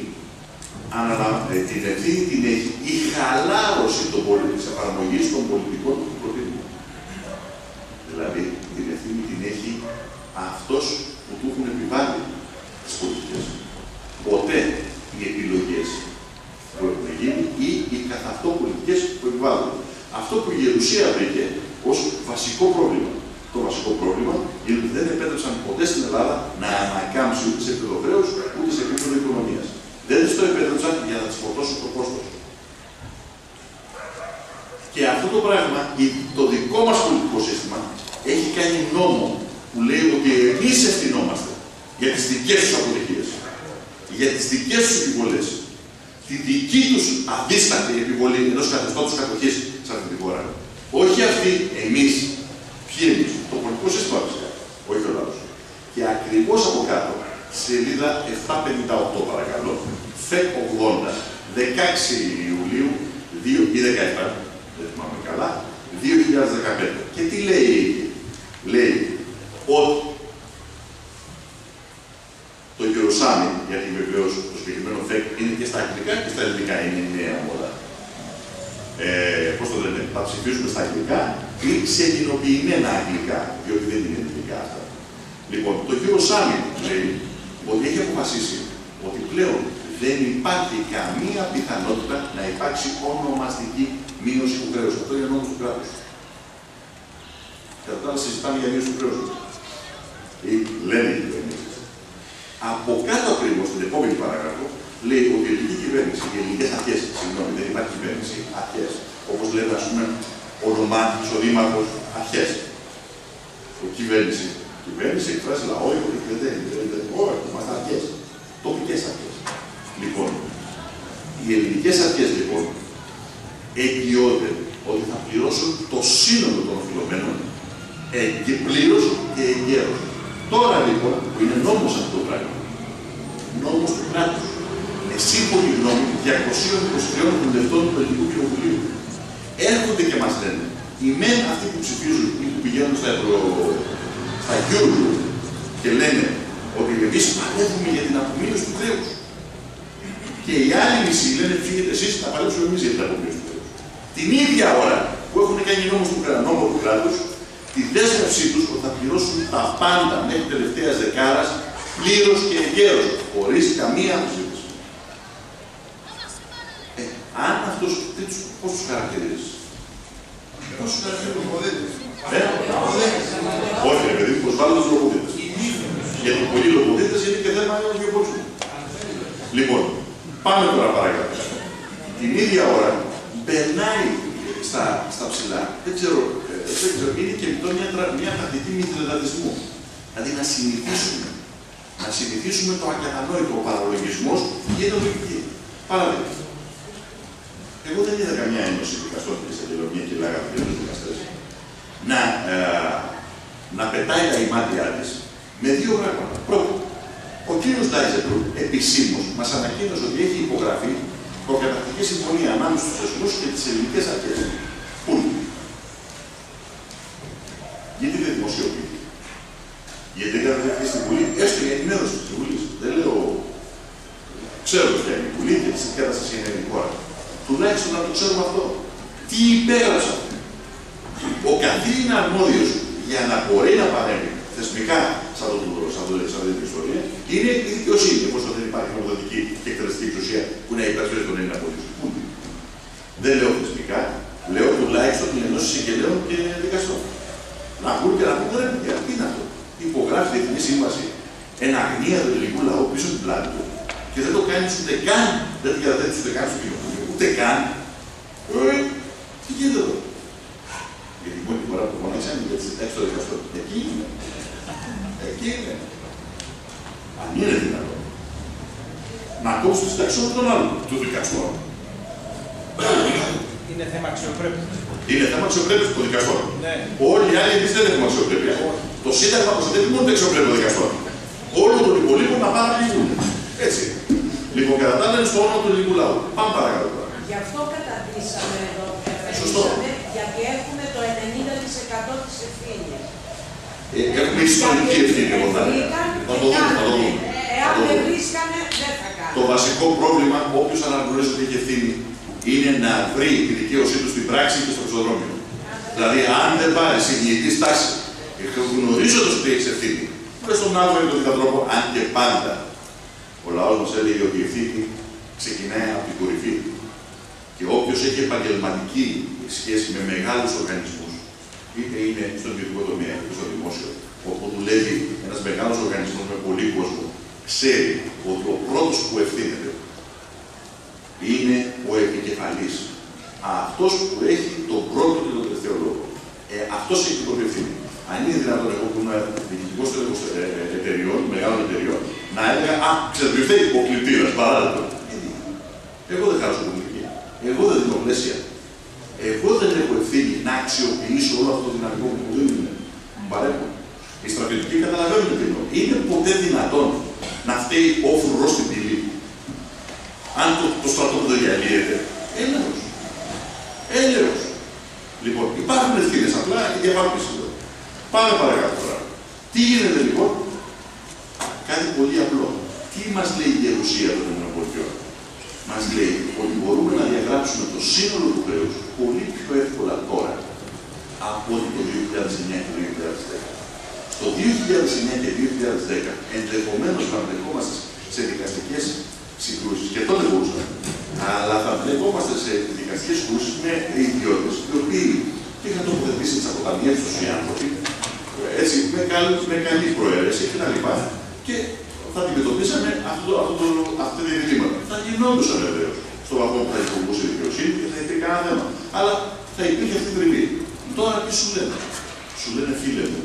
την έχει η χαλάρωση της εφαρμογής των πολιτικών του προτείνουν. Δηλαδή, την ευθύνη την έχει αυτός που του έχουν επιβάλει τις πολιτικές. Ποτέ οι επιλογές που έχουν γίνει ή οι καθ' αυτό πολιτικές που επιβάλλουν. Αυτό που η Γερουσία βρήκε ως βασικό πρόβλημα. Το βασικό πρόβλημα είναι ότι δεν επέτρεψαν ποτέ στην Ελλάδα να ανακάμψει ούτε σε επίπεδο χρέους ούτε σε επίπεδο οικονομίας. Δεν της το επέτρεψαν για να της φορτώσουν το κόστος. Και αυτό το πράγμα, το δικό μας πολιτικό σύστημα, έχει κάνει νόμο που λέει ότι εμείς ευθυνόμαστε για τις δικές τους αποτυχίες, για τις δικές τους επιβολές, τη δική τους αδίστακτη επιβολή ενός καθεστώτος κατοχής σε αυτή τη χώρα. Όχι αυτοί, εμείς, ποιοι εμείς, το πολιτικό σύστημα φυσικά, όχι ο λαός. Και ακριβώς από κάτω, σελίδα 758 παρακαλώ, ΦΕΚ 80, 16 Ιουλίου ή 17, δεν θυμάμαι καλά, 2015. Και τι λέει εκεί? Λέει ότι το Γερουσάμι, γιατί βεβαίως το συγκεκριμένο ΦΕΚ είναι και στα αγγλικά και στα ελληνικά, είναι η νέα μόδα. Πώς το λένε, θα ψηφίσουμε στα αγγλικά ή σε ελληνοποιημένα αγγλικά, διότι δεν είναι ελληνικά αυτά. Λοιπόν, το Γερουσάμι λέει ότι έχει αποφασίσει ότι πλέον δεν υπάρχει καμία πιθανότητα να υπάρξει ονομαστική μείωση του χρέους. Αυτό είναι ο νόμος του κράτους. Κατά τα άλλα συζητάμε για μείωση του χρέους. Ή λένε οι κυβερνήσεις. Από κάτω ακριβώς στην επόμενη παράγραφο λέει ότι η ελληνική κυβέρνηση, οι ελληνικές αρχές, συγγνώμη, δεν υπάρχει κυβέρνηση, αρχές, όπως λένε, ας πούμε, ονομάτις, ο δήμαρχος, αρχές. Η κυβέρνηση εκφράζει λαό, όχι, είμαστε αρχές. Τοπικές αρχές. Λοιπόν, οι ελληνικές αρχές λοιπόν εγγυώνται ότι θα πληρώσουν το σύνολο των οφειλωμένων και πλήρως και εγκαίρως. Τώρα λοιπόν, που είναι νόμος αυτό το πράγμα, νόμος του κράτους, με σύμφωνη γνώμη 223 βουλευτών του Ελληνικού Κοινοβουλίου, έρχονται και μας λένε, οι μεν αυτοί που ψηφίζουν ή που πηγαίνουν στα Eurogroup και λένε ότι εμείς παλεύουμε για την απομείωση του χρέους. Και οι άλλοι μισοί λένε φύγετε εσείς να παλέψουμε εμείς για την απομείωση του χρέους. Την ίδια ώρα που έχουν κάνει νόμο του κράτους, τη δέσμευσή τους ότι θα πληρώσουν τα πάντα μέχρι τελευταίας δεκάρας πλήρως και εγκαίρως, χωρίς καμία αμφισβήτηση. Αν αυτός, πώς τους χαρακτηρίζεις? Πώς τους χαρακτηρίζεις? Όχι, παιδί, πως βάλω τους λογοδίτες. Γιατί πολλοί λογοδίτες είναι και θέμα γεωπολιτισμού. Λοιπόν, πάμε τώρα παρακάτω. Την ίδια ώρα περνάει στα ψηλά. Δεν ξέρω, είναι και μια τακτική μυθρεδατισμού. Δηλαδή να συνηθίσουμε το ακατανόητο. Ο παραλογισμός γίνεται λογική. Παράδειγμα. Εγώ δεν είδα καμιά ένωση δικαστών και εισαγγελία και λέγαμε για τους δικαστές να πετάει τα ημάτια της με δύο πράγματα. Πρώτον, ο κύριος Ντάιζεμπρουκ επισήμως μας ανακοίνωσε ότι έχει υπογραφεί προκαταρκτική συμφωνία ανάμεσα στους θεσμούς και τις ελληνικές αρχές. Πού είναι? Γιατί δεν δημοσιοποιείται? Γιατί δεν κατατέθηκε στην Βουλή, έστω για ενημέρωση τη Βουλή. Δεν λέω. Ξέρω ποια είναι η Βουλή και τι κατάσταση είναι η χώρα. Τουλάχιστον να το ξέρουμε αυτό. Τι υπέγραψα. Ο καθήλυνα είναι αρμόδιο για να μπορεί να παρέμβει θεσμικά σε αυτή την ιστορία είναι η δικαιοσύνη. Εφόσον δεν υπάρχει νομοθετική και εκτελεστική εξουσία που να υπερασπίζει τον Έλληνα πολίτη. Δεν λέω θεσμικά, λέω τουλάχιστον την ενώση συγγενέων και δικαστών. Να βγουν και να πούν ρε παιδιά, τι είναι αυτό. Υπογράφει διεθνή σύμβαση εν αγνία του ελληνικού λαού πίσω από την πλάτη του και δεν το κάνει ούτε καν. Δεν την καταθέτει ούτε καν στο κοινοβούλιο. Ούτε καν. Τι γίνεται εδώ? Γιατί η μόνη φορά που φωνάξανε για τις συντάξεις των δικαστών. Εκεί είναι. Εκεί είναι. Αν είναι δυνατόν. Να κόψει τη συντάξη των άλλων, του δικαστών. Είναι θέμα αξιοπρέπειας. Είναι θέμα αξιοπρέπειας των δικαστών. Ναι. Όλοι οι άλλοι εμείς δεν έχουμε αξιοπρέπεια. Το Σύνταγμα προστατεύει μόνο την αξιοπρέπεια των δικαστών. Όλων των υπολείπων να παραπληγούν. Έτσι. Λοιπόν, κατά τα άλλα είναι στο όνομα του ελληνικού λαού. Πάμε παρακάτω. Γι' αυτό καταδύσαμε εδώ. Σωστό. Γιατί έχουμε το 90% της ευθύνης. Έχουμε ιστορική ευθύνη, εγώ θα έλεγα. Θα το δούμε. Εάν δεν βρίσκανε, δεν θα κάνουν. Το βασικό πρόβλημα, όποιος αναγνωρίζει ότι έχει ευθύνη, είναι να βρει τη δικαίωσή του στην πράξη και στο πεζοδρόμιο. Δηλαδή, αν δεν πάρει συγκινητή στάση, γνωρίζοντας ότι έχει ευθύνη, με στον άλλο ή τον τρόπο, αν και πάντα ο λαός μας έλεγε ότι η ευθύνη ξεκινάει από την κορυφή. Και όποιος έχει επαγγελματική σχέση με μεγάλους οργανισμούς, είτε είναι στον ιδιωτικό τομέα είτε στο δημόσιο, όπου δουλεύει ένας μεγάλος οργανισμός με πολύ κόσμο, ξέρει ότι ο πρώτος που ευθύνεται είναι ο επικεφαλής. Αυτός που έχει τον πρώτο και τον τελευταίο λόγο. Αυτός έχει την πρώτη ευθύνη. Αν είναι δυνατόν εγώ που είμαι διοικητικός εταιριών, μεγάλων εταιριών, να έλεγα «Α, ξέρετε, ο κλητήρας, παράδειγμα». Εγώ δεν χαράσω πολιτική. Εγώ δεν δίνω πλαίσια. Εγώ δεν έχω ευθύνη να αξιοποιήσω όλο αυτό το δυναμικό που μου δίνουν. Παρέχω. Οι στρατιωτικοί καταλαβαίνουν τι εννοώ. Είναι ποτέ δυνατόν να φταίει ο φρουρός στην πύλη, αν το στρατόπεδο διαλύεται? Έλεος. Έλεος. Λοιπόν, υπάρχουν ευθύνες, απλά η διαβάθμιση εδώ. Πάμε παρακάτω τώρα. Τι γίνεται λοιπόν? Κάτι πολύ απλό. Τι μας λέει η γερουσία των ΗΠΑ? Μας λέει ότι μπορούμε να διαγράψουμε το σύνολο του χρέους πολύ πιο εύκολα τώρα από ότι το 2009 και το 2010. Το 2009 και 2010 ενδεχομένως να μπλεκόμαστε σε δικαστικές συγκρούσεις, και τότε μπορούσαμε, αλλά θα μπλεκόμαστε σε δικαστικές συγκρούσεις με ιδιώτες οι οποίοι είχαν τοποθετήσει τις αποταμιεύσεις τους οι άνθρωποι, έτσι, με καλή προαίρεση κτλ. Και θα αντιμετωπίσαμε αυτά τα διλήμματα. Θα γινόντουσαν βεβαίως στο βαθμό που θα υπουργούσε η δικαιοσύνη και θα υπήρχε κανένα θέμα. Αλλά θα υπήρχε αυτή η τριβή. Τώρα τι σου λένε? Σου λένε, φίλε μου,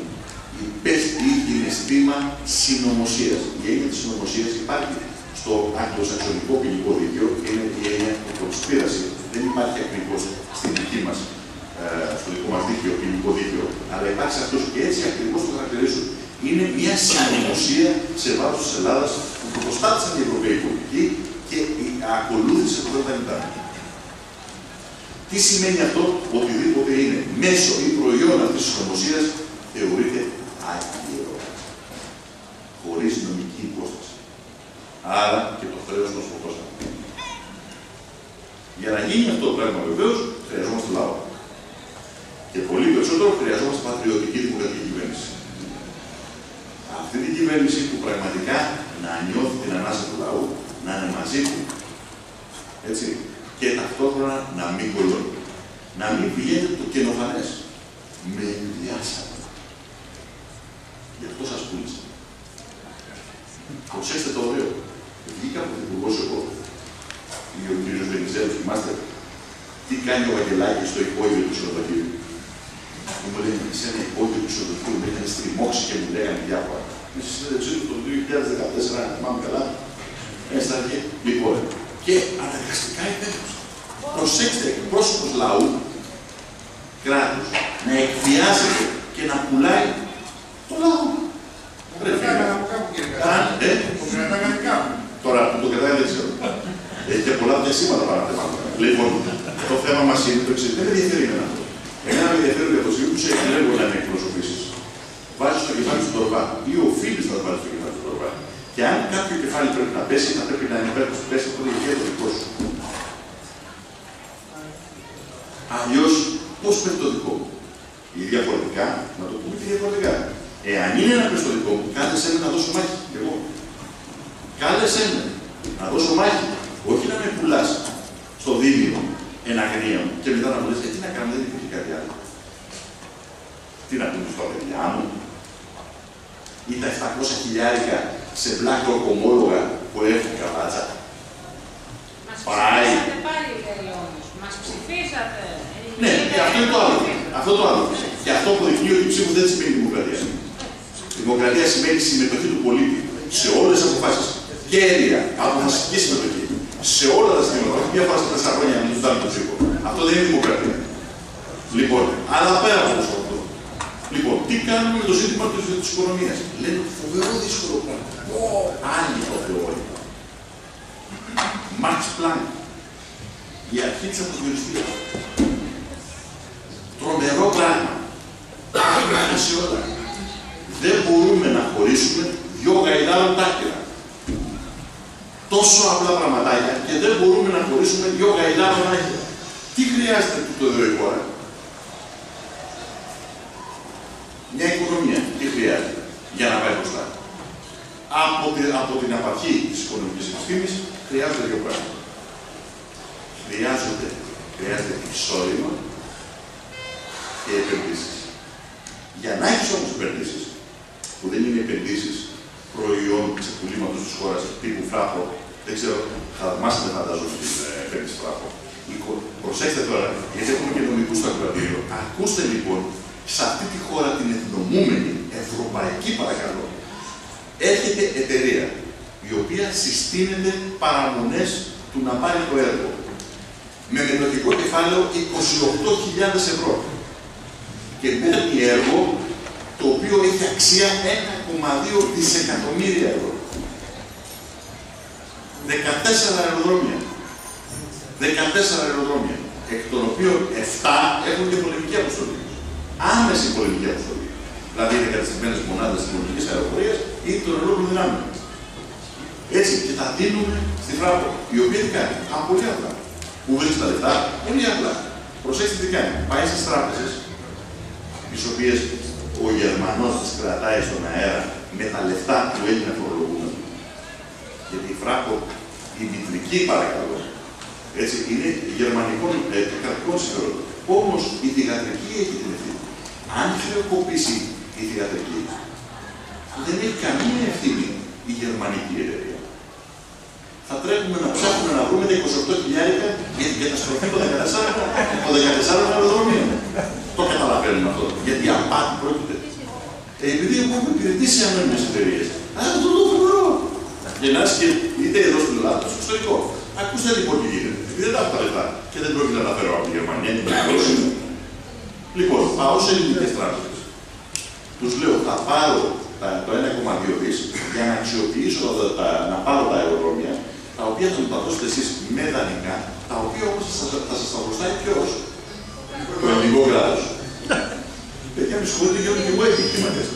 είναι αισθήμα συνωμοσίας. Η έννοια της συνωμοσίας υπάρχει στο αγγλοσαξονικό ποινικό δίκαιο, είναι η έννοια του κονσπίραση. Δεν υπάρχει ακριβώς στην δική μας, στο δικό μας δίκαιο, ποινικό δίκαιο, αλλά υπάρχει αυτό και έτσι ακριβώς το χαρακτηρίζουν. Είναι μια συνωμοσία σε βάρος της Ελλάδας που προστάτησαν την ευρωπαϊκή πολιτική και ακολούθησε το ΔΝΤ. Τι σημαίνει αυτό? Οτιδήποτε είναι μέσο ή προϊόν αυτής της συνωμοσίας θεωρείται άκυρο, χωρίς νομική υπόσταση. Άρα και το χρέος μας προχώσαμε. Για να γίνει αυτό το πράγμα βεβαίως χρειαζόμαστε λαό. Και πολύ περισσότερο χρειαζόμαστε πατριωτική δημοκρατική κυβέρνηση. Αυτή την κυβέρνηση που πραγματικά να νιώθει την ανάσα του λαού, να είναι μαζί του, έτσι, και ταυτόχρονα να μην κολλώνει. Να μην πηγαίνετε το καινοφανές. Με ενδιάσατε. Γι' αυτό σας πούλησα. Προσέξτε το ωραίο. Βγήκα από την Υπουργός εγώ. Ο κ. Βενιζέλος, θυμάστε τι κάνει ο Βαγγελάκης στο υπόγειο του ξενοδοχείου? Που μου λένε, σε ένα υπόγειο του ξενοδοχείου με είχαν στριμώξει και μου λέγανε διάφορα. Μέσα στη συνέντευξή του το 2014, αν θυμάμαι καλά, έσταρχε λοιπόν. Και αναγκαστικά υπέγραψε. Προσέξτε, εκπρόσωπος λαού, κράτους, να εκβιάζεται και να πουλάει το λαό. Το κρατάγανε από κάπου, κύριε Καράκη. Το κρατάγανε κάπου. Τώρα που το κρατάει δεν ξέρω. Έχει και πολλά διασύμματα παράδειγμα. Λοιπόν, το θέμα μας είναι το εξής. Δεν με ενδιαφέρει εμένα αυτό. Εμένα με ενδιαφέρει για το σύμβουλο που σε εκλέγω να με εκπροσωπήσεις. βάζει στο κεφάλι του τορβά ή οφείλει να το βάλει στο κεφάλι του τορβά. Και αν κάποιο κεφάλι πρέπει να πέσει, θα πρέπει να είναι πέσει από το δικό σου. Αλλιώς, πώς πέφτει το δικό μου. Ή διαφορετικά, να το πούμε και διαφορετικά. Εάν είναι ένα πες το δικό μου, κάλεσέ με να δώσω μάχη. Εγώ. Κάλεσέ με να δώσω μάχη. Όχι να με πουλάς στο δίμηνο ένα αγνία μου και μετά να μου λες, τι να κάνω, δεν υπήρχε κάτι άλλο. Τι να πούμε στα παιδιά μου. Ή τα 700 χιλιάρικα σε BlackRock ομόλογα που έχουν καβάτσα. Μας ψηφίσατε πάλι, λέει όμως. Μας ψηφίσατε. Ναι, και αυτό είναι το άλλο. Αυτό το άλλο. Και αυτό αποδεικνύει ότι η ψήφος δεν σημαίνει δημοκρατία. Δημοκρατία σημαίνει συμμετοχή του πολίτη σε όλες τις αποφάσεις. Κέρια, αποφασιστική συμμετοχή. Σε όλα τα συστήματα. Όχι μια φορά στα 4 χρόνια να του δάνει το ψήφο. Αυτό δεν είναι δημοκρατία. Λοιπόν, αλλά πέρα από αυτό. Λοιπόν, τι κάνουμε με το ζήτημα της οικονομίας. Λένε φοβερό δύσκολο πράγμα. Άλλοι το θεωρούν. Max Planck. Η αρχή της αποσβηριστίας. Τρομερό πράγμα. Έχουμε σε όλα. Δεν μπορούμε να χωρίσουμε δυο γαϊδάρων τάκυρα. Τόσο απλά πραγματάκια και δεν μπορούμε να χωρίσουμε δυο γαϊδάρων άκυρα. Τι χρειάζεται το εδώ η χώρα. Μια οικονομία. Τι χρειάζεται για να πάει μπροστά. Από την απαρχή της οικονομικής επιστήμης χρειάζονται δύο πράγματα. Χρειάζεται εισόδημα και επενδύσεις. Για να έχεις όμως επενδύσεις, που δεν είναι επενδύσεις προϊόν ξεπουλήματος της χώρας τύπου φράπο, δεν ξέρω, θαυμάσατε φαντάζομαι στην επένδυση φράπο. Προσέξτε τώρα, γιατί έχουμε και νομικούς στο ακροατήριο. Ακούστε λοιπόν, σε αυτή τη χώρα την εθνομούμενη, ευρωπαϊκή παρακαλώ, έρχεται εταιρεία η οποία συστήνεται παραμονές του να πάρει το έργο. Με μετοχικό κεφάλαιο 28.000 ευρώ. Και παίρνει έργο το οποίο έχει αξία 1,2 δισεκατομμύρια ευρώ. 14 αεροδρόμια. 14 αεροδρόμια. Εκ των οποίων 7 έχουν και πολεμική αποστολή. Άμεση πολεμική αποστολή. Δηλαδή είναι εγκαταστημένες μονάδες της πολιτικής αεροπορίας ή των ενόπλων δυνάμεων. Έτσι και τα δίνουμε στη Φράπο. Η οποία τι κάνει. Πολύ απλά. Που βρίσκει τα λεφτά, πολύ απλά. Προσέξτε τι κάνει. Πάει στις τράπεζες, τις οποίες ο Γερμανός τις κρατάει στον αέρα με τα λεφτά του Έλληνα φορολογούμενου. Γιατί η Φράπο, η μητρική παρακαλώ, έτσι, είναι γερμανικών κρατικών συμφερόντων. Όμως η θυγατρική έχει την ευθύνη. Αν χρεοκοπήσει η θυγατρική, δεν έχει καμία ευθύνη η γερμανική εταιρεία. Θα τρέχουμε να ψάχνουμε να βρούμε τα 28 χιλιάρικα για την καταστροφή των 14 αεροδρομίων. Το καταλαβαίνουμε αυτό. Γιατί απάτη πρόκειται. Επειδή εγώ έχω υπηρετήσει ανώνυμες εταιρείες, αυτό το φοβερό. Γεννάς και είτε εδώ στην Ελλάδα, στο εξωτερικό. Ακούστε λοιπόν τι γίνεται. Επειδή δεν τα έχω τα λεφτά και δεν πρόκειται να τα φέρω από τη Γερμανία, είναι μεγάλο. Λοιπόν, πάω σε ελληνικές τράπεζες. Τους λέω, θα πάρω το 1,2 δις για να αξιοποιήσω, να πάρω τα αεροδρόμια, τα οποία θα μου τα δώσετε εσείς με δανεικά, τα οποία όμως θα σας τα μπροστάει ποιος. Το ελληνικό κράτος. Παιδιά, με συγχωρείτε, γίνονται και εγώ επιχειρηματίες.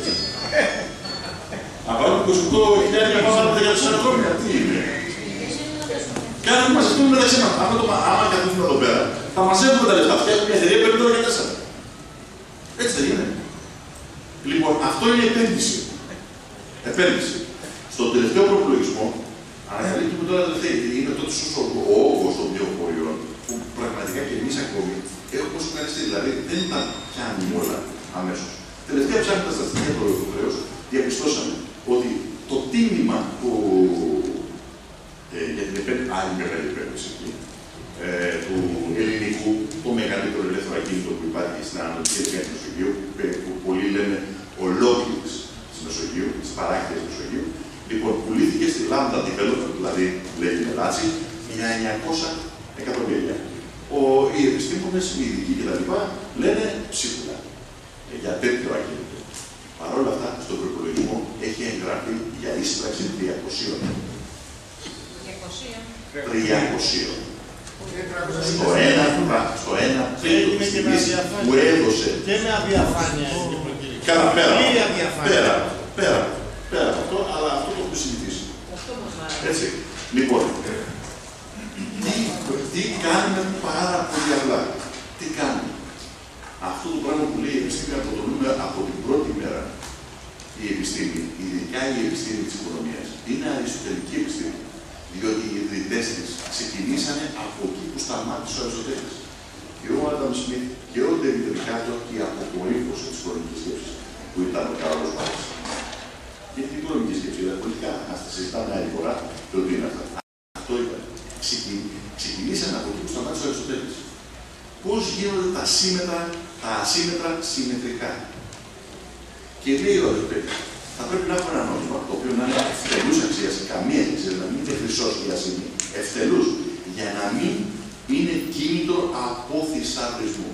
Να πάρουμε 28.000 για πάνω από 14 αεροδρόμια. Τι είναι. Και αν μαζευτούμε μεταξύ μας, άμα καθίσουμε εδώ πέρα, θα μαζεύουμε τα λεφτά. Φτιάχνουμε μια εταιρεία περίπου 14. Έτσι δεν είναι. Λοιπόν, αυτό είναι επένδυση. Επένδυση. Στον τελευταίο προπολογισμό, ανακαλύπτουμε τώρα τελευταία, γιατί είναι τότε ο όγκος των πληροφοριών, που πραγματικά και εμείς ακόμη έχουμε ευχαριστεί. Δηλαδή δεν τα πιάνουμε όλα αμέσως. Τελευταία ψάχνοντας τα στοιχεία του χρέους, διαπιστώσαμε ότι το τίμημα που. Για την άλλη μεγάλη επένδυση του ελληνικού, το μεγαλύτερο ελεύθερο ακίνητο που υπάρχει στην Ανατολική Εθνική της Μεσογείου, που πολλοί λένε ολόκληρης της Μεσογείου, της παράκτειας της Μεσογείου, λοιπόν, πουλήθηκε στη Lambda Development, δηλαδή λέγει Μελάτσι, για 900 εκατομμύρια. Οι επιστήμονες, οι ειδικοί κτλ. Λένε ψίχουλα για τέτοιο ακίνητο. Παρ' όλα αυτά, στον προπολογισμό έχει εγγραφεί για ίσπραξη 300. 300. Στο ένα τρίτο της τιμής που έδωσε. Και με αδιαφάνεια, κύριε Προκήρυξη. Καλά, πέρα διαφάνεια. από αυτό, αλλά αυτό το έχουμε συνηθίσει. Αυτό μας άρεσε. Έτσι. Λοιπόν, τι κάνουμε πάρα πολύ απλά. Τι κάνουμε. Αυτό το πράγμα που λέει η επιστήμη αποτελούμε από την πρώτη μέρα. Η επιστήμη, ειδικά η επιστήμη της οικονομίας, είναι αριστοτελική επιστήμη. Διότι οι ιδρυτές της ξεκινήσανε από εκεί που σταμάτησε ο Αριστοτέλης. Και ο Άνταμ Σμιθ και ο Ντέβιντ Ρικάρντο η αποκορύφωση της οικονομικής σκέψης, που ήταν ο Κάρολος Μάρξ. Και την οικονομική σκέψη, δηλαδή πολιτικά, ας τα συζητάμε άλλη φορά, το τι είναι αυτά. Αυτό είπα. Ξεκινήσανε από εκεί που σταμάτησε ο Αριστοτέλης. Πώς γίνονται τα ασύμετρα συμμετρικά. Και λέει ο Αριστοτέλης, θα πρέπει να έχουμε ένα νόμισμα το οποίο να είναι ευτελούς αξίας, καμία αξία, να μην είναι χρυσός ή ασήμι, ευτελούς, για να μην είναι κίνητο από θησαυρισμού.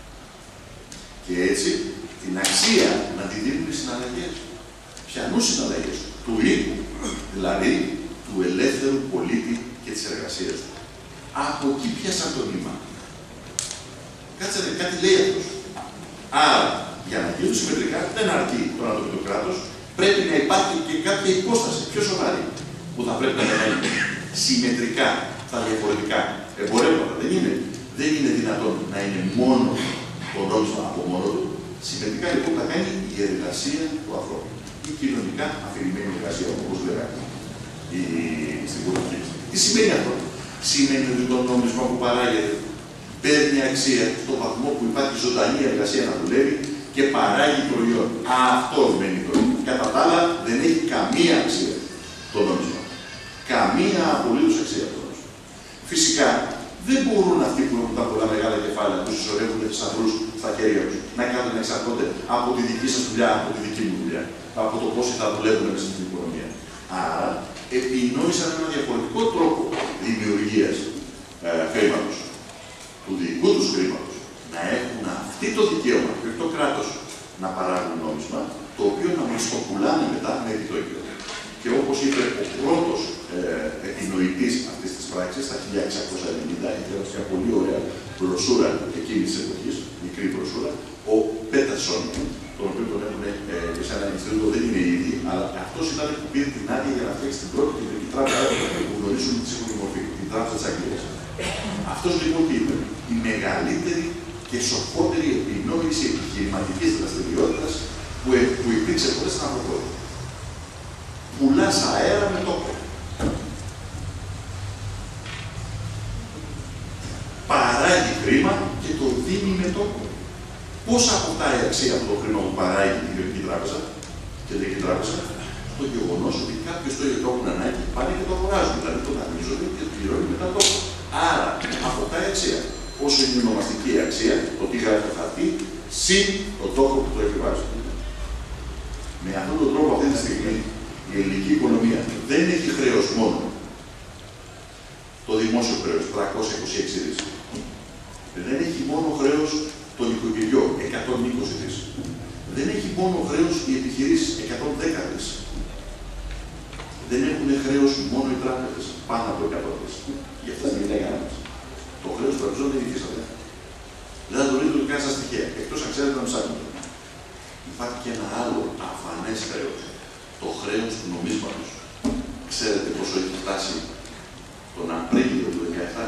Και έτσι την αξία να τη δίνουν οι συναλλαγές. Ποιανούς συναλλαγές? Του οίκου, δηλαδή του ελεύθερου πολίτη και της εργασίας του. Από εκεί πιάσαν το νήμα. Κάτσατε, κάτι λέει αυτός. Άρα, για να γίνουν συμμετρικά, δεν αρκεί το να το πει το κράτος, πρέπει να υπάρχει και κάποια υπόσταση πιο σοβαρή που θα πρέπει να είναι συμμετρικά στα διαφορετικά εμπορεύματα. Δεν είναι δυνατόν να είναι μόνο το νόμισμα από μόνο του. Συμμετρικά λοιπόν θα κάνει η εργασία του ανθρώπου. Η κοινωνικά αφηρημένη εργασία, όπως λέγαμε στην πολιτική. Τι σημαίνει αυτό? Σημαίνει ότι το νόμισμα που παράγεται παίρνει αξία στο βαθμό που υπάρχει ζωντανή εργασία να δουλεύει και παράγει προϊόν. Αυτό μένει προϊόν. Κατά τα άλλα, δεν έχει καμία αξία το νόμισμα. Καμία απολύτως αξία το νόμισμα. Φυσικά, δεν μπορούν αυτοί που έχουν τα πολλά μεγάλα κεφάλαια, που συσσωρεύουν θησαυρούς στα χέρια τους, να κάνουν να εξαρτώνται από τη δική σας δουλειά, από τη δική μου δουλειά, από το πόσοι θα δουλεύουν μέσα στην οικονομία. Άρα, επινόησαν ένα διαφορετικό τρόπο δημιουργίας χρήματος, του δικού τους χρήματος, να έχουν αυτή το δικαίωμα, και το κράτος, να παράγουν νόμισμα, το οποίο να μας το πουλάνε μετά με επιτόκιο. Και όπως είπε ο πρώτος επινοητής αυτής της πράξης, τα 1690, είχε μια πολύ ωραία μπροσούρα εκείνης της εποχής, μικρή μπροσούρα, ο Πέτερσον, τον οποίο τον έχουν σε ένα Ινστιτούτο, δεν είναι ήδη, αλλά αυτός ήταν που πήρε την άδεια για να φτιάξει την πρώτη κεντρική τράπεζα που γνωρίζουν τη σύγχρονη μορφή, την τράπεζα της Αγγλίας. Αυτός λοιπόν τι είπε? Η μεγαλύτερη και σοφότερη επινόηση επιχειρηματικής δραστηριότητας που υπήρξε ποτέ στην ανθρωπότητα. Πουλάς αέρα με τόπο. Παράγει χρήμα και το δίνει με τόπο. Πώς αποκτάει αξία από το χρήμα που παράγει η Κεντρική Τράπεζα, το γεγονός ότι κάποιος το έχουν ανάγκη πάνε και το αγοράζουν. Δηλαδή το δανείζονται και το πληρώνει μετά τόπο. Άρα αποκτάει αξία. Όσο είναι η ονομαστική αξία, το τι γράφει το χαρτί, συν το τόπο που το εκβάζει. Με αυτόν τον τρόπο αυτή τη στιγμή η ελληνική οικονομία δεν έχει χρέος μόνο. Το δημόσιο χρέος, 326 δις. Δεν έχει μόνο χρέος το νοικοκυριό, 120 δις. Δεν έχει μόνο χρέος οι επιχειρήσεις, 110 δις. Δεν έχουν χρέος μόνο οι τράπεζες, πάνω από 100 δις. Γι' αυτό δεν είναι κανένας. Το χρέος τραπεζών δεν υφίσταται. Δεν θα το δείτε ούτε καν στα στοιχεία, εκτός αν ξέρετε να ψάχνετε. Υπάρχει και ένα άλλο αφανές χρέος. Το χρέος του νομίσματος. Ξέρετε πόσο έχει φτάσει τον Απρίλιο του 2017?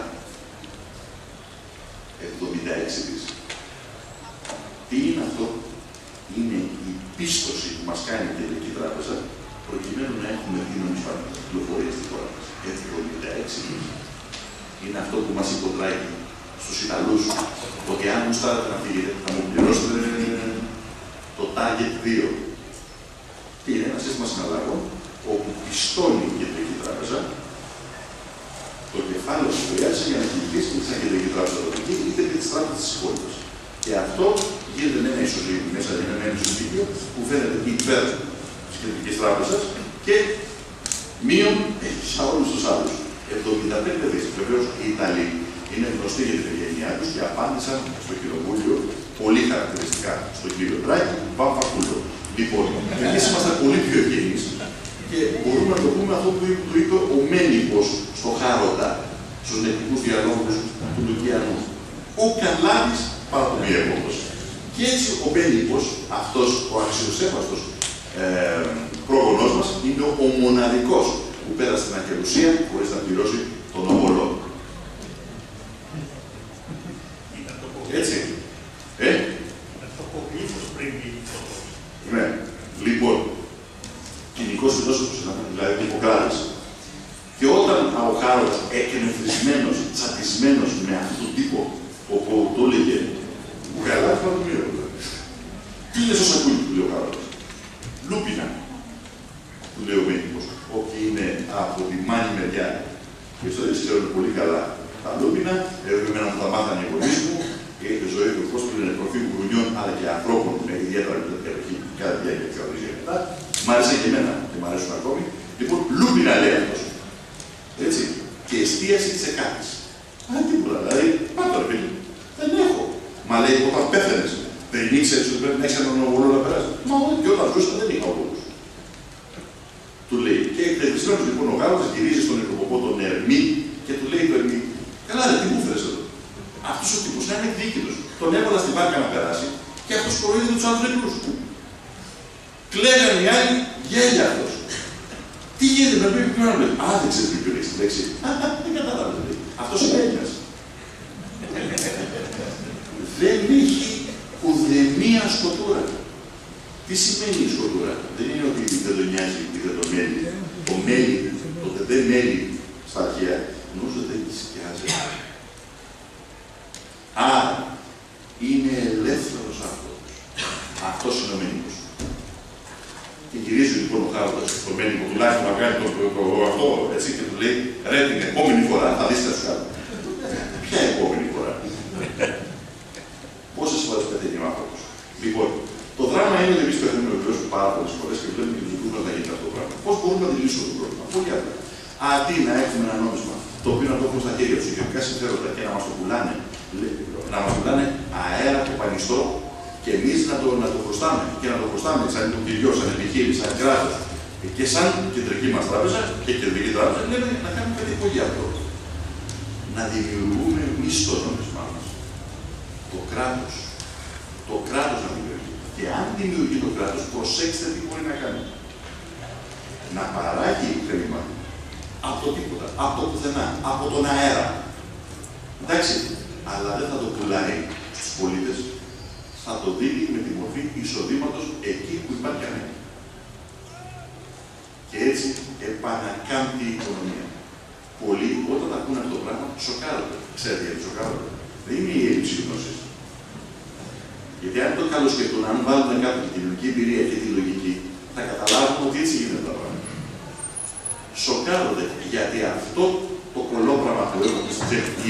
76 δις. Τι είναι αυτό? Είναι η πίστοση που μας κάνει η Κεντρική Τράπεζα προκειμένου να έχουμε την νομισματική κυκλοφορία στη χώρα μας. 76 δις. Είναι αυτό που μας υποτράγει στους Ιταλούς ότι αν μου στάρετε να φύγετε θα μου πληρώσετε το Target 2. Τι είναι? Ένα σύστημα συναλλαγών όπου πιστώνει η Κεντρική Τράπεζα το κεφάλαιο που χρειάζεται για να κινητήσει είτε στην Κεντρική Τράπεζα τοπική είτε και τη Τράπεζα τη υπόλοιπη. Και αυτό γίνεται με ένα ισοζύγιο μέσα, είναι ένα ισοζύγιο που φαίνεται υπέρ τη Κεντρική Τράπεζα και μείον σε όλου του άλλου. 75 δις. Βεβαίως οι Ιταλοί είναι γνωστοί για την ευγένειά του και απάντησαν στο Κοινοβούλιο πολύ χαρακτηριστικά στον κύριο Ντράγκη, Παπακούλο. Λοιπόν, εμείς είμαστε πολύ πιο ευγενείς και μπορούμε να το πούμε αυτό που είπε ο Μένικος στο Χάροντα, στους νεκτικούς διαλόγους του Λουκιανού. Ο Καλάδης παρατομιεύοντος. Και έτσι ο Μπέλικος, αυτός ο αξιοσέβαστος πρόγονός μας, είναι ο μοναδικός που πέρασε την ακερουσία χωρίς να πληρώσει τον ομολόγο. Έτσι. Ναι. Λοιπόν, κοινικός φιλόσοφος, δηλαδή Ιπποκράτης. Και όταν ο Χάρολας εκνευρισμένος, τσατισμένος με αυτόν τον τύπο, όπου το έλεγε «Καλά, θα το μείω». Τι είναι στο σακούλι, του λέει ο Χάρολας. «Λούπινα», του λέει ο Μέντικος, όποιοι είναι από τη μάνη μεριά. Και στο δεν ξέρουν πολύ καλά τα λούπινα, εμένα μου τα μάθανε οι γονείς μου, και η ζωή του πώς του είναι προφή γουρνιών, αλλά και ανθρώπων με ιδιαίτερα κατοχή κάθε διάρκεια της αγωγής μετά. Μ' άρεσε και εμένα και μ' αρέσουν ακόμη. Λοιπόν, λούπινα λέει αυτός. Έτσι. Και εστίαση της εκάτης. Αν τίποτα, δηλαδή, πάντα ρε παιδί, δεν έχω. Μα λέει, όταν πέθανες, δεν ήξερες ότι πρέπει να έχεις έναν οβολό να περάσει. Μα όχι, και όταν ζούσα δεν είχα οβολούς. Του λέει, και εκτελεσμένος λοιπόν ο Γάλλος γυρίζει στον νεκροποπό τον Ερμή και του λέει το Ερμή, καλά ρε, τι μου φέρες εδώ. Αυτός ο τύπος είναι εκδίκητος. Τον έβαλα στην βάρκα να περάσει και αυτός κοροϊδεύει τους άλλους νεκρούς. Κλαίγανε οι άλλοι, γέλια αυτός. Τι γίνεται, να πει ποιον άλλο. Α, δεν ξέρει ποιο είναι στη λέξη. Δεν καταλάβει. Αυτός είναι Έλληνας. Δεν έχει ουδεμία σκοτούρα. Τι σημαίνει η σκοτούρα. Δεν είναι ότι δεν τον νοιάζει ή δεν τον μέλει. Το μέλει, το δεν μέλει στα αρχαία, νομίζω δεν σκιάζεται. Άρα, είναι ελεύθερος άνθρωπος. Αυτός είναι ο Μέντικος. Και γυρίζει λοιπόν ο Χάρολας στο Μέντικο, τουλάχιστον να κάνει αυτό, έτσι, και του λέει, ρε, την επόμενη φορά θα δεις τι θα σου κάνω. Ποια επόμενη φορά. Πόσες φορές πεθαίνει ο άνθρωπος. Λοιπόν, το δράμα είναι ότι εμείς πεθαίνουμε βεβαίως πάρα πολλές φορές και βλέπουμε και τους δικούς μας να γίνεται αυτό το πράγμα. Πώς μπορούμε να λύσουμε το πρόβλημα. Πολύ απλά. Αντί να έχουμε ένα νόμισμα, το οποίο να το έχουμε στα χέρια τους ιδιωτικά συμφέροντα και να μας το πουλάνε, αέρα και πανιστό, και εμείς να το χρωστάμε. Και να το χρωστάμε σαν νοικοκυριό, σαν επιχείρηση, σαν κράτος και σαν κεντρική μας τράπεζα και κεντρική τράπεζα, λέμε να κάνουμε κάτι πολύ απλό. Να δημιουργούμε εμείς το νόμισμά μας. Το κράτος. Το κράτος να δημιουργεί. Και αν δημιουργεί το κράτος, προσέξτε τι μπορεί να κάνει. Να παράγει χρήμα από το τίποτα, από το πουθενά, από τον αέρα. Εντάξει, αλλά δεν θα το πουλάει στους πολίτες. Θα το δίνει με τη μορφή εισοδήματος εκεί που υπάρχει ανάγκη. Και έτσι επανακάμπτει η οικονομία. Πολλοί όταν ακούνε αυτό το πράγμα σοκάρονται. Ξέρετε γιατί σοκάρονται. Δεν είναι η έλλειψη γνώσης. Γιατί αν το καλοσκεφτούν, αν βάλουν κάτω την κοινωνική εμπειρία και τη λογική, θα καταλάβουν ότι έτσι γίνεται τα πράγματα. Σοκάρονται γιατί αυτό το κολόπραμα που έχουμε στην τσεχική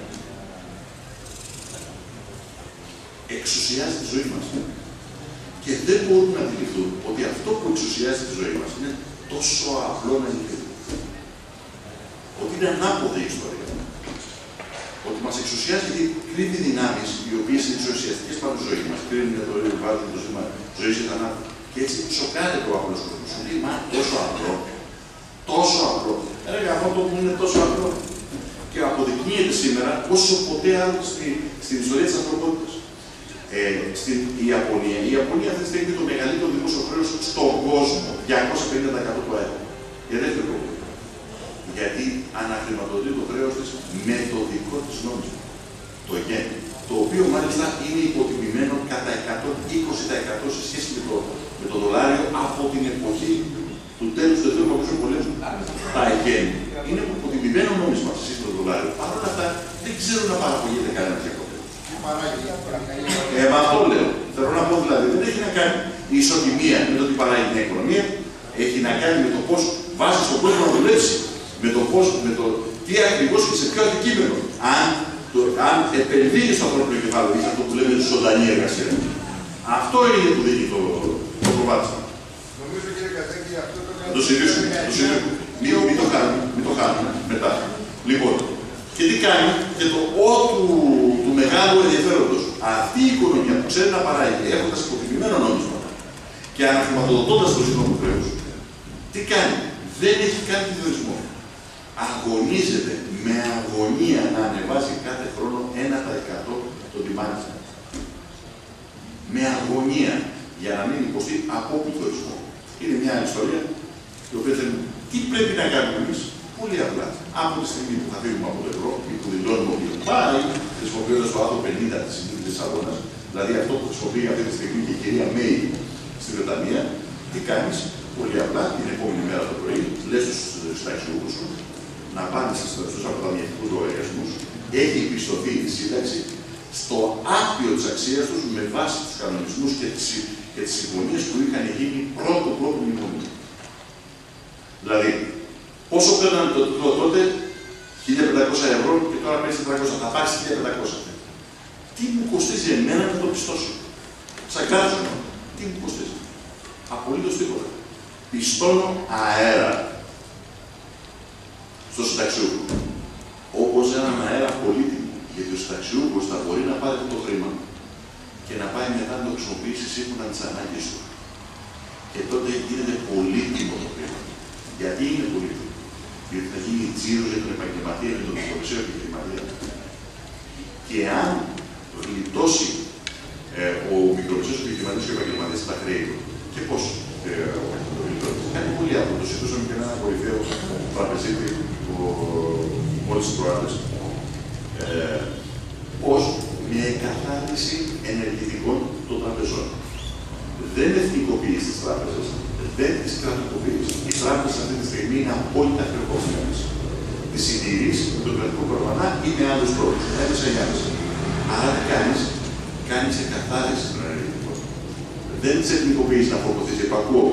εξουσιάζει τη ζωή μας. Και δεν μπορούν να αντιληφθούν ότι αυτό που εξουσιάζει τη ζωή μας είναι τόσο απλό να αντιληφθούν. Ότι είναι ανάποδη η ιστορία. Ότι μας εξουσιάζει γιατί κρύβει δυνάμεις οι οποίες είναι εξουσιαστικές πάνω στη ζωή μας. Κρύβει για το βάζουν το ζήτημα ζωής και θανάτου. Και έτσι σοκάρεται ο απλός κόσμος. Σου λέει, μα τόσο απλό. Τόσο απλό. Έλεγα αυτό που είναι τόσο απλό. Και αποδεικνύεται σήμερα όσο ποτέ άλλο στην ιστορία της ανθρωπότητας. Στην Ιαπωνία αυτή τη στιγμή είναι το μεγαλύτερο δημόσιο χρέος στον κόσμο. 250% του ΑΕΠ. Για δεύτερο λόγο. Γιατί αναχρηματοδοτεί το χρέος της με το δικό της νόμισμα. Το γεν. Το οποίο μάλιστα είναι υποτιμημένο κατά 120% σε σχέση με το δολάριο από την εποχή του τέλους του Δεύτερου Παγκοσμίου Πολέμου. Τα γεν είναι υποτιμημένο νόμισμα σε σχέση με το δολάριο. Παρ' όλα αυτά δεν ξέρουν να παραπολείται κανένα διακοπή. Αυτό λέω. Θέλω να πω δηλαδή, δεν έχει να κάνει η ισοτιμία με το τι παράγει μια οικονομία, έχει να κάνει με το πώς βάζει στον κόσμο να δουλέψει, με το πώς, με το τι ακριβώς και σε ποιο αντικείμενο. Αν επενδύει στο ανθρώπινο κεφάλαιο, είναι αυτό που λέμε ζωντανή εργασία. Αυτό είναι που δίνει το προβάδισμα. Νομίζω κύριε Κατέκη, αυτό το κάνουμε. Το συζητήσουμε. Μην το χάνουμε μετά. Λοιπόν, και τι κάνει, και το «ο» του μεγάλου ενδιαφέροντος. Αυτή η οικονομία που ξέρει να παράγει, έχοντας υποτιμημένο νόμισμα και αναχρηματοδοτώντας το ζήτημα του χρέους, τι κάνει, δεν έχει κάνει διορισμό. Αγωνίζεται με αγωνία να ανεβάσει κάθε χρόνο 1% το τιμάνισμα. γωνία για να μην υποστεί από πληθωρισμό. Είναι μια άλλη ιστορία, η οποία θέλει τι πρέπει να κάνουμε εμείς. Πολύ απλά. Από τη στιγμή που θα φύγουμε από το ευρώ ή που δηλώνουμε ότι πάει χρησιμοποιώντας το άρθρο 50 της Συνθήκης της Λισαβόνας, δηλαδή αυτό που χρησιμοποιεί αυτή τη στιγμή και η κυρία Μέη στη Βρετανία, τι κάνεις? Πολύ απλά την επόμενη μέρα το πρωί, λες στους συνταξιούχους σου να πάνε στους αποταμιευτικούς λογαριασμούς, έχει πιστωθεί η σύνταξη στο άπιο της αξίας τους με βάση τους κανονισμούς και τις συμφωνίες που είχαν γίνει πρώτο μνημόνιο. Δηλαδή, πόσο παίρνανε τότε 1.500 ευρώ και τώρα παίρνεις 400, θα πάρεις 1.500. Τι μου κοστίζει εμένα να το πιστώσω? Σαν κράτος, τι μου κοστίζει? Απολύτως τίποτα. Πιστώνω αέρα στο συνταξιούχο. Όπως έναν αέρα πολύτιμο, γιατί ο συνταξιούχος θα μπορεί να πάρει το χρήμα και να πάει μετά να το χρησιμοποιήσει σύμφωνα με τις ανάγκες του. Και τότε γίνεται πολύτιμο το χρήμα. Γιατί είναι πολύτιμο? Γιατί θα γίνει τζίρος για τον επαγγελματία και τον μικρομεσαίο επιχειρηματία. Και αν γλιτώσει ο μικρομεσαίος επιχειρηματίας και ο επαγγελματίας στα χρέη του, και πώς το γλιτώσει? Κάνει πολύ άπλο. Το συζητούσαμε και έναν κορυφαίο τραπεζίτη μόλις τις προάλλες. Πώς μια εκαθάριση ενεργητικών των τραπεζών. Δεν εθνικοποιείς τις τράπεζες, δεν τις κρατικοποιείς. Οι τράπεζες αυτή τη στιγμή είναι απόλυτα χρεοκοπημένες. Τις συντηρείς με τον κρατικό κορβανά ή με άλλους τρόπους. Έμεσα ή άμεσα. Άρα τι κάνεις εκαθάριση των ενεργητικών. Δεν τις εθνικοποιείς να φορτωθείς. Επακούω.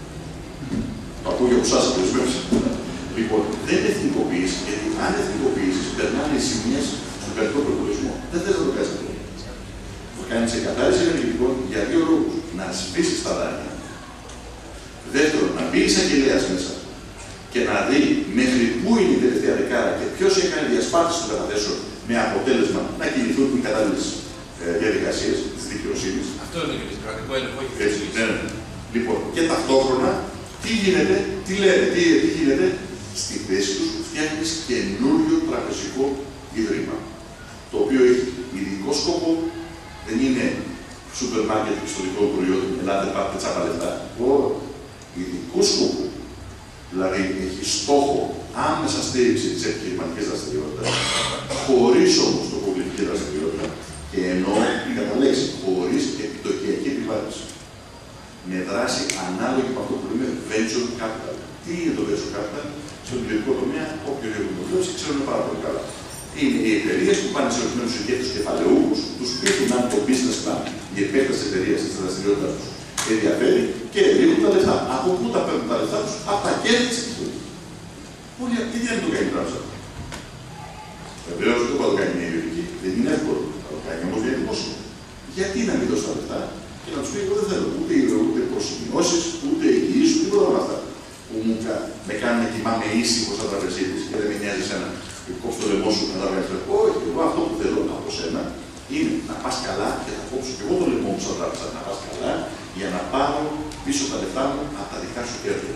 Το ακούω για εσάς ορισμένους. Λοιπόν, δεν εθνικοποιείς, γιατί αν εθνικοποιήσεις, περνάνε οι σημείες στον κρατικό προπολογισμό. Δεν θες να το κάνεις αυτό. Θα κάνεις εκαθάριση ενεργητικών για δύο λόγους. Να σβήσεις τα δάνεια. Δεύτερον, να μπει εισαγγελέας μέσα και να δει μέχρι πού είναι η τελευταία δεκάρα και ποιος έκανε διασπάθηση των καταθέσεων με αποτέλεσμα να κινηθούν οι κατάλληλες διαδικασίες της δικαιοσύνης. Αυτό είναι και το κρατικό έλεγχο. Ναι. Λοιπόν, και ταυτόχρονα τι γίνεται, τι λένε, τι γίνεται, στη θέση τους φτιάχνεις καινούριο τραπεζικό ίδρυμα. Το οποίο έχει ειδικό σκοπό, δεν είναι σούπερ μάρκετ πιστωτικών προϊόντων, ελάτε πάρτε τσάπα λεφτά. Ειδικού σκοπού. Δηλαδή έχει στόχο άμεσα στήριξη της επιχειρηματικής δραστηριότητας, χωρίς όμως τοποποιητική δραστηριότητα και εννοώ κατά λέξη χωρίς επιτοκιακή επιβάρυνση. Με δράση ανάλογη με αυτό που λέμε venture capital. Τι είναι το venture capital? Στον ιδιωτικό τομέα, όποιον έχουν δουλέψει, ξέρουν πάρα πολύ καλά. Είναι οι εταιρείες που πάνε σε ορισμένους ηγέτες κεφαλαιούχους, τους πείθουν αν το business plan, η επέκταση της εταιρείας της δραστηριότητας τους ενδιαφέρει και ρίχνουν τα λεφτά. Από πού τα παίρνουν τα λεφτά τους? Από τα κέρδη της επιχείρησης. Γιατί δεν το κάνει η τράπεζα? Βεβαίως δεν θα το κάνει μια ιδιωτική, δεν είναι εύκολο. Θα το κάνει όμως μια δημόσια. Γιατί να μην δώσει τα λεφτά και να τους πει: εγώ δεν θέλω ούτε προσημειώσεις, ούτε εγγυήσεις, ούτε τίποτα όλα αυτά. Που με κάνουν να κοιμάμαι ήσυχο σαν τραπεζίτης και δεν με νοιάζει εσένα. Κόψω το λαιμό σου να τα βγάλεις. Όχι, εγώ αυτό που θέλω από σένα είναι να πας καλά και θα κόψω και εγώ το λαιμό μου σαν τράπεζα. Να πας καλά για να πάρω πίσω τα λεφτά μου από τα δικά σου κέρδη.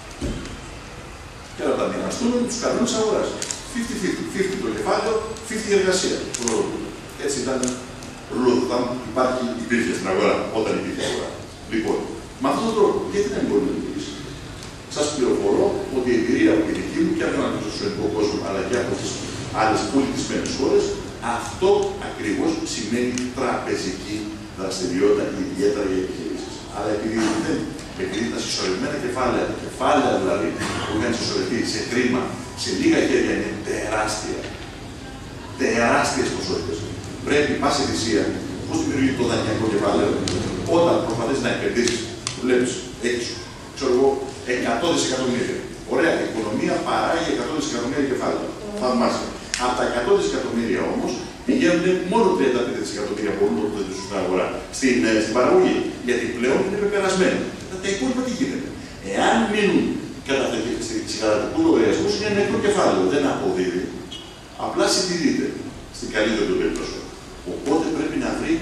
Και να τα μοιραστούμε με τους κανόνες αγοράς. 50-50. 50 το κεφάλαιο, 50 η εργασία. Έτσι ήταν όταν υπήρχε στην αγορά, όταν υπήρχε αγορά. Λοιπόν, με αυτόν τον τρόπο, γιατί δεν μπορεί να λειτουργήσει? Σας πληροφορώ ότι η εμπειρία από τη δική μου και από τον αγγλικό κόσμο, αλλά και από τις άλλες πολιτισμένες χώρες, αυτό ακριβώς σημαίνει τραπεζική δραστηριότητα, ιδιαίτερα για επιχειρήσεις. Αλλά επειδή τα συσσωρευμένα κεφάλαια, τα κεφάλαια δηλαδή που είχαν συσσωρευτεί σε χρήμα, σε λίγα χέρια είναι τεράστια. Τεράστιες ποσότητες. Πρέπει πάση θυσία, πώς δημιουργεί το δανειακό κεφάλαιο, όταν προσπαθείς να επενδύσεις, βλέπεις, έχεις, ξέρω εγώ, 100 δισεκατομμύρια. Ωραία, η οικονομία παράγει 100 δισεκατομμύρια κεφάλαια. Θαυμάσια. Από τα 100 δισεκατομμύρια όμως πηγαίνουν μόνο 35 δισεκατομμύρια μπορούν να το στην αγορά, στην παραγωγή. Γιατί πλέον είναι πεπερασμένο. Τα υπόλοιπα τι γίνεται? Εάν μείνουν κατά συγκατατικού λογαριασμού, είναι νεκρό κεφάλαιο. Δεν αποδίδει. Απλά συντηρείται στην καλύτερη των περιπτώσεων. Οπότε πρέπει να βρει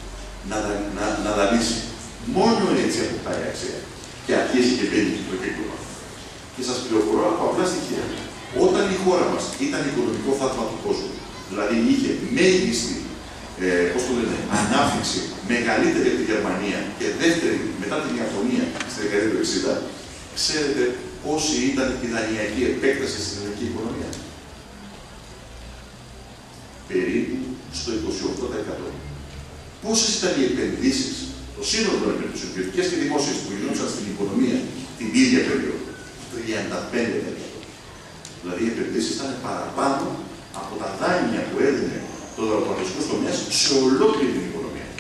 να δανείσει. Μόνο έτσι αποκτάει αξία. Και αρχίζει και μπαίνει το κύκλωμα. Και σας πληροφορώ από απλά στοιχεία. Όταν η χώρα μας ήταν οικονομικό θαύμα του κόσμου, δηλαδή είχε μέγιστη ανάπτυξη μεγαλύτερη από τη Γερμανία και δεύτερη μετά την Ιαπωνία στη δεκαετία του 60, ξέρετε πόση ήταν η δανειακή επέκταση στην ελληνική οικονομία? Περίπου στο 28%. Πόσες ήταν οι επενδύσεις, το σύνολο των επενδύσεων, ιδιωτικές και δημόσιες, που γινόντουσαν στην οικονομία την ίδια περίοδο? 35%. Δηλαδή οι επενδύσεις ήταν παραπάνω από τα δάνεια που έδινε το δραπετικό τομέα σε ολόκληρη την οικονομία.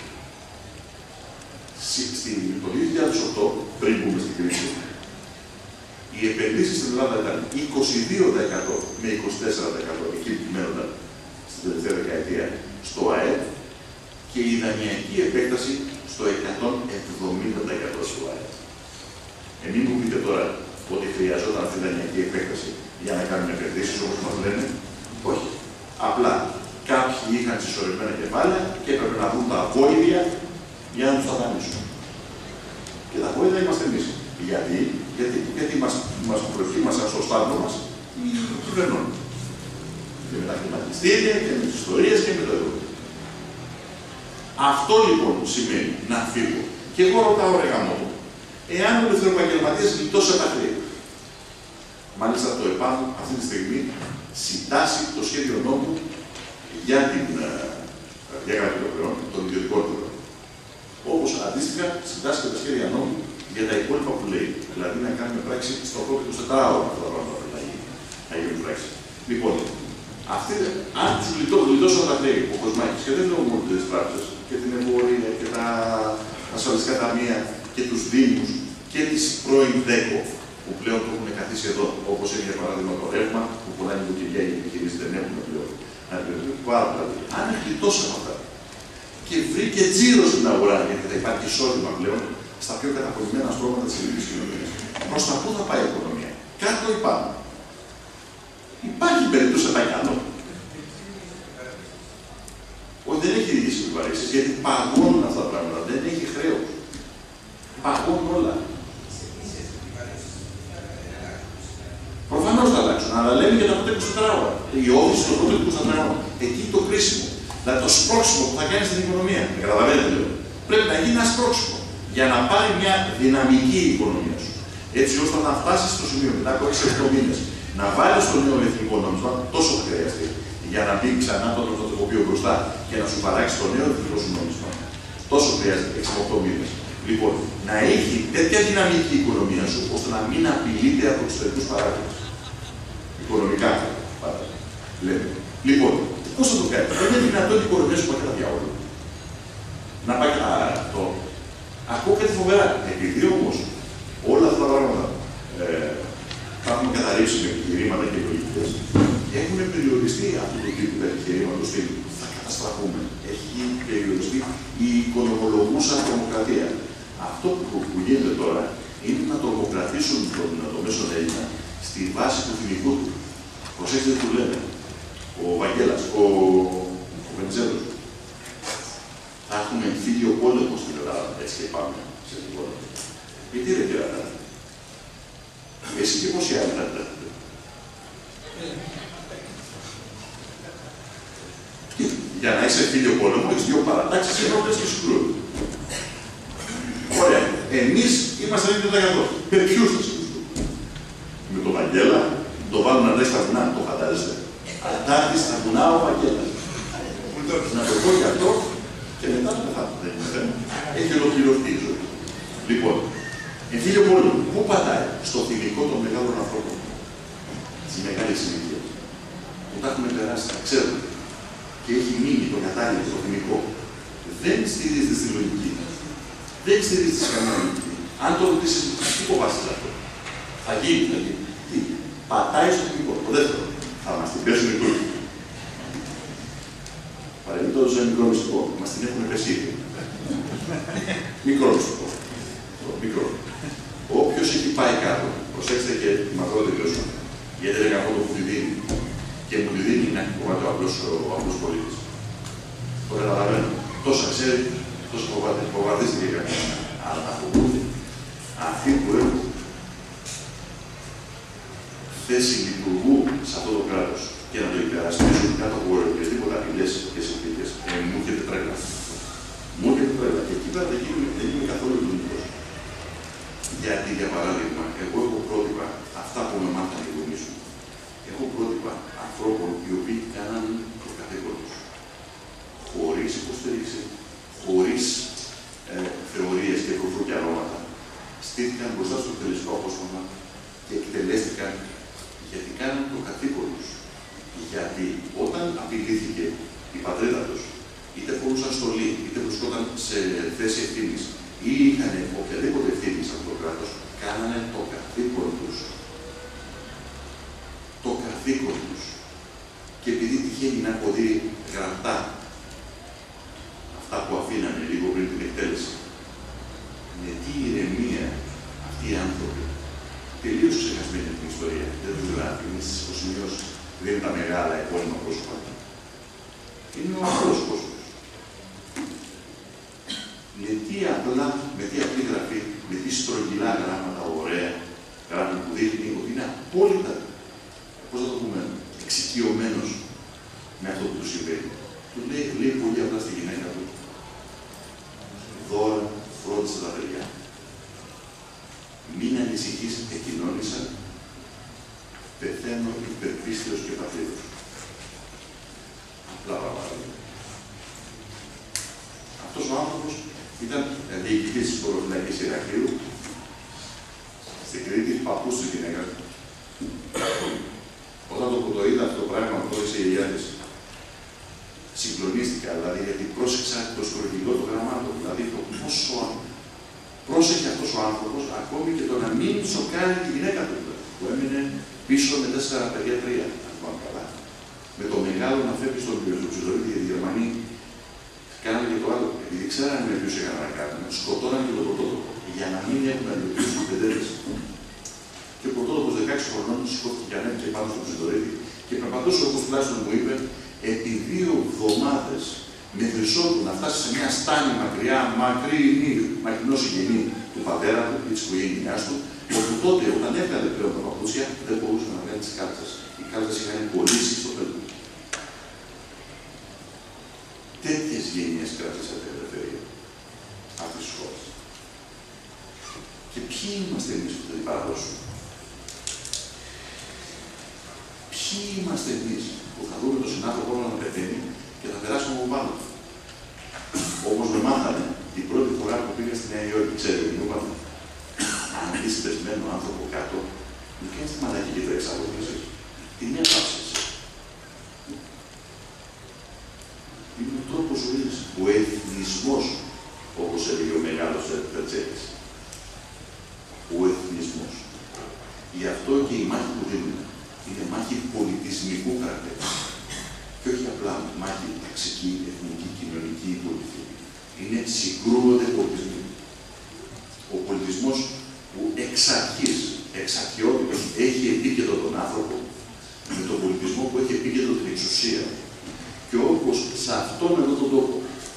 Το 2008, πριν μπούμε στην κρίση, οι επενδύσεις στην Ελλάδα ήταν 22% με 24%, εκεί που μένονταν στην τελευταία δεκαετία, στο ΑΕΠ, και η δανειακή επέκταση στο 170% στο ΑΕΠ. Μην μου πείτε τώρα ότι χρειαζόταν αυτή η δανειακή επέκταση για να κάνουν επενδύσεις, όπως μας λένε. Όχι. Απλά κάποιοι είχαν συσσωρευμένα κεφάλαια και έπρεπε να δουν τα βόηδια για να τους τα δανείσουν. Και τα βόηδια είμαστε εμείς. Γιατί μας προετοίμασαν στο στάδιο μας οι κυβερνών. Και με τα χρηματιστήρια και με τις ιστορίες και με το ευρώ. Αυτό λοιπόν σημαίνει να φύγω. Και εγώ ρωτάω ρε γαμό, εάν ο ελευθεροεπαγγελματίας γλιτώσει τα χρέη, μάλιστα το ΕΠΑΜ αυτή τη στιγμή συντάσσει το σχέδιο νόμου για κρατικοποιών των ιδιωτικών εταιρεών. Όπως αντίστοιχα συντάσσει και τα σχέδια νόμου για τα υπόλοιπα που λέει. Δηλαδή να κάνουμε πράξη στο πρώτο 24ωρο αυτά τα πράγματα να γίνουν πράξη. Λοιπόν, αν τους γλιτώσουν τα χρέη, ο Κοσμάκης, και δεν λέω μόνο τις τράπεζες, και την εμπορία και τα ασφαλιστικά ταμεία και τους δήμους και τις πρώην ΔΕΚΟ, που πλέον το έχουν καθίσει εδώ, όπως είναι για παράδειγμα το ρεύμα, που πολλά νοικοκυριά οι επιχειρήσεις δεν έχουν πλέον. Αν γλιτώσει αυτά και βρήκε τζίρο στην αγορά, γιατί θα υπάρχει εισόδημα πλέον στα πιο καταπονημένα στρώματα της ελληνικής κοινωνίας, προς τα πού θα πάει η οικονομία? Κάτω ή πάνω? Υπάρχει περίπτωση να πάει κάτω? Όχι, δεν έχει ρίξει επιβαρύνσεις, γιατί παγώνουν αυτά τα πράγματα, δεν έχει χρέος. Παγώνουν όλα. Προφανώς θα αλλάξουν, αλλά λέμε για τα πρώτα 24 ώρα. Η όθηση των πρώτων 24 ώρα. Εκεί το κρίσιμο. Δηλαδή το σπρώξιμο που θα κάνει στην οικονομία. Με καταλαβαίνετε λέω. Πρέπει να γίνει ένα σπρώξιμο για να πάρει μια δυναμική οικονομία σου. Έτσι ώστε να φτάσει στο σημείο μετά από 6-8 μήνες να βάλει στο νέο εθνικό νόμισμα, τόσο θα χρειαστεί, για να μπει ξανά το τοπίο μπροστά και να σου παράξει το νέο εθνικό σου νόμισμα. Τόσο χρειάζεται 6-8 μήνες. Λοιπόν, να έχει τέτοια δυναμική η οικονομία σου, ώστε να μην απειλείται από εξωτερικούς παράγοντες. Οικονομικά, πάντα. Λέμε. Λοιπόν, πώς θα το κάνει? Δεν είναι δυνατόν η οικονομία σου πάει κατά διάολο. Να πάει κατά το. Ακούω κάτι φοβερά. Επειδή όμως όλα αυτά τα πράγματα θα έχουμε καταρρύψει με επιχειρήματα και λογικές, έχουν περιοριστεί αυτού του τύπου τα επιχειρήματα του στυλ. Θα καταστραφούμε. Έχει περιοριστεί η οικονομολογούσα τρομοκρατία. Αυτό που γίνεται τώρα είναι να τρομοκρατήσουν το μέσο Έλληνα στη βάση του θυμικού του. Προσέξτε τι του λένε. Ο Βαγγέλας, ο Βενιζέλος. Θα έχουμε εμφύλιο πόλεμο στην Ελλάδα, έτσι και πάμε σε την πόλεμο. Γιατί δεν κρατά? Εσύ και πόσοι άλλοι θα κρατάτε? Για να είσαι εμφύλιο πόλεμο, έχεις δύο παρατάξεις ενόπλες και συγκρούν. Ωραία. Εμείς είμαστε 90%. Με ποιους θα συγκρούν? Με τον Βαγγέλα, το βάλουν να λέει στα βουνά, το φαντάζεστε. Αντάρτη στα βουνά ο Βαγγέλας. Να το πω και αυτό και μετά το πεθάνω. Δεν είναι θέμα. Έχει ολοκληρωθεί η ζωή. Λοιπόν, εμφύλιο πόλεμο. Πού πατάει? Στο θυμικό των μεγάλων ανθρώπων. Στις μεγάλες ηλικίες. Που τα έχουμε περάσει, τα ξέρουμε. Και έχει μείνει το κατάλληλο στο θυμικό. Δεν στηρίζεται στη λογική. Δεν στηρίζεται σε καμία λογική. Αν το ρωτήσεις, τι φοβάσαι αυτό? Θα γίνει, θα γίνει. Τι? Πατάει στο θυμικό. Το δεύτερο. Θα μας την πέσουν οι Τούρκοι. Παρεμπιπτόντως ένα μικρό μυστικό. Μας την έχουν πέσει ήδη. Μικρό μυστικό. Μικρό. Όποιος έχει πάει κάτω, προσέξτε και τη μακρό τελειώσω. Γιατί έλεγα αυτό το που τη δίνει. Και μου τη δίνει να κομμάτι ο απλός πολίτης. Το καταλαβαίνω. Τόσα ξέρει, τόσο φοβατίστηκε κανένα. Αλλά να φοβούνται. Αυτοί που έχουν θέση λειτουργού σε αυτό το κράτος και να το υπερασπίζουν κάτω από οποιασδήποτε απειλές και συνθήκες. Μου έχετε υποστήριξη, χωρίς θεωρίες και κρουφού και αρώματα, στήθηκαν μπροστά στο εκτελεστικό απόσπασμα και εκτελέστηκαν γιατί κάναν το καθήκον τους. Γιατί όταν απειλήθηκε η πατρίδα τους, είτε φορούσαν στολή, είτε βρισκόταν σε θέση ευθύνης ή είχαν οποιαδήποτε ευθύνη από το κράτος, κάνανε το καθήκον τους. Το καθήκον τους. Και επειδή τυχαίνει να έχω δει γραπτά αυτά που αφήνανε λίγο πριν την εκτέλεση, με τι ηρεμία αυτοί οι άνθρωποι, τελείως ξεχασμένοι από την ιστορία, δεν τους γράφει, είναι στις υποσημειώσεις, δεν είναι τα μεγάλα επώνυμα πρόσωπα. Είναι ο απλός κόσμος. Με τι απλή γραφή, με τι στρογγυλά γράμματα, ωραία γράμματα που δείχνει ότι είναι απόλυτα, πώς θα το πούμε, εξοικειωμένος με αυτό που του συμβαίνει. Του λέει πολύ απλά στη γυναίκα του, δώρα, φρόντισε τα παιδιά. Μην ανησυχείς, εκοινώνησα, πεθαίνω υπερπίστεως και πατρίδος. Απλά πράγματα. Αυτός ο άνθρωπος ήταν διοικητής της χωροφυλακής Ηρακλείου, στην Κρήτη, παππούς της γυναίκας του. Όταν το είδα αυτό το πράγμα που το η γιαγιά της, συγκλονίστηκα, δηλαδή, γιατί πρόσεξα το σκορπιλό των γραμμάτων, δηλαδή το πόσο πρόσεχε αυτός ο άνθρωπος, ακόμη και το να μην σοκάρει τη γυναίκα του, που έμεινε πίσω με 4 παιδιά, 3, αν πάμε καλά. Με το μεγάλο να φεύγει στον Ψιλορίτη, γιατί οι Γερμανοί κάνανε και το άλλο. Επειδή ξέρανε με ποιους είχαν να κάνουν, σκοτώναν και τον πρωτότοπο, για να μην έχουν αντιμετωπίσει τους παιδέρες. Και ο πρωτότοπος 16 χρονών σηκώθηκε και ανέβηκε πάνω στον Ψιλορίτη και περπατούσε, όπως τουλάχιστον μου είπε, επί 2 εβδομάδες με χρυσότου να φτάσει σε μια στάνη μακριά, μακρινή, μακρινό συγγενή του πατέρα του ή της οικογένειάς του, όπου τότε, όταν έβγαλε πλέον τα παπούτσια, δεν μπορούσε να βγάλει τις κάλτσες. Οι κάλτσες είχαν κολλήσει στο πέλμα. Τέτοιες γενιές κράτησε την ελευθερία αυτής της χώρας. Και ποιοι είμαστε εμείς που θα την παραδώσουμε? Ποιοι είμαστε εμείς που θα δούμε τον συνάνθρωπο να πεθαίνει και θα περάσουμε από πάνω? Όπως με μάθανε την πρώτη φορά που πήγα στη Νέα Υόρκη, ξέρετε, μου είπατε, αν δεις πεσμένο άνθρωπο κάτω, μου κάνεις τη μαλακή και τρέξα από εσείς. Την έπαψες. Είναι ο τρόπος ζωής, ο εθνισμός, όπως έλεγε ο μεγάλος Τερτσέτης. Ο εθνισμός. Γι' αυτό και η μάχη που δίνουμε είναι μάχη πολιτισμικού χαρακτήρα. Και όχι απλά μάχη ταξική, εθνική, κοινωνική ή πολιτική. Είναι συγκρούονται πολιτισμοί. Ο πολιτισμός που εξ αρχής, εξ αρχαιότητος, έχει επίκεντρο τον άνθρωπο, με τον πολιτισμό που έχει επίκεντρο την εξουσία. Και όπως σε αυτόν εδώ τον τόπο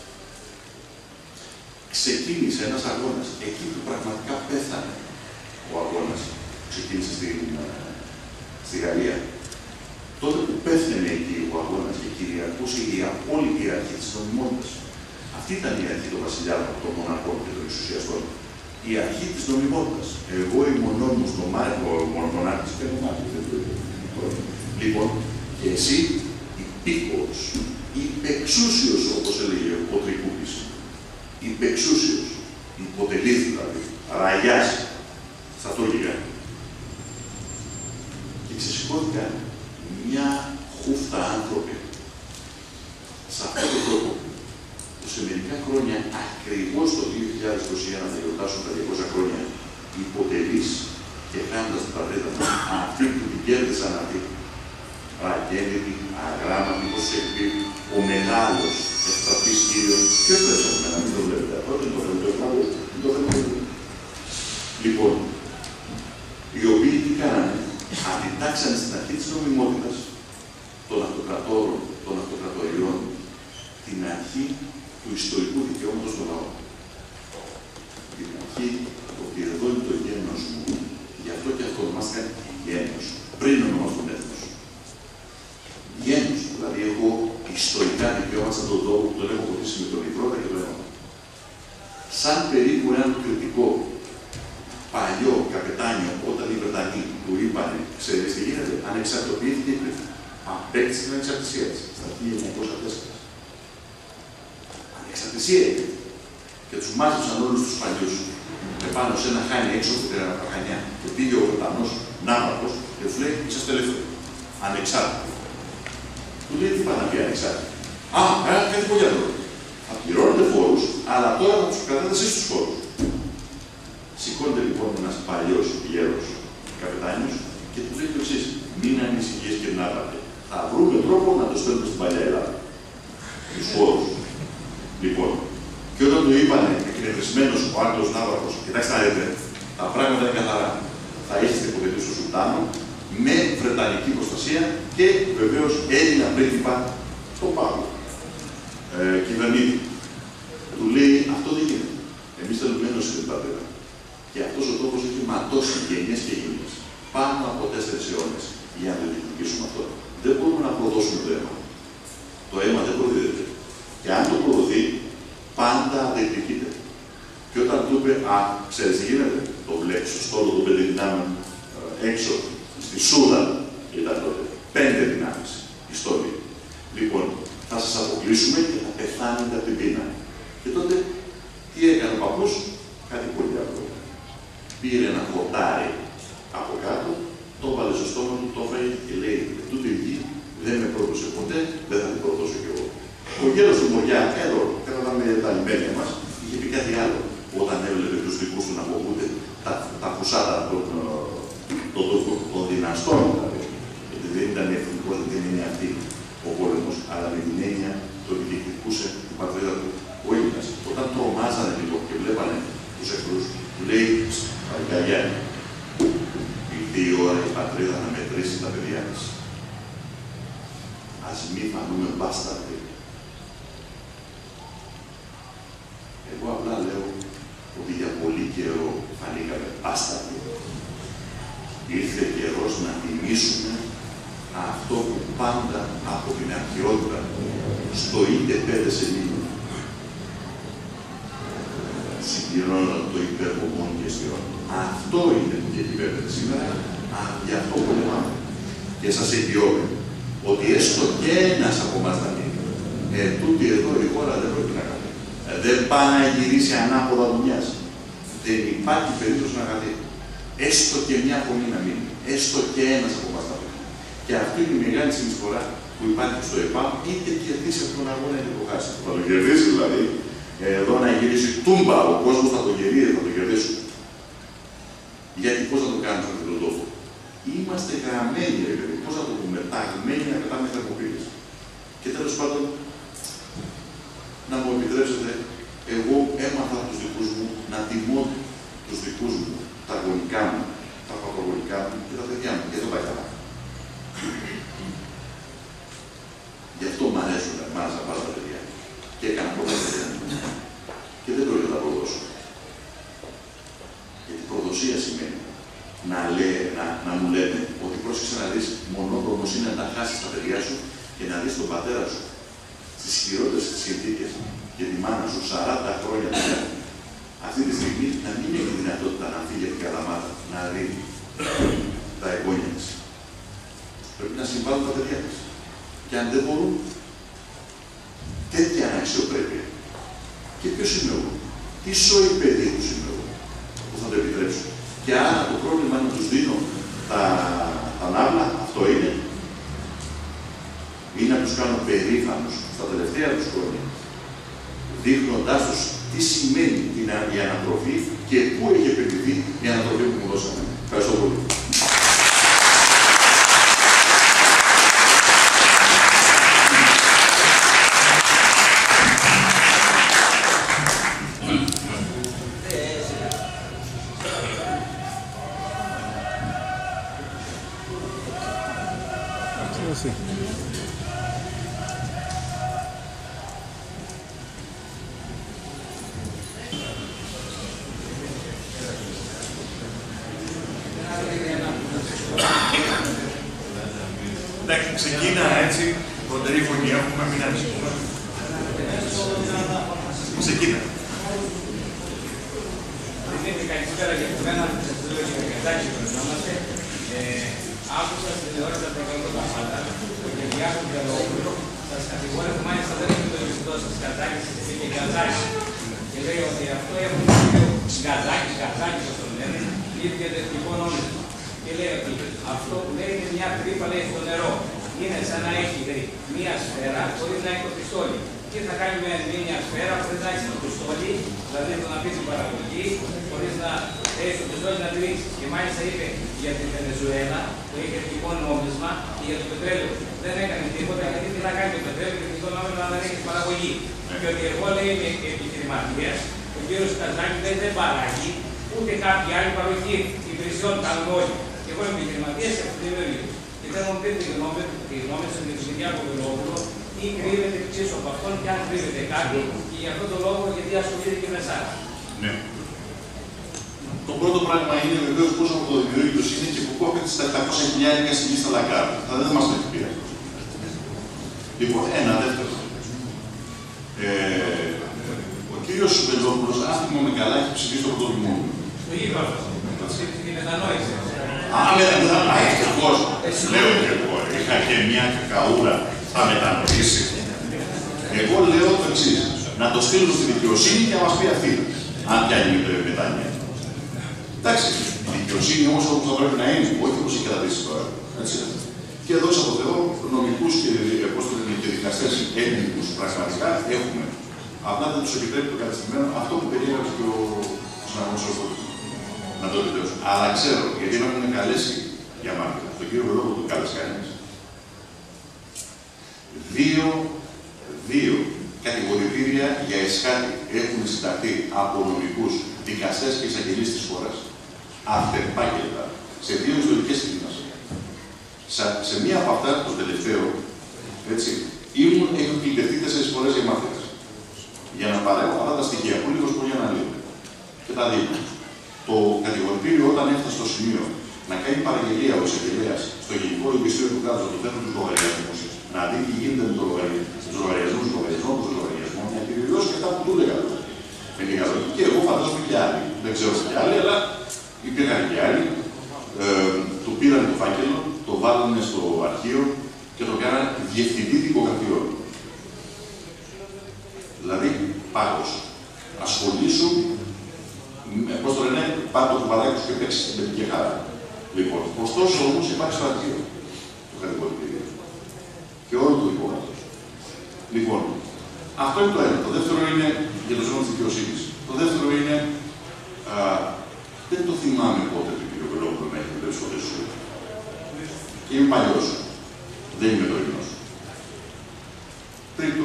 ξεκίνησε ένας αγώνας, εκεί που πραγματικά πέθανε ο αγώνας, ξεκίνησε στη Γαλλία. Τότε που πέθανε εκεί ο αγώνας και κυριαρχούσε η απόλυτη αρχή της νομιμότητας. Αυτή ήταν η αρχή των βασιλιάδων, των μοναρχών και των εξουσιαστών. Η αρχή της νομιμότητας. Εγώ ήμουν νόμιμος, μονάρχης και νομάρχης. Λοιπόν, και εσύ υπήκοος, υπεξούσιος, όπως έλεγε ο Τρικούπης. Υπεξούσιος, υποτελής δηλαδή, ραγιάς στα τόργια. Και ξεσηκώθηκαν μια χούφτα άνθρωποι σε αυτόν τον τρόπο που σε μερικά χρόνια, ακριβώς το 2021 θα γιορτάσουν τα 200 χρόνια, υποτελείς και κάνοντας την πατρίδα μας, αυτοί που την κέρδισαν αυτοί, αγέννητοι, αγράμματοι, όπως έχει πει, ο μεγάλος ευπαθής Κύριος, ποιος πέσαμε να μην το βλέπετε, αυτό δεν το θέλετε. Λοιπόν, οι οποίοι τι κάνανε, αντιτάξανε στην αρχή της νομιμότητας των αυτοκρατόρων, των αυτοκρατοριών, την αρχή του ιστορικού δικαιώματος των λαών. Την αρχή ότι εδώ είναι το γένος μου, γι' αυτό και αυτό ονομάστηκαν γένος, πριν ονομαστούν έθνος. Γένος, δηλαδή έχω ιστορικά δικαιώματα σαν τον τόπο που τον έχω ποτίσει με τον υδρότα και το αίμα. Σαν περίπου έναν κριτικό παλιό καπετάνιο, όταν οι Βρετανοί του είπανε, ξέρεις τι γίνεται, ανεξαρτοποιήθηκε η Κρήτη. Απέκτησε την ανεξαρτησία της, στα 1904. εκκλησία και τους μάζεψαν όλους τους παλιούς επάνω σε ένα χάνι έξω από την Χανιά. Και πήγε ο Βρετανός ναύαρχος και του λέει: είσαστε ελεύθεροι. Ανεξάρτητοι. Του λέει: τι πάνε να πει ανεξάρτητοι? Α, κάτι πολύ άλλο. Θα πληρώνετε φόρους, αλλά τώρα θα τους κρατάτε εσείς τους φόρους. Σηκώνεται λοιπόν ένας παλιός γέρος καπετάνιος και του λέει το εξής: μην ανησυχείς και να πάτε. Θα βρούμε τρόπο να το στέλνουμε στην παλιά Ελλάδα. Τους φόρους. Λοιπόν, και όταν του είπανε εκνευρισμένος ο Άγγλος ναύαρχος, κοιτάξτε να δείτε, τα πράγματα είναι καθαρά. Θα είστε υποδεχτείς του Σουλτάνου με βρετανική προστασία και βεβαίως Έλληνα πρίγκιπα στον Παύλο. Κυβερνήτη. Του λέει: αυτό δεν γίνεται. Εμείς θέλουμε ένωση στην πατρίδα. Και αυτός ο τόπος έχει ματώσει γενιές και γενιές. Πάνω από 4 αιώνες για να το λειτουργήσουμε αυτό. Δεν μπορούμε να προδώσουμε το αίμα. Το αίμα δεν προδίδεται. Και αν το προδοθεί, πάντα διεκδικείται. Και όταν του είπε: α, ξέρεις τι γίνεται, το βλέπει στο στόλο των 5 δυνάμεων έξω, στη Σούδα ήταν τότε. 5 δυνάμεις. Ιστορία. Λοιπόν, θα σας αποκλείσουμε και θα πεθάνετε από την πείνα. Και τότε τι έκανε ο παππούς? Κάτι πολύ απλό. Πήρε ένα χορτάρι από κάτω, το έβαλε στο στόμα του, το έφαγε και λέει: τούτη η γη δεν με πρόδωσε ποτέ, δεν θα την προδώσω κι εγώ. Ο γέρος του Μοριά, εδώ, κρατάμε τα λιμένια μας, είχε πει κάτι άλλο. Όταν έβλεπε τους δικούς του να φοβούνται τα φουσάτα των δυναστών, δηλαδή. Γιατί δεν ήταν εθνικός, δεν είναι αυτή ο πόλεμος, αλλά με την έννοια το ότι διεκδικούσε την πατρίδα του ο Έλληνας. Όταν τρομάζανε λοιπόν και βλέπανε τους εχθρούς, του λέει: Παγκαλιάνη, ήρθε η ώρα η πατρίδα να μετρήσει τα παιδιά της. Ας μη φανούμε μπάσταρδοι. Εγώ απλά λέω ότι για πολύ καιρό φανήκαμε μπάσταρδοι. Ήρθε καιρός να τιμήσουμε αυτό που πάντα από την αρχαιότητα στο είτε 5 σελίδων συμπληρώνονταν το υπερπομόν και αισθηρών. Αυτό είναι που διακυβεύεται σήμερα, γι' αυτό πολεμάμε. Και σας εγγυώμαι ότι έστω και ένας από εμάς να μείνει, τούτη εδώ η χώρα δεν πρέπει να κάνει. Δεν πάει να γυρίσει ανάποδα δουλειάς. Δεν υπάρχει περίπτωση να κάνει. Έστω και μια φωνή να μείνει. Έστω και ένας από εμάς να μείνει. Και αυτή είναι η μεγάλη συνεισφορά που υπάρχει στο ΕΠΑΜ, είτε κερδίσει αυτόν τον αγώνα είτε το χάσει. Θα το κερδίσει δηλαδή. Εδώ να γυρίσει τούμπα, ο κόσμος θα το κερδίσει, θα το κερδίσουμε. Γιατί πώς θα το κάνουμε σε αυτόν τον τόπο? Είμαστε γραμμένοι, δηλαδή, πώς θα το πούμε, ταγμένοι να κρατάμε θερμοπύλες. Και τέλος πάντων, να μου επιτρέψετε, εγώ έμαθα τους δικούς μου να τιμώ τους δικούς μου, τα γονικά μου, τα παπαγονικά μου και τα παιδιά μου. Και εδώ πάει καλά. Γι' αυτό μ' αρέσουν εμάς πάρα τα παιδιά. Και έκανα πολλά παιδιά. Και δεν πρόκειται να τα προδώσω. Γιατί προδοσία σημαίνει να μου λένε ότι πρόσεξε να δεις, μονόδρομος είναι να τα χάσεις τα παιδιά σου και να δεις τον πατέρα σου στις χειρότερες συνθήκες και τη μάνα σου 40 χρόνια πια. Αυτή τη στιγμή να μην έχει δυνατότητα να φύγει από την Καλαμάτα, να δει τα εγγόνια της. Πρέπει να συμβάλλουν τα παιδιά της. Και αν δεν μπορούν, τέτοια αναξιοπρέπεια. Και ποιος είμαι εγώ? Τι σοϊ παιδί τους είμαι εγώ που θα το επιτρέψω? Και άρα το πρόβλημα είναι να τους δίνω τα ναύλα, αυτό είναι, ή να τους κάνω περήφανους στα τελευταία τους χρόνια, δείχνοντάς τους τι σημαίνει η ανατροφή και πού έχει επενδυθεί η ανατροφή που μου δώσαμε. Ευχαριστώ πολύ. Εντάξει, ξεκίνα έτσι, κοντρή φωνή έχουμε, μην ανησυχούμε. Ξεκίνα. Καλησπέρα και από μένα, σας λέω και κακετάκι που γνώμαστε. Άκουσα στην τηλεόραση τα πρώτα πάντα και διάκοψα το όπλο. Σας κατηγόρευα, μάλιστα δεν είναι το ληστό σας, κατάκησης και κατάκησης. Καζάκης, όπως το λένε, λύθηκε δευτικό νόμισμα. Και λέει ότι αυτό που λέει είναι μια τρύπα, λέει, στο νερό. Είναι σαν να έχει, λέει, μια σφαίρα χωρίς να έχει το πιστόλι. Τι θα κάνει με μια σφαίρα χωρίς να έχει το πιστόλι, δηλαδή το να πει την παραγωγή, χωρίς να έχει το πιστόλι να τη ρίξει. Και μάλιστα είπε για την Βενεζουέλα, που είχε δυτικό νόμισμα, και για το πετρέλαιο. Δεν έκανε τίποτα, γιατί τι να κάνει το πετρέλαιο και το νόμισμα να δεν έχει παραγωγή. Και ότι εγώ, λέει, είμαι επιχειρηματίας, ο κύριος Καζάκης δεν παράγει, ούτε κάποια άλλη παροχή υπηρεσιών κάνουν όλοι. Και εγώ είμαι επιχειρηματίας και αυτοδημιουργής. Και θέλω να μου πείτε τη γνώμη σας για τον Κυριάκο Βελόπουλο, τι κρύβεται πίσω από αυτόν και αν κρύβεται κάτι, και για αυτόν τον λόγο γιατί ασχολείται και με εσάς. Ναι. Το πρώτο πράγμα είναι βεβαίω πώ από το δημιουργείο είναι και που κόβεται στα 700.000 στη λίστα Λαγκάρντ. Θα δεν μα το έχει πει αυτό. Λοιπόν, ένα δεύτερο. Ο κύριος Βελόπουλος, αν θυμάμαι καλά, έχει ψηφίσει το πρώτο δημόσιο. Το είπα αυτό. Την μετανόηση. Ευτυχώς. Λέω και εγώ, είχα και μια κακαούρα, θα μετανοήσει. Εγώ λέω το εξής. Να το στείλουν στη δικαιοσύνη και να μας πει αυτή. Αν πιάνει μετάνοια. Εντάξει, η δικαιοσύνη όμως όπως θα πρέπει να είναι, όχι όπως έχει καταδείξει τώρα. Και εδώ από Θεό, νομικούς και δικαστές έλληνικους πραγματικά έχουμε. Απλά δεν τους επιτρέπει το καταστημένο αυτό που περιέγραψε και ο συναγωνιστής. Να το επιτρέψω. Αλλά ξέρω, γιατί με έχουν καλέσει για μάρτυρα. Τον κύριο Βελόπουλο του κάλεσε κανένας. Δύο κατηγορητήρια για εσχάτη έχουν συνταχθεί από νομικούς, δικαστές και εισαγγελείς της χώρας. Αυτεπάγγελτα. Σε δύο ιστορικές κλίμακες. Σε μία από αυτά, το τελευταίο, έτσι, έχω κλητευτεί 4 φορές για μάρτυρες. Για να παρέχω αυτά τα στοιχεία που λίγο πολύ αναλύουν. Και τα δείχνω. Το κατηγορητήριο, όταν έφτασε στο σημείο να κάνει παραγγελία ο εισαγγελέας στο Γενικό Λογιστήριο του κράτους, να του φέρνουν τους λογαριασμούς, να δει τι γίνεται με τους λογαριασμούς, να επιβεβαιώσει και αυτά που του έλεγα. Με λίγα λόγια. Και εγώ φαντάζομαι και άλλοι. Δεν ξέρω και άλλοι, αλλά υπήρχαν και άλλοι. Του πήραν το φάκελο, το βάλανε στο αρχείο και το κάνανε διευθυντή δικογραφιών. Δηλαδή, πάγος. Ασχολήσου. Πώς το λένε, πάρε το κουμπαράκι σου και παίξει στην παιδική χαρά. Λοιπόν, ωστόσο όμως υπάρχει στο αρχείο το κατηγορητήριο. Και όλο το υπόγραφο. Λοιπόν, αυτό είναι το ένα. Το δεύτερο είναι για το ζώο της δικαιοσύνης. Το δεύτερο είναι, δεν το θυμάμαι πότε το κύριο Βελόπουλο να έχει δουλέψει ποτέ σου. Και είμαι παλιός. Δεν είμαι τωρινός. Τρίτο,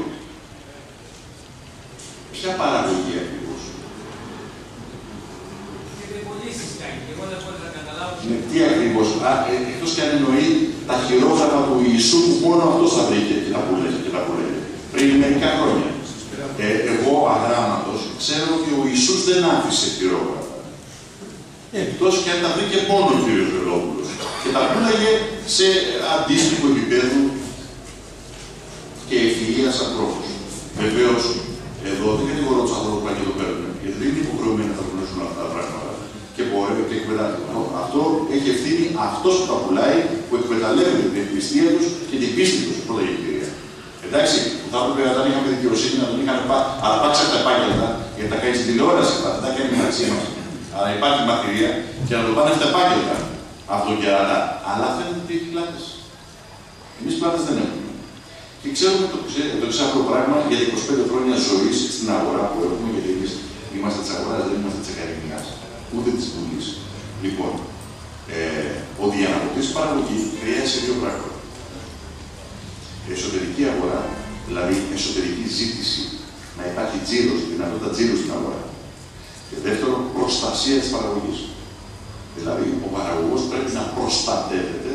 ποια παραγωγή ακριβώς. Τι ακριβώς, εκτός και αν εννοεί τα χειρόγραφα του Ιησού που μόνο αυτός θα βρήκε και τα πουλέγε. Πριν μερικά χρόνια. Εγώ αγράμματος ξέρω ότι ο Ιησούς δεν άφησε χειρόγραφα. Εκτός και αν τα βρήκε μόνο ο κύριος Βελόπουλος. Και τα πουλέγε σε αντίστοιχο επίπεδο και ευφυΐας ανθρώπους. Βεβαίως, εδώ δεν κατηγορώ τους ανθρώπους που το παίρνουν, γιατί δεν είναι υποχρεωμένοι να τα γνωρίζουν αυτά τα πράγματα. Και μπορεί και εκμεταλλεύεται. Αυτό έχει ευθύνη αυτός που τα πουλάει, που εκμεταλλεύεται την εκκληστία τους και την πίστη τους, πρώτα γενικηρία. Εντάξει, που θα έπρεπε όταν είχαμε δικαιοσύνη να τον είχαν αλλά πάτσε τα επάγγελτα, γιατί τα κάνει στην τηλεόραση, δεν τα κάνει μεταξύ μας. Αλλά υπάρχει μαρτυρία και να το πάνε αυτά επάγγελτα. Αυτό και άλλα. Αλλά φαίνεται ότι έχει πλάτες. Εμείς πλάτες δεν έχουμε. Και ξέρουμε το ξάπλο πράγμα για 25 χρόνια ζωής στην αγορά που έχουμε, γιατί εμείς είμαστε της αγοράς, δεν είμαστε της ακαδημίας. Ούτε της Βουλής. Λοιπόν, ο διαναποτής παραγωγή χρειάζεται σε δύο πράγματα. Εσωτερική αγορά, δηλαδή εσωτερική ζήτηση, να υπάρχει τζίρος, δυνατότητα τζίρου στην αγορά. Και δεύτερο, προστασία της παραγωγής. Δηλαδή, ο παραγωγός πρέπει να προστατεύεται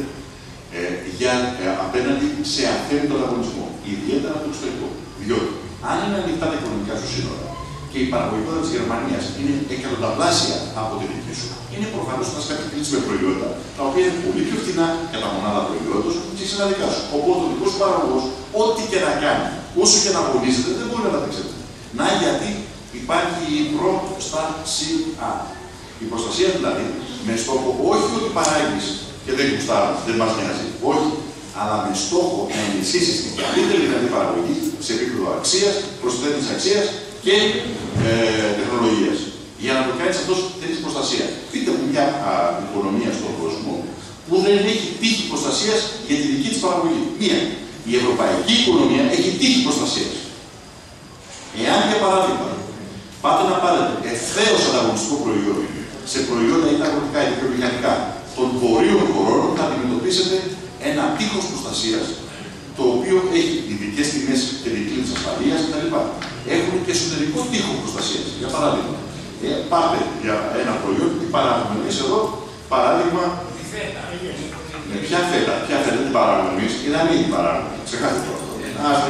απέναντι σε αθέμητο ανταγωνισμό, ιδιαίτερα από το εξωτερικό. Διότι, αν είναι ανοιχτά τα οικονομικά σου σύνορα, και η παραγωγικότητα της Γερμανίας είναι εκατονταπλάσια από την δική σου, είναι προφανώς να σε κλείσει με προϊόντα τα οποία είναι πολύ πιο φθηνά κατά μονάδα προϊόντος και είναι δικά σου. Οπότε ο δικός σου παραγωγός, ό,τι και να κάνει, όσο και να αγωνίζεται, δεν μπορεί να τα δείξει. Να γιατί υπάρχει η προστασία. Η προστασία δηλαδή με στόχο όχι ότι παράγεις και δεν γουστάρεις, δεν μας νοιάζει, όχι, αλλά με στόχο να ενισχύσεις την καλύτερη δηλαδή παραγωγή σε επίπεδο αξίας, προσθέτης αξίας και τεχνολογίας. Για να το κάνει αυτό, θέλει προστασία. Πείτε μου μια οικονομία στον κόσμο που δεν έχει τύχη προστασία για τη δική τη παραγωγή. Μία. Η ευρωπαϊκή οικονομία έχει τύχη προστασία. Εάν, για παράδειγμα, πάτε να πάρετε ευθέως ανταγωνιστικό προϊόν σε προϊόντα είτε αγροτικά είτε βιομηχανικά των βορείων χωρών, θα αντιμετωπίσετε ένα τείχος προστασίας, το οποίο έχει ειδικές τιμές και δικλείδες ασφαλείας κτλ. Έχουν και εσωτερικό τείχο προστασίας. Για παράδειγμα, πάτε για ένα προϊόν που παράγουμε εμείς εδώ, παράδειγμα. Ποια φέτα την παράγουμε εμείς, ή να μην την παράγουμε. Ξεχάστε το αυτό.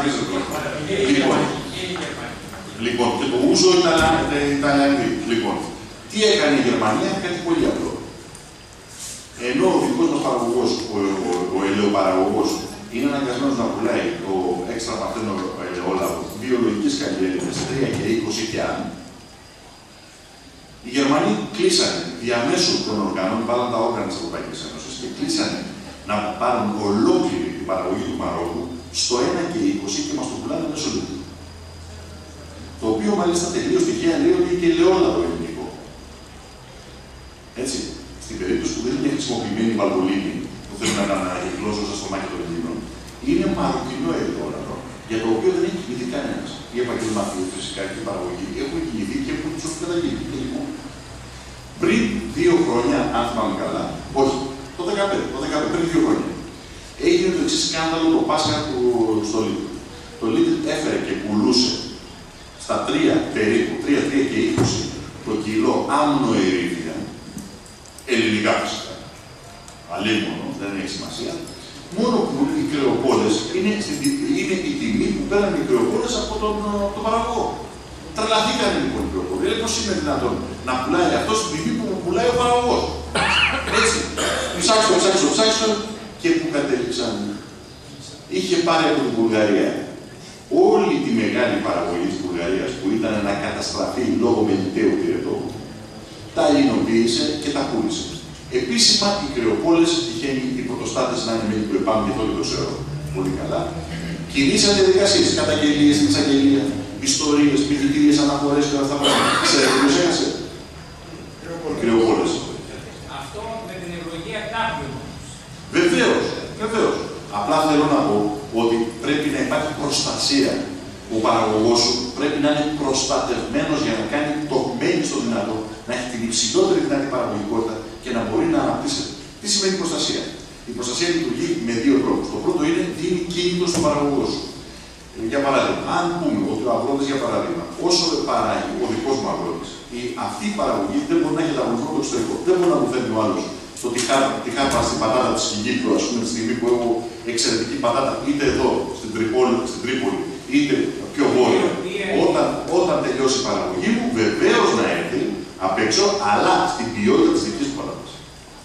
Λοιπόν, και το ούζο Ιταλιανή. Λοιπόν, τι έκανε η Γερμανία, κάτι πολύ απλό. Ενώ ο δικός μας παραγωγός, ο ελαιοπαραγωγός, είναι αναγκασμένος να πουλάει το έξτρα παρθένο ελαιόλαδο βιολογικής καλλιέργειας 3 και 20 και αν, οι Γερμανοί κλείσανε διαμέσου των οργάνων, βάλαν τα όργανα της Ευρωπαϊκής Ένωσης και κλείσανε να πάρουν ολόκληρη την παραγωγή του Μαρόκου στο 1 και 20 και μας το πουλάνε μέσω λεπτού. Το οποίο μάλιστα τελείως τυχαία λέει ότι είναι και ελαιόλαδο ελληνικό. Έτσι, στην περίπτωση που δεν είναι χρησιμοποιημένη η βαλβολίνη, που θέλουν να ανακυκλώσουν στα στομάχια των Ελλήνων, είναι μαροκινό ελαιόλαδο, για το οποίο δεν έχει κοιμηθεί κανένα. Οι επαγγελματίες φυσικά και η παραγωγή έχουν κοιμηθεί και έχουν του καταγγείλει. Λοιπόν, πριν 2 χρόνια, αν θυμάμαι καλά, όχι, το 2015, πριν 2 χρόνια, έγινε το εξής σκάνδαλο το Πάσχα στο Lidl. Το Lidl έφερε και πουλούσε στα 3 περίπου, 3 και 20 το κιλό άμνο ερήφια, ελληνικά φυσικά, αλίμονο, δεν έχει σημασία, μόνο που οι κρεοπόλες είναι η τιμή που παίρνουν οι κρεοπόλες από τον παραγωγό. Τρελαθήκανε λοιπόν οι κρεοπόλες. Λέει πώς είναι δυνατόν να πουλάει αυτό στην τιμή που πουλάει ο παραγωγός. Έτσι. Ψάξω και που κατέληξαν. Είχε πάρει από την Βουλγαρία όλη τη μεγάλη παραγωγή της Βουλγαρίας που ήταν να καταστραφεί λόγω μελιταίου πυρετό, τα ελληνοποίησε και τα πούλησε. Επίσημα, οι κρεοπόλες τυχαίνει οι πρωτοστάτες να είναι μέλη του ΕΠΑΜ και το ξέρω πολύ καλά. Κινήσαν διαδικασίες, καταγγελίες στην εισαγγελία, ιστορίες, ποινικρίες αναφορές και όλα αυτά. Ξέρετε ποιος έχασε? Οι κρεοπόλες. Αυτό με την ευλογία κάποιου. Βεβαίως. Απλά θέλω να πω ότι πρέπει να υπάρχει προστασία. Ο παραγωγός σου πρέπει να είναι προστατευμένος για να κάνει το μέγιστο δυνατό, να έχει την υψηλότερη δυνατή παραγωγικότητα και να μπορεί να αναπτύσσεται. Τι σημαίνει προστασία? Η προστασία λειτουργεί με 2 τρόπους. Το πρώτο είναι δίνει κίνητρο στον παραγωγό σου. Για παράδειγμα, αν πούμε ότι ο αγρότης, για παράδειγμα, όσο παράγει ο δικός μου αγρότης, αυτή η παραγωγή δεν μπορεί να έχει ανταγωνισμό το εξωτερικό. Δεν μπορεί να μου φέρνει ο άλλος το τυχάρπα στην πατάτα της Κιγύπρου, ας πούμε, τη στιγμή που έχω εξαιρετική πατάτα, είτε εδώ στην Τρίπολη, είτε πιο βόρεια. Όταν τελειώσει η παραγωγή μου, βεβαίως να έρθει απ' έξω, αλλά στην ποιότητα της δικής μου πατάτας.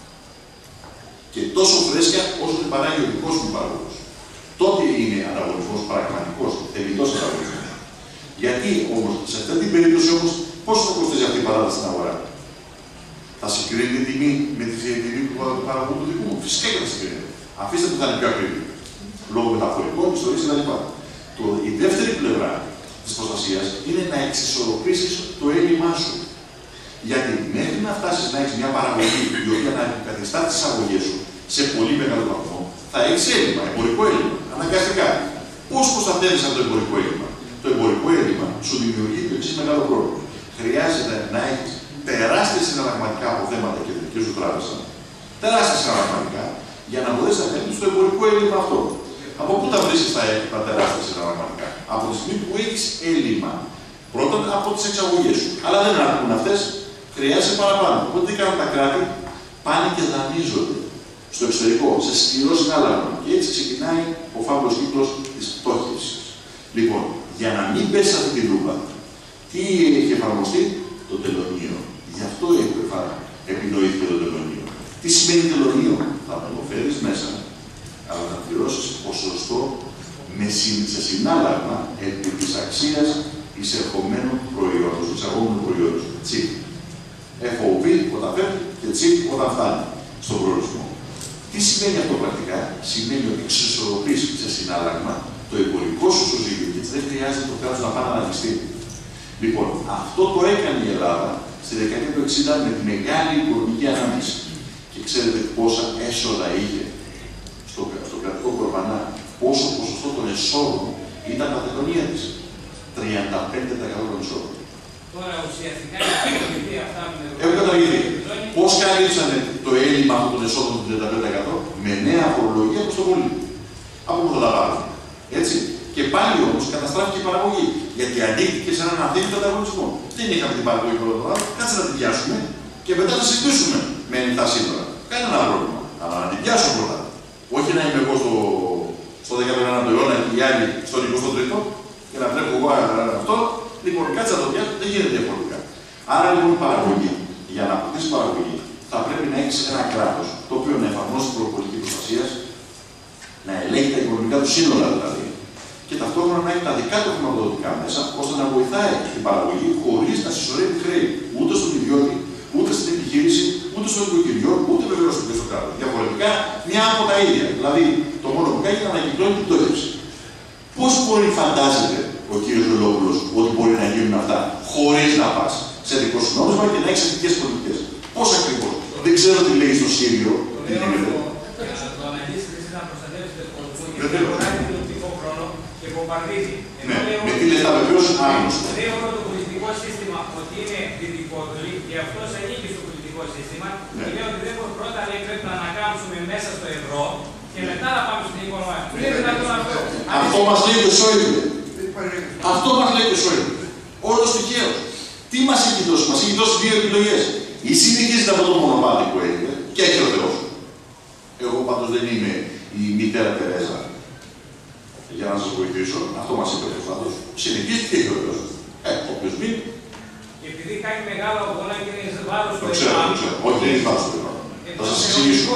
Και τόσο φρέσκια όσο την παράγει ο δικός μου παραγωγός. Τότε είναι ανταγωνισμός πραγματικός, θεμητός ανταγωνισμός. Γιατί όμως, σε αυτή την περίπτωση όμως, πόσο θα κοστίζει αυτή η πατάτα στην αγορά? Θα συγκρίνει την τιμή με τη τιμή του παραγωγού του δικού μου? Φυσικά και θα συγκρίνει. Αφήστε που θα είναι πιο ακριβή. Λόγω μεταφορικών, ιστορίες κτλ. Η δεύτερη πλευρά της προστασίας είναι να εξισορροπήσεις το έλλειμμά σου. Γιατί μέχρι να φτάσεις να έχεις μια παραγωγή η οποία να αντικαθιστά τις αγωγές σου σε πολύ μεγάλο βαθμό, θα έχεις έλλειμμα, εμπορικό έλλειμμα. Αναγκαστικά. Πώς προστατεύεις από το εμπορικό έλλειμμα? Το εμπορικό έλλειμμα σου δημιουργεί το εξής μεγάλο πρόβλημα. Χρειάζεται να έχεις τεράστια συναλλαγματικά αποθέματα και δική σου τράπεζα, τεράστια συναλλαγματικά, για να μπορέσει να φέρνει το εμπορικό έλλειμμα αυτό. Από πού τα βρίσκεις τα τεράστια συναλλαγματικά? Από τη στιγμή που έχεις έλλειμμα. Πρώτα από τις εξαγωγές σου. Αλλά δεν αρκούν αυτές, χρειάζεται παραπάνω. Οπότε τι κάνουν τα κράτη? Πάνε και δανείζονται στο εξωτερικό, σε σκληρό συνάλλαγμα. Και έτσι ξεκινάει ο φαύλος κύκλος της πτώχευσης. Λοιπόν, για να μην πέσει αυτή τη λούπα, τι έχει εφαρμοστεί? Το τελωνείο. Γι' αυτό επινοήθηκε το τελωνείο. Τι σημαίνει τελωνείο? Θα το φέρεις μέσα, αλλά θα πληρώσεις ποσοστό σε συνάλλαγμα επί της αξίας εισερχομένων προϊόντων, εισαγόμενων προϊόντων. Τσίπ. FOB όταν φέρνει και τσίπ όταν φτάνει στον προορισμό. Τι σημαίνει αυτό πρακτικά? Σημαίνει ότι εξισορροπείς σε συνάλλαγμα το εμπορικό σου σωζύγιο και έτσι δεν χρειάζεται το κράτος να πάει να αναλυστεί. Λοιπόν, αυτό το έκανε η Ελλάδα στη δεκαετία του 60 με τη μεγάλη οικονομική ανάπτυξη. Και ξέρετε πόσα έσοδα είχε στο κρατικό κορβανά, πόσο ποσοστό των εσόδων ήταν τα τελωνία της. 35% των εσόδων. Τώρα ουσιαστικά έχει αυτά με το. Έχουν καταργηθεί. Πώς καλύψανε το έλλειμμα αυτών των εσόδων του 35% με νέα φορολογία προς το πολύ. Από πού θα τα πάρουν. Έτσι. Και πάλι όμως καταστράφηκε η παραγωγή. Γιατί ανοίχθηκε σε έναν αθήντο ανταγωνισμό. Δεν είχαμε την παραγωγή πρώτα, κάτσε να την πιάσουμε και μετά να συζητήσουμε με ανοιχτά σύνορα. Κανένα πρόβλημα. Αλλά να την πιάσουμε πρώτα. Όχι να είμαι εγώ στο 19ο αιώνα και οι άλλοι στον 23ο και να τρέχω εγώ αυτό. Λοιπόν, κάτσε να το πιάσω, δεν γίνεται διαφορετικά. Άρα λοιπόν η παραγωγή, για να αποκτήσει παραγωγή, θα πρέπει να έχει ένα κράτος το οποίο να εφαρμόσει την πολιτική προστασία, να ελέγχει τα οικονομικά του σύνολα δηλαδή, και ταυτόχρονα να έχει τα δικά του χρηματοδοτικά μέσα, ώστε να βοηθάει την παραγωγή χωρίς να συσσωρεύει χρέη ούτε στον ιδιώτη, ούτε στην επιχείρηση, ούτε στο οικογενειό, ούτε βεβαίως στο κράτος. Διαφορετικά, μια από τα ίδια. Δηλαδή, το μόνο που κάνει είναι να ανακυκλώνει την πτώχευση. Πώς μπορεί, φαντάζεται ο κύριος Βελόπουλος, ότι μπορεί να γίνουν αυτά χωρίς να πας σε δικό σου νόμισμα και να έχεις εθνικές πολιτικές? Πώς ακριβώς? Δεν ξέρω τι λέει στο Σύριο. Τι γίνεται. Το αναλύσει εσύ να προστατεύσει το τηλεοπτικό χρόνο και βομβαρδίζει. Ναι, με τι λεφτά βεβαίως άγνωστο. Λέει όλο το πολιτικό σύστημα ότι είναι δυτικότολη και αυτό ανήκει στο πολιτικό σύστημα. Και λέει ότι πρώτα λέει πρέπει να ανακάμψουμε μέσα στο ευρώ και μετά να πάμε στην οικονομία. Είναι δυνατόν αυτό? Αυτό μας λέει και ο Σόιμπλε. Αυτό μας λέει και ο Σόιμπλε. Όλος τυχαίος. Τι μας έχει δώσει? Μας έχει δώσει δύο επιλογές. Ή συνεχίζεται από το μονοπάτι που έγινε και έχει ο Θεός. Εγώ πάντως δεν είμαι η μητέρα Τερέζα. Για να σας βοηθήσω, αυτό μας είπε ο Θεός. Συνεχίζεται και έχει ο Θεός. Όποιος μείνει. Και επειδή κάνει μεγάλο αγώνα και είναι βάρος του Το ξέρω. Όχι, δεν είναι βάρος του Θεού. Θα σας εξηγήσω.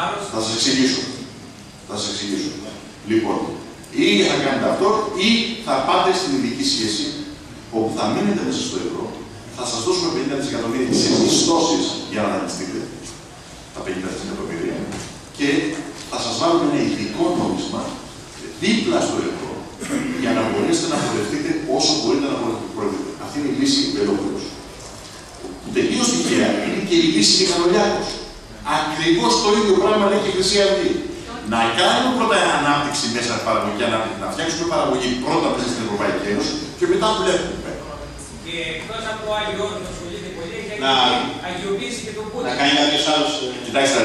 Θα σας εξηγήσω. Λοιπόν, ή θα κάνετε αυτό, ή θα πάτε στην ειδική σχέση, όπου θα μείνετε μέσα στο ευρώ, θα σας δώσουμε 50 δισεκατομμύρια σε μισθώσεις για να δανειστείτε, τα 50 δισεκατομμύρια, και θα σας βάλουμε ένα ειδικό νόμισμα δίπλα στο ευρώ, για να μπορέσετε να πορευτείτε όσο μπορείτε να πορευτείτε. Αυτή είναι η λύση Βελόπουλος. Που τελείως τυχαία είναι και η λύση Μιχαλολιάκος. Ακριβώς το ίδιο πράγμα λέει και η Χρυσή Αυγή. Να κάνουμε πρώτα ανάπτυξη μέσα στην παραγωγική ανάπτυξη, να φτιάξουμε παραγωγή πρώτα μέσα στην Ευρωπαϊκή Ένωση και μετά βλέπουμε. Και εκτός από το Άγιο Όρος που ασχολείται πολύ, έχει αγιοποίηση και τον Πούτιν. Να κάνει κάποιος άλλος. Κοιτάξτε,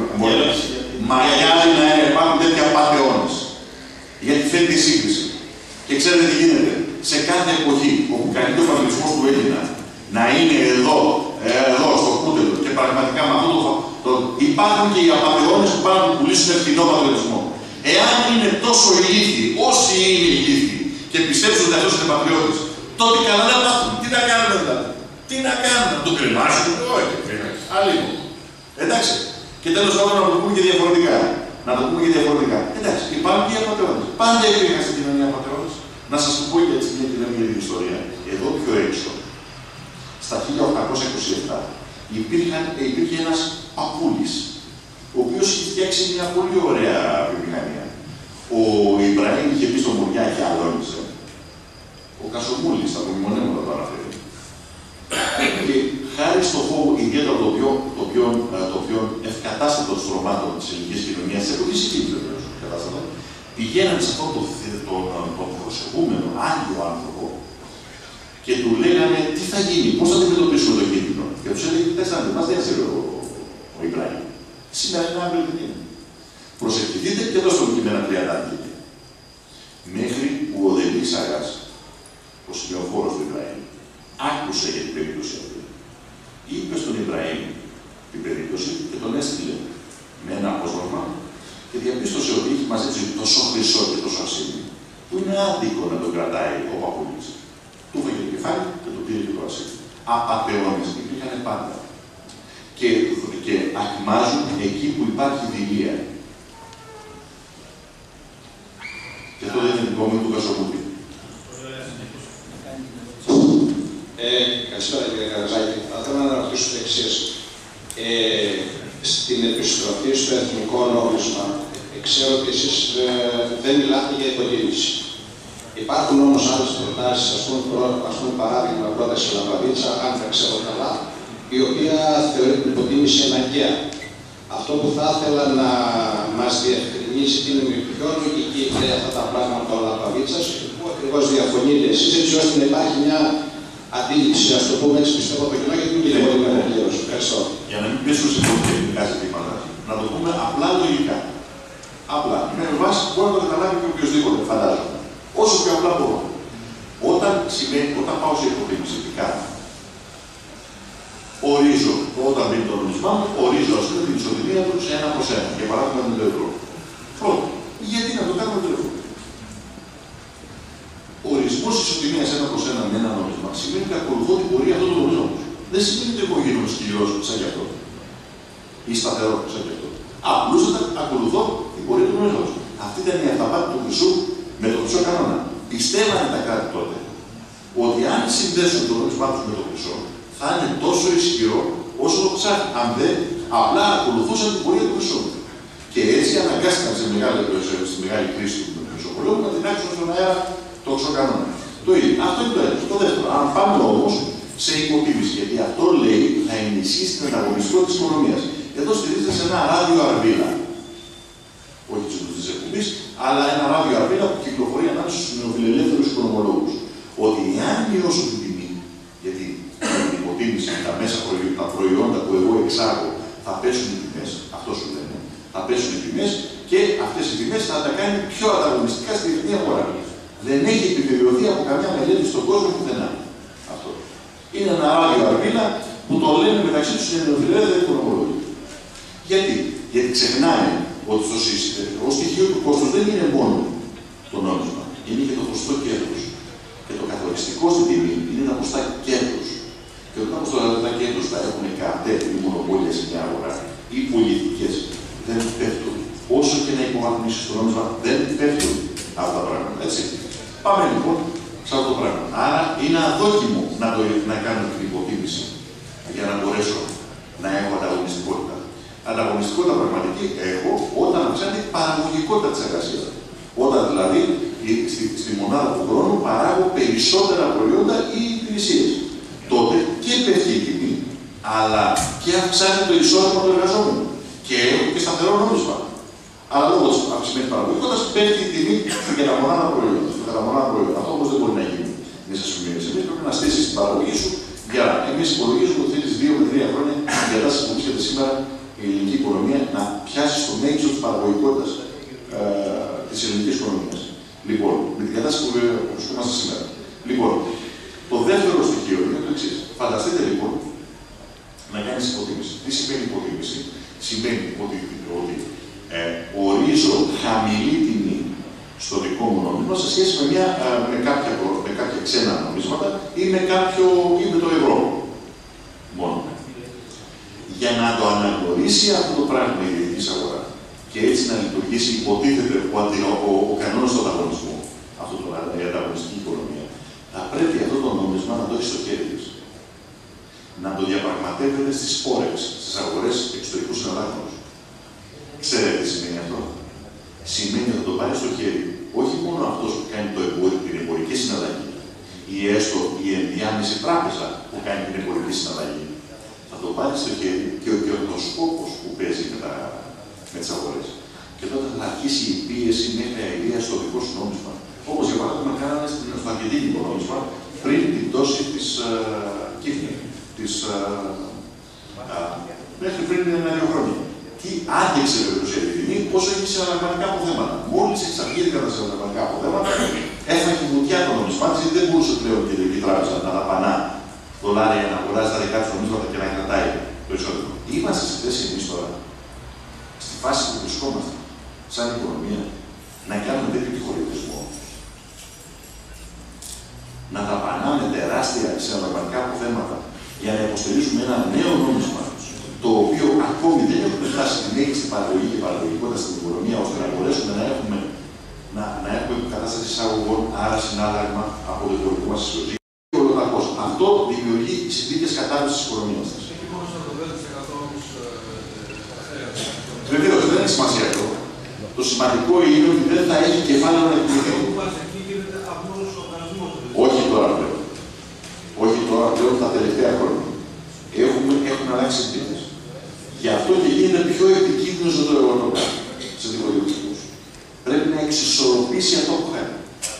μαγιάζει να υπάρχουν τέτοια πατεώνες. Γιατί φαίνεται η σύγκριση. Και ξέρετε τι γίνεται? Σε κάθε εποχή όπου κάνει ο πατριωτισμός του Έλληνα να είναι εδώ στο κούτελο και πραγματικά με αυτό το υπάρχουν και οι απατεώνες που πάνε να πουλήσουν ευθυνό πατριωτισμό. Εάν είναι τόσο ηλίθιοι, όσοι είναι ηλίθιοι και πιστεύουν ότι αυτός είναι πατριώτης, τότε καλά να μάθουν. Τι να κάνουμε δηλαδή? Τι να κάνουμε? Να το κρεμάσουν? Όχι, αλλήμον. Εντάξει. Και τέλος πάντων να το πούμε και διαφορετικά. Εντάξει, υπάρχουν και οι απατεώνες. Πάντα υπήρχαν στην κοινωνία απατεώνες. Να σας πω και έτσι μια κοινωνία ιστορία. Εδώ πιο έξω, στα 1827, υπήρχε ένας παππούλης, ο οποίος είχε φτιάξει μια πολύ ωραία βιομηχανία. Ο Ιμπραήμ είχε πει στο Μουριά και αλώνιζε. Ο Κασομούλης, από μνημονεύματα το αναφέρει. Και χάρη στο φόβο ιδιαίτερα το πιο ευκατάστατο στρωμάτων της ελληνικής κοινωνίας, της εποχής εκείνης βεβαίως, πηγαίνανε σε αυτόν τον προσεχούμενο άγιο άνθρωπο και του λέγανε τι θα γίνει, πώς θα αντιμετωπίσουμε το κίνδυνο. Και τους έλεγε: κοιτάξτε, μας δεν ξέρει ο Ιμπραήμ. Σήμερα είναι αύριο δεν είναι. Προσεκτηθείτε και δώστε μου και με ένα 30. Μέχρι που ο Δελής Αγάς, ο σημειοφόρος του Ιμπραήμ, άκουσε για την περίπτωση αυτή. Είπε στον Ιμπραήμ την περίπτωση και τον έστειλε με ένα απόσπασμα και διαπίστωσε ότι είχε μαζί του τόσο χρυσό και τόσο ασύμι, που είναι άδικο να τον κρατάει ο παππούλης. Του έφαγε το κεφάλι και το πήρε και το ασύμι. Απατεώνες υπήρχαν πάντα. Και ακμάζουν εκεί που υπάρχει δειλία. Και αυτό δεν είναι δικό μου του Κασομούτη. Καλησπέρα κύριε Καραζάκη. Θα ήθελα να ρωτήσω το εξής. Στην επιστροφή στο εθνικό νόμισμα, ξέρω ότι εσείς δεν μιλάτε για υπολείμηση. Υπάρχουν όμως άλλες προτάσεις, ας πούμε παράδειγμα πρόταση Λαμπαδίτσα, αν τα ξέρω καλά, η οποία θεωρεί την υποτίμηση αναγκαία. Αυτό που θα ήθελα να μας διευκρινίσει είναι με ποιο λογική λέει αυτά τα πράγματα ο Λαμπαδίτσας και πού ακριβώς διαφωνείτε εσείς, έτσι ώστε να υπάρχει μια αντίληψη, ας το πούμε έτσι, πιστεύω από το κοινό, γιατί δεν είναι πολύ πλήρως. Ευχαριστώ. Για να μην πέσουμε σε πολύ τεχνικά ζητήματα, να το πούμε απλά λογικά. Απλά. Με βάση μπορεί να το καταλάβει και οποιοδήποτε, φαντάζομαι. Όσο πιο απλά μπορώ. Όταν πάω σε υποτίμηση, τι κάνω. Ορίζω, όταν μπει το νομισμά μου, ορίζω ας πούμε την ισοτιμία του σε 1/1. Για παράδειγμα με το ευρώ. Πρώτο. Γιατί να το κάνουμε το ευρώ. Ο ορισμός ισοτιμίας 1/1 με ένα νόμισμα σημαίνει ότι ακολουθώ την πορεία αυτού του νομίσματος. Δεν σημαίνει ότι εγώ γίνομαι σκληρός σαν γι' αυτό. Ή σταθερό σαν γι' αυτό. Απλούστατα ακολουθώ την πορεία του νομίσματος. Αυτή ήταν η αυταπάτη του χρυσού με το χρυσό κανόνα. Πιστεύανε τα κράτη τότε ότι αν συνδέσουν το νόμισμά τους με το χρυσό, θα είναι τόσο ισχυρό όσο το ψάχνει. Αν δεν, απλά ακολουθούσαν την πορεία του χρυσού. Και έτσι αναγκάστηκαν στη μεγάλη κρίση του χρυσοπολέμου να τεινάξουν στον αέρα το χρυσό κανόνα. Το ίδιο. Αυτό είναι το ένα. Το δεύτερο. Αν πάμε όμως σε υποτίμηση, γιατί αυτό λέει να ενισχύσει την ανταγωνιστικότητα της οικονομίας. Εδώ στηρίζεται σε ένα ράδιο αρβίλα. Όχι τη εκπομπή, αλλά ένα ράδιο αρβίλα που κυκλοφορεί ανάμεσα στους νεοφιλελεύθερους οικονομολόγους. Ότι εάν μειώσω την τιμή, γιατί την υποτίμηση, τα προϊόντα που εγώ εξάγω θα πέσουν οι τιμές, αυτό σου λένε, θα πέσουν οι τιμές και αυτές οι τιμές θα τα κάνει πιο ανταγωνιστικά στη διεθνή αγορά. Δεν έχει επιβεβαιωθεί από καμιά μελέτη στον κόσμο πουθενά. Αυτό. Είναι ένα ράδιο αρβίλα που το λένε μεταξύ τους οι νεοφιλελεύθεροι οικονομολόγοι. Γιατί ξεχνάνε ότι το στοιχείο του κόστους δεν είναι μόνο το νόμισμα, είναι και το ποσοστό κέρδους. Και το καθοριστικό στην τιμή είναι τα ποσοστά κέρδους. Και όταν τα κέρδους θα έχουν κατέβει ή μονοπόλια σε μια αγορά ή πολιτικές, δεν πέφτουν. Όσο και να υποβαθμίσεις το νόμισμα, δεν πέφτουν αυτά τα πράγματα. Έτσι. Πάμε λοιπόν σε αυτό το πράγμα. Άρα είναι αδόκιμο να κάνω την υποτίμηση για να μπορέσω να έχω ανταγωνιστικότητα. Ανταγωνιστικότητα πραγματική έχω όταν αυξάνεται η παραγωγικότητα της εργασίας. Όταν δηλαδή στη μονάδα του χρόνου παράγω περισσότερα προϊόντα ή υπηρεσίες. Τότε και πέφτει η τιμή, αλλά και αυξάνεται το εισόδημα του εργαζόμενου. Και έχω και σταθερό νόμισμα. Αλλά λόγω της αυξημένης παραγωγικότητας πέφτει η τιμή για τα μονάδα προϊόντα. Αυτό όμως δεν μπορεί να γίνει μέσα στους μήνες. Εμείς πρέπει να στήσεις την παραγωγή σου για εμείς υπολογίζουμε ότι θέλεις 2 με 3 χρόνια για κατάσταση που βρίσκεται σήμερα η ελληνική οικονομία να πιάσει στο μέγιστο της παραγωγικότητας της ελληνικής οικονομίας. Λοιπόν, με την κατάσταση που βρισκόμαστε σήμερα. Λοιπόν, το δεύτερο στοιχείο είναι το εξής. Φανταστείτε λοιπόν να κάνεις υποτίμηση. Τι σημαίνει υποτίμηση? Σημαίνει ότι ορίζω χαμηλή τιμή στο δικό μου νόμισμα σε σχέση με κάποια ξένα νομίσματα ή με το ευρώ. Μόνο. Για να το αναγνωρίσει αυτό το πράγμα η διεθνής αγορά και έτσι να λειτουργήσει, υποτίθεται ο κανόνας του ανταγωνισμού, η ανταγωνιστική οικονομία, θα πρέπει αυτό το νόμισμα να το έχει στο χέρι της. Να το διαπραγματεύεται στις φόρεξ, στις αγορές εξωτερικού συναλλάγματος. Ξέρετε τι σημαίνει αυτό? Σημαίνει ότι το πάρει στο χέρι όχι μόνο αυτός που κάνει την εμπορική συναλλαγή ή έστω η ενδιάμεση τράπεζα που κάνει την εμπορική συναλλαγή. Θα το πάρει στο χέρι και ο κερδοσκόπος που παίζει με τις αγορές. Και τότε θα αρχίσει η πίεση μέχρι αηδία στο δικό σου νόμισμα. Όπως για παράδειγμα κάνανε στο αργεντίνικο νόμισμα πριν την πτώση της Κύφνη. Μέχρι πριν 1-2 χρόνια. Τι άδειξε βεβαίως η τιμή, όσο έχει συναλλαγματικά αποθέματα. Μόλις εξαρτήθηκαν τα συναλλαγματικά αποθέματα, έφαγε βουτιά το νόμισμά της, γιατί δεν μπορούσε πλέον η κεντρική τράπεζα να δαπανά δολάρια για να αγοράζει τα δικά του νομίσματα και να κρατάει το εισόδημα. Είμαστε στη θέση εμείς τώρα, στη φάση που βρισκόμαστε, σαν οικονομία, να κάνουμε τέτοιο τυχοριωτισμό. Να δαπανάμε τεράστια συναλλαγματικά αποθέματα για να υποστηρίζουμε ένα νέο νόμισμα, το οποίο ακόμη δεν έχουμε φτάσει στη μέγιστη παραγωγή και παραγωγικότητα στην οικονομία, ώστε να μπορέσουμε να έχουμε κατάσταση εισαγωγών, άρα συνάλλαγμα από το εμπορικό μας ισοζύγιο. Αυτό δημιουργεί συνθήκες κατάρρευσης της οικονομίας μας. Βεβαίως, δεν έχει σημασία αυτό. Το σημαντικό είναι ότι δεν θα έχει κεφάλαιο να εκπληρωθεί. τώρα πλέον. Όχι τώρα πλέον, τα τελευταία χρόνια. Έχουν αλλάξει τιμές. Γι' αυτό και γίνεται πιο επικίνδυνο το ευρώ σε δημοσιογραφικούς. Πρέπει να εξισορροπήσει αυτό που χάνει.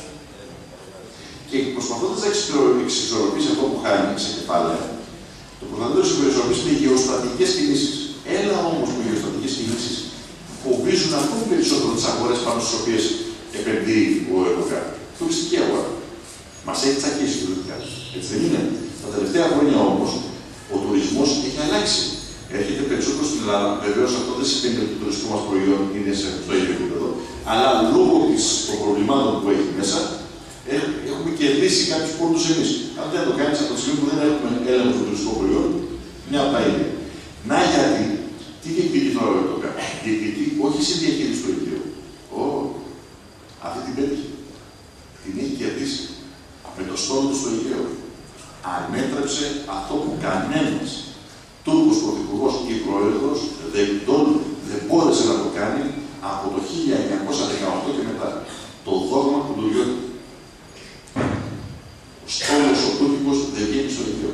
Και προσπαθώντας να εξισορροπήσει αυτό που χάνει σε κεφάλαια, το προσπαθώντας να εξισορροπήσει με γεωστρατηγικές κινήσεις. Έλα όμως με γεωστρατηγικές κινήσεις φοβίζουν ακόμη περισσότερο τις αγορές πάνω στις οποίες επενδύει ο ΕΠΟΚΑ. Τουριστική αγορά. Μας έχει τσακίσει τουριστικά. Έτσι δεν είναι. Τα τελευταία χρόνια όμως ο τουρισμός έχει αλλάξει. Έρχεται περισσότερο στην Ελλάδα. Βεβαίως αυτό δεν σημαίνει ότι το τουριστικό μας προϊόν είναι στο ίδιο επίπεδο, αλλά λόγω των προβλημάτων που έχει μέσα, έχουμε κερδίσει κάποιους πόρτους εμείς. Αν δεν το κάνεις από τη στιγμή που δεν έχουμε έλεγχο στο τουριστικό προϊόν, μια από τα ίδια. Να γιατί, τι διεκδικεί τώρα ο ΕΠΟΚΑ. Διεκδικεί όχι στη διαχείριση του Αιγαίου. Αυτή την πέτυχε. Την έχει κερδίσει με το στόλο του στο Αιγαίο. Ανέτρεψε αυτό που κανένας Τούρκος πρωθυπουργός ή πρόεδρος δεν μπόρεσε να το κάνει από το 1918 και μετά. Το δόγμα του Ντουριώτη. Ο στόλος ο Τούρκος δεν βγαίνει στο Αιγαίο.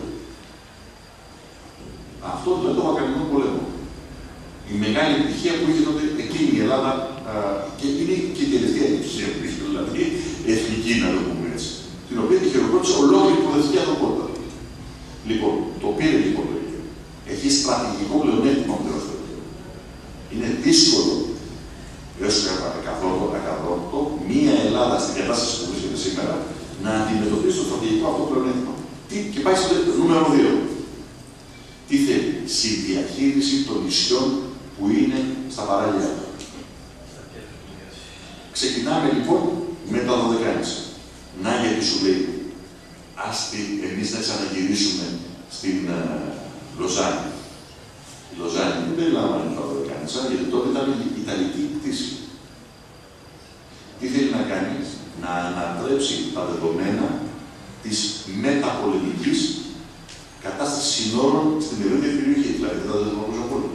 Αυτό δηλαδή το Βαλκανικό πόλεμο. Η μεγάλη επιτυχία που είχε τότε εκείνη η Ελλάδα και είναι και η τελευταία επιτυχία που είχε, δηλαδή εθνική, να το πούμε έτσι. Την οποία τη χειροκρότησε ολόκληρη η προοδευτική ανθρωπότητα. Λοιπόν, το πήρε λοιπόν το Αιγαίο. Έχει στρατηγικό πλεονέκτημα πλέον στο Αιγαίο. Είναι δύσκολο έως ακαδόκτο μία Ελλάδα στην κατάσταση που βρίσκεται σήμερα να αντιμετωπίσει το στρατηγικό αυτό πλεονέκτημα. Και πάει στο νούμερο 2. Τι θέλει, συνδιαχείριση των νησιών που είναι στα παράλια. Ξεκινάμε λοιπόν με τα 12 νησιά. Να γιατί σου λέει, άστε εμείς να ξαναγυρίσουμε στην Λοζάνη. Η Λοζάνη δεν περιλάμβανε τα 12 νησιά, γιατί τότε ήταν η Ιταλική κτήση. Τι θέλει να κάνει, να ανατρέψει τα δεδομένα της μεταπολεμικής κατάσταση συνόρων στην ευρύτερη περιοχή, δηλαδή δεν θα δεσμοποιήσω πολύ.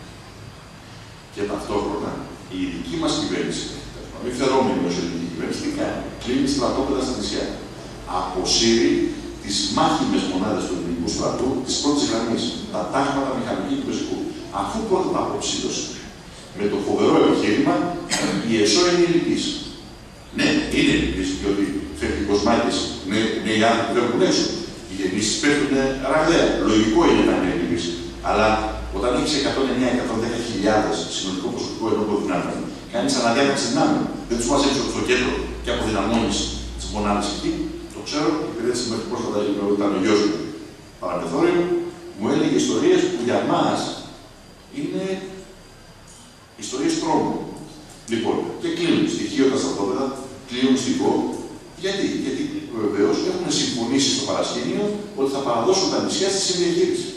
Και ταυτόχρονα η δική μας κυβέρνηση, η φερόμενη ως ελληνική κυβέρνηση, τι κάνει, κλείνει στρατόπεδα στα νησιά. Αποσύρει τις μάχημες μονάδες του ελληνικού στρατού της πρώτης γραμμής, τα τάγματα μηχανικού και πεζικού. Αφού πρώτα τα αποψήλωσε με το φοβερό επιχείρημα, η ΕΣΟ είναι ελληπής. Ναι, είναι ελληπής, διότι φεύγει κοσμάκες, νέοι άνθρωποι φεύγουν έξω. Οι γεννήσεις πέφτουν ραγδαία. Λογικό είναι να είναι ελληπής. Αλλά όταν έχεις 109-110.000 συνολικό προσωπικό ενόπλων δυνάμεων, κάνεις αναδιάταξη δυνάμεων. Δεν τους πας έξω στο κέντρο και αποδυναμώνεις τις μονάδες εκεί. Το ξέρω, επειδή έτσι μέχρι πρόσφατα ήταν ο γιος μου παραμεθόριο, μου έλεγε ιστορίες που για μας είναι ιστορίες τρόμου. Λοιπόν, και κλείνουν στοιχείο τα στρατόπεδα, κλείνουν στοιχείο. Γιατί βεβαίως έχουν συμφωνήσει στο παρασκήνιο ότι θα παραδώσουν τα νησιά στη συνδιαχείριση.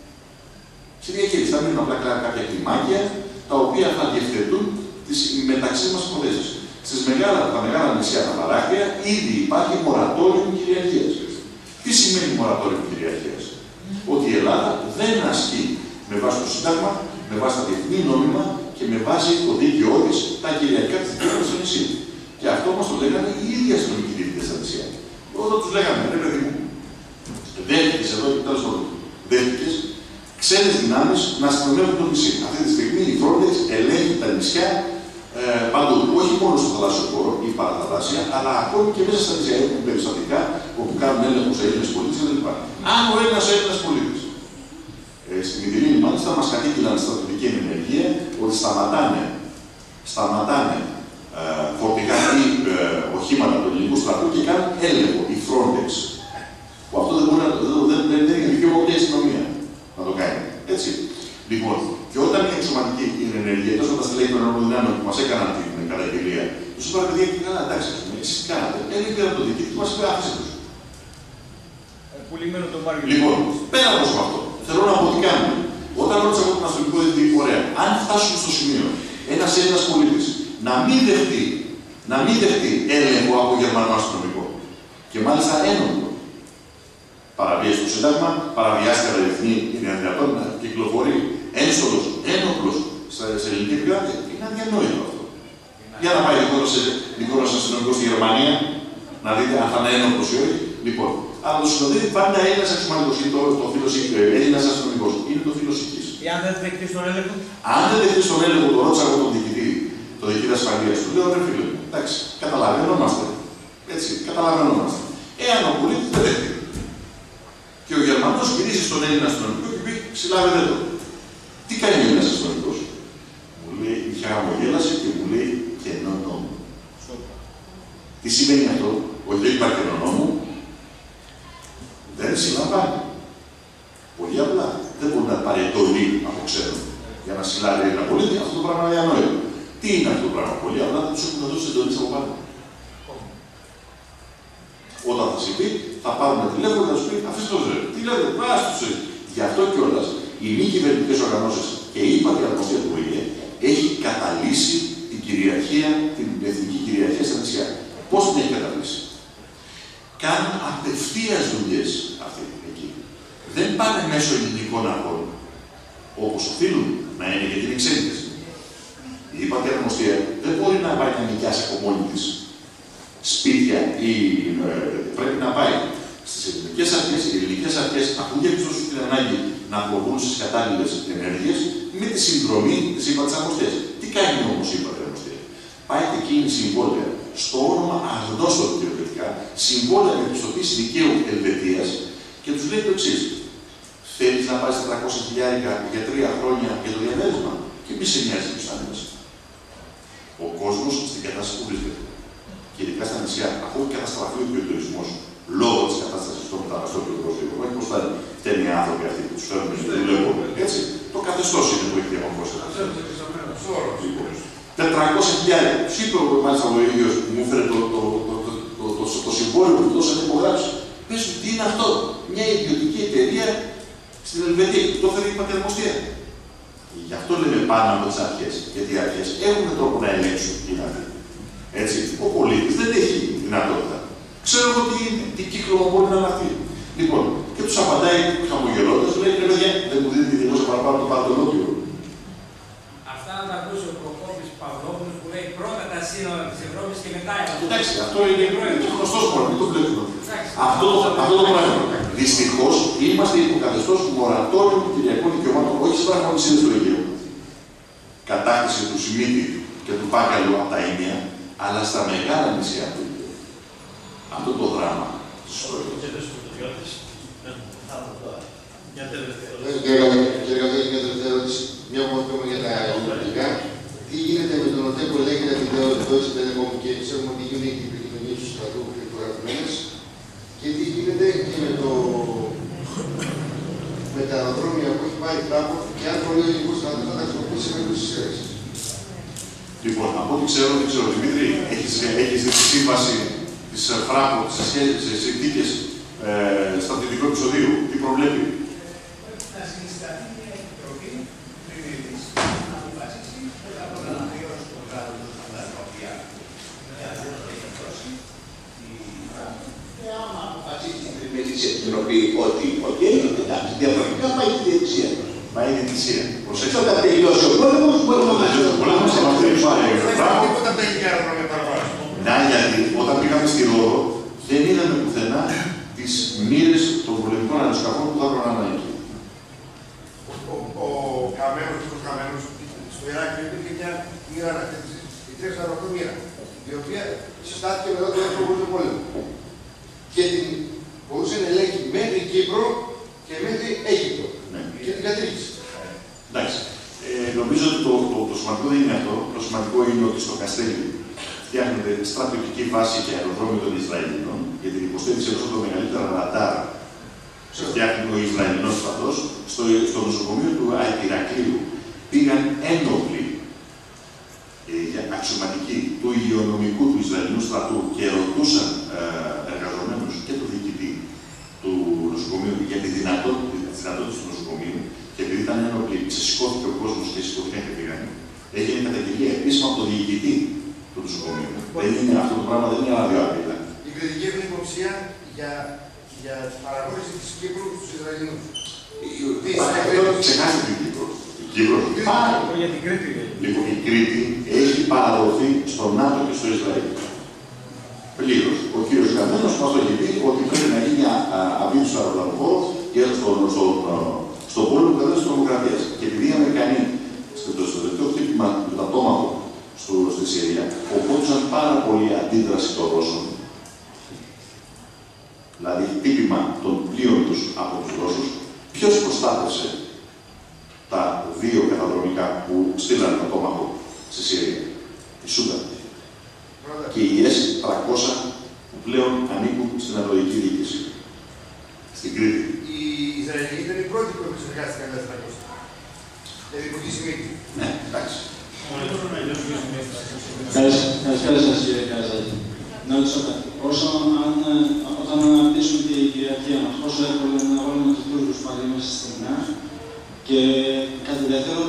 Στη διαχείριση θα μείνουν απλά κάποια κλιμάκια τα οποία θα διευθετούν τις μεταξύ μας υποθέσεις. Τα μεγάλα νησιά, τα παράκτια, ήδη υπάρχει μορατόριο κυριαρχίας. Τι σημαίνει μορατόριο κυριαρχίας? Ότι η Ελλάδα δεν ασκεί με βάση το Σύνταγμα, με βάση τα διεθνή νόμιμα και με βάση το δίκαιό της τα κυριαρχικά της δικαιώματα στο νησί. Και αυτό μας το λέγανε οι ίδιοι αστυνομικοί διευθυντές στα νησιά. Όταν τους λέγαμε, ρε παιδί μου, δέχτηκες εδώ και τέλος πάντων, δέχτηκες ξένες δυνάμεις να αστυνομεύουν το νησί. Αυτή τη στιγμή η Frontex ελέγχει τα νησιά παντού. Όχι μόνο στο θαλάσσιο χώρο ή παραθαλάσσια, αλλά ακόμη και μέσα στα νησιά έχουν περιστατικά όπου κάνουν έλεγχο σε Έλληνες πολίτες κλπ. Αν ο Έλληνας πολίτης στην Μητυλίνη μάλιστα μας κατήγγειλαν στην στρατιωτική ενεργεία ότι σταματάνε φορτηγά ή οχήματα του ελληνικού στρατού και κάνουν έλεγχο η Frontex. Που αυτό δεν είναι δικαίωμα ούτε η αστυνομία να το κάνει. Έτσι. Λοιπόν, και όταν η εξωματική ενεργεία, τόσο τα στελέχη των ενόπλων δυνάμεων που μας έκαναν την καταγγελία, τους είπαν παιδιά και καλά, εντάξει, εσείς τι κάνατε. Έλεγχε από το διοικητή μας είπε άφησε τους. Λοιπόν, πέρα από αυτό, θέλω να πω τι κάνουμε. Όταν ρώτησα από τον αστυνομικό διευθυντή, ωραία, αν φτάσουμε στο σημείο ένας Έλληνας πολίτης να μην δεχτεί έλεγχο από Γερμανό αστυνομικό και μάλιστα ένοπλο. Παραβίαση του Σύνταγμα, παραβιάσει κατά διεθνή, είναι αδυνατόν να κυκλοφορεί ένστολος, ένοπλος σε ελληνική επικράτεια. Είναι αδιανόητο αυτό. Για να πάει δικόρος αστυνομικός στη Γερμανία, να δείτε αν θα είναι ένοπλος ή όχι. Λοιπόν, αλλά το συνοδεύει πάντα ένα αξιωματικό ή το φίλο Έλληνα αστυνομικό. Είναι το φίλο εκεί. Εάν δεν δεχτεί τον έλεγχο. Αν δεν δεχτεί τον έλεγχο, το ρώτησα εγώ τον διοικητή ασφαλεία του, λέω ρε φίλε, εντάξει, καταλαβαίνόμαστε. Έτσι, καταλαβαίνόμαστε. Εάν ο πολίτη δεν δεχτεί. Και ο Γερμανό γυρίζει στον Έλληνα αστυνομικό και πει: συλλάβετε το. Τι κάνει ο Έλληνα αστυνομικό? Μου λέει, χαμογέλασε και μου λέει κενό νόμο. Τι σημαίνει αυτό? Ότι δεν υπάρχει κενό νόμο, δεν συλλαμβάνει. Πολύ απλά. Δεν μπορεί να πάρει εντολή από ξένο για να συλλάβει ένα πολίτη. Αυτό το πράγμα είναι αδιανόητο. Τι είναι αυτό το πράγμα? Πολύ απλά του έχουν δώσει εντολή από πάνω. Όταν θα συμβεί, θα πάρουμε τηλέφωνο και θα του πει: αφήστε το ζερ. Τι λέτε, πάστοσε. Γι' αυτό κιόλα οι μη κυβερνητικέ οργανώσει και η ΥΠΑΤΗ Αρμοστία του ΟΗΕ έχει καταλύσει την κυριαρχία, την εθνική κυριαρχία στα νησιά. Πώς την έχει καταλύσει? Κάνουν απευθείας δουλειές αυτοί εκεί. Δεν πάνε μέσω ελληνικών αρχών, όπως οφείλουν να είναι γιατί είναι ξένες. Η ΥΠΑΤΗ Αρμοστία δεν μπορεί να πάει να νοικιάσει από μόνη της σπίτια ή πρέπει να πάει στις ελληνικές αρχές. Οι ελληνικές αρχές, αφού διαπιστώσουν την ανάγκη να προβούν στις κατάλληλες ενέργειες, με τη συνδρομή της ΥΠΑΤΗ Αρμοστίας. Τι κάνει όμως η ΥΠΑΤΗ Αρμοστία? Πάει και εκείνη συμβόλαια στο όνομα αγνώστων θεωρητικά, συμβόλαια με πιστοποίηση δικαίου Ελβετίας και τους λέει το εξής: θέλεις να πάρεις 400.000 για 3 χρόνια για το διαμέρισμα? Και μη σε νοιάζει τους άνεμες. Ο κόσμος στην κατάσταση που βρίσκεται. Και ειδικά στα νησιά, αφού έχει καταστραφεί ο τουρισμός λόγω της κατάστασης των μεταναστών και του προσφύγων, όχι πως θα φταίνουν οι άνθρωποι αυτοί που τους φέρνουν στο δουλεύουν. Έτσι, το καθεστώς είναι που έχει διαμορφώσει. 400.000. Σίγουρα μάλιστα ο ίδιος μου έφερε το συμβόλαιο που δώσε να υπογράψει. Πες του, τι είναι αυτό? Μια ιδιωτική εταιρεία στην Ελβετία που το έφερε η ΥΠΑΤΗ Αρμοστία. Γι' αυτό λέμε πάνω από τις αρχές. Γιατί οι αρχές έχουν τρόπο να ελέγξουν τι είναι αυτή. Έτσι, ο πολίτης δεν έχει δυνατότητα. Ξέρω εγώ τι κύκλο μπορεί να αναρτεί. Λοιπόν, και τους απαντάει χαμογελώντας, του λέει: ρε παιδιά, δεν μου δίνετε 200 παραπάνω το παντολόγιο. Αυτά να τα ακούσει ο Προκόπης Παυλόπουλος που λέει πρώτα τα σύνορα της Ευρώπης και μετά η Ελλάδα. Εντάξει, αυτό είναι γνωστός μόνο, μην το βλέπουμε. Αυτό το πράγμα. Δυστυχώς είμαστε υποκαθεστώς μορατόριου των κυριακών δικαιωμάτων, όχι στις πραγματικές του Αιγαίου. Κατάκτηση του Σιμίτη και του Πάκαλου από τα Ήμια, αλλά στα μεγάλα νησιά του Αιγαίου. Αυτό το δράμα της ιστορίας. Κύριε Καθέκη, μια τελευταία ερώτηση. Μια που πούμε για τα ελληνικά. Τι γίνεται με τον ΟΤΕ που ελέγχεται την Deutsche Telekom και ξέρουμε ότι γίνονται οι επικοινωνίες του στρατού κρυπτογραφημένες. Και τι γίνεται και με τα αεροδρόμια που έχει πάρει φράγο και αν μπορεί ο ελληνικός στρατός να τα χρησιμοποιήσει με τους σειρές. Λοιπόν, από ό,τι ξέρω, δεν ξέρω, Δημήτρη, έχεις δει τη σύμβαση της φράγου σε συνθήκες στρατιωτικού επεισοδίου. Τι προβλέπει? Να συνισταθεί μια επιτροπή πληρής να αποφασίσει κατά τον αναπλήρωση των κράτων τα οποία έχει δώσει. Και άμα αποφασίσει την πλημμυρική επιτροπή ότι εντάξει, διαφορετικά πάει στη διαιτησία. Πάει η διαιτησία. Προσέξτε. Όταν τελειώσει ο πόλεμος, μπορούμε να τίποτα τελικά αεροδρόμια παραπάνω. Να, γιατί όταν πήγαμε στη Ρόδο, δεν είδαμε πουθενά τις μοίρες των πολεμικών αεροσκαφών που θα έπρεπε να είναι εκεί. Ο Καμένος, στο Ηράκλειο υπήρχε μια μοίρα αναχτήτησης, η τρέχουσα αεροκομμύρα, η οποία συστάθηκε μετά το δεύτερο παγκόσμιο πόλεμο. Και την μπορούσε να ελέγχει μέχρι Κύπρο και μέχρι Αίγυπτο. Ναι. Και την κατρίκησε. Εντάξει. Νομίζω ότι το σημαντικό δεν είναι αυτό. Το σημαντικό είναι ότι στο Καστέλι φτιάχνεται στρατιωτική βάση και αεροδρόμιο των Ισραηλινών για την υποστήριξη ενός από τα μεγαλύτερα ραντάρ. Φτιάχνει ο Ισραηλινός στρατός. Στο νοσοκομείο του Ηρακλείου πήγαν ένοπλοι αξιωματικοί του υγειονομικού του Ισραηλινού στρατού και ρωτούσαν εργαζομένους και τον διοικητή του νοσοκομείου για τις δυνατότητες του νοσοκομείου. Και επειδή ήταν ένοπλοι, ξεσηκώθηκε ο κόσμος και σηκώθηκαν και πήγαν. Έγινε καταγγελία επίσημα από τον διοικητή του νοσοκομείου. Αυτό το πράγμα δεν είναι αδιάκριτα. Η κριτική έχει υποψία για την παραχώρηση της Κύπρου στους Ισραηλινούς. Ξεχάστε την Κύπρο. Η Κύπρο. Για την Κρήτη. Λοιπόν, η Κρήτη έχει παραδοθεί στο ΝΑΤΟ και στο Ισραήλ. Πλήρως. Ο κύριος Καμένος μας το έχει πει ότι πρέπει να αβίδου στο αεροπλανοφόρο και στον πόλεμο κατά της τρομοκρατίας. Και επειδή οι Αμερικανοί στο τελευταίο χτύπημα του τατόμαχου στη Συρία οπόντουσαν πάρα πολύ αντίδραση των Ρώσων, δηλαδή χτύπημα των πλοίων τους από τους Ρώσους, ποιος προστάτευσε τα δύο καταδρομικά που στείλανε το τόμαχο στη Συρία? Η Σούνταν. Και οι S-300 που πλέον ανήκουν στην ανατολική διοίκηση. Στην Κρήτη. Οι Ισραηλοί ήταν οι πρώτοι που συνεργάστηκαν με τα 300. Δηλαδή, υποτί σημαίνει. Ναι, εντάξει. Καλησπέρα σας, κύριε Καραζάκη. Να ρωτήσω κάτι. Όταν αναπτύσσουμε την κυριαρχία μας, πόσο εύκολο είναι να βάλουμε τους Τούρκους πάλι μέσα στη στενά? Και κάτι δεύτερο,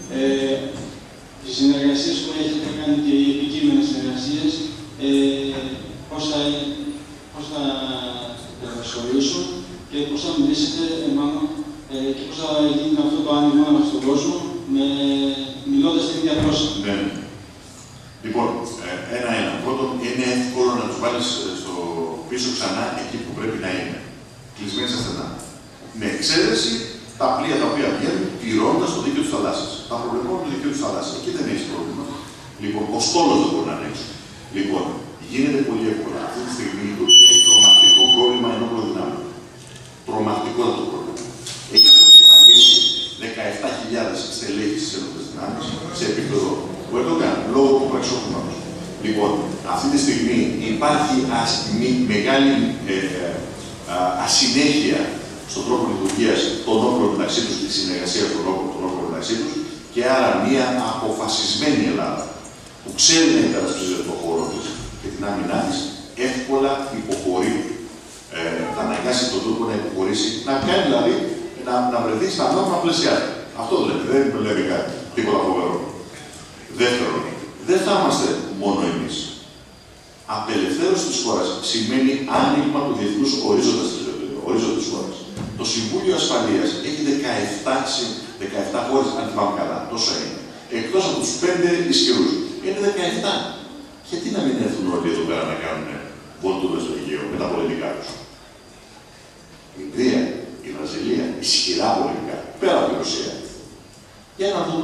οι συνεργασίες που έχετε κάνει και οι επικείμενες συνεργασίες, πώς θα ασχολήσουν και πώς θα μιλήσετε, μάλλον, και πώς θα γίνει αυτό το άνοιγμα στον κόσμο, μιλώντας την ίδια γλώσσα. Ναι. Λοιπόν, ένα-ένα. Πρώτον, είναι εύκολο να τους βάλεις στο πίσω ξανά εκεί που πρέπει να είναι. Κλεισμένοι στα στενά. Με εξαίρεση τα πλοία τα οποία βγαίνουν τηρώντας το δίκαιο της θαλάσσης. Τα προβλεπόμενα το δίκαιο της θαλάσσης. Εκεί δεν έχει πρόβλημα. Λοιπόν, ο στόλος δεν μπορεί να ανοίξει. Λοιπόν, γίνεται πολύ εύκολα. Αυτή τη στιγμή η Τουρκία έχει τρομακτικό πρόβλημα ενόπλων δυνάμεων. Τρομακτικότατο πρόβλημα. Έχει αποκεφαλίσει 17.000 στελέχη στις ενόπλες δυνάμεις σε επίπεδο που Ερντογάν, λόγω του πραξικόπηματος. Λοιπόν, αυτή τη στιγμή υπάρχει μεγάλη ασυνέχεια στον τρόπο λειτουργίας των όπλων μεταξύ τους και τη συνεργασία των όπλων μεταξύ τους και άρα μια αποφασισμένη Ελλάδα που ξέρει να υπερασπίζεται το χώρο της και την άμυνά της, εύκολα υποχωρεί, θα αναγκάσει τον Τούρκο να υποχωρήσει, να κάνει δηλαδή να βρεθεί στα νόμιμα πλαίσια. Αυτό δεν λέει κάτι, τίποτα φοβερό. Δεύτερον, δεν θα είμαστε μόνο εμείς. Απελευθέρωση της χώρας σημαίνει άνοιγμα του διεθνούς ορίζοντα της χώρας. Το Συμβούλιο Ασφαλείας έχει 17 χώρες, αν θυμάμαι καλά, τόσα είναι. Εκτός από τους 5 ισχυρούς. Είναι 17. Γιατί να μην έρθουν όλοι εδώ πέρα να κάνουν βολτούδες στο Αιγαίο με τα πολιτικά τους? Η Ινδία, η Βραζιλία, ισχυρά πολιτικά, πέρα από τη Ρωσία. Για να δούμε.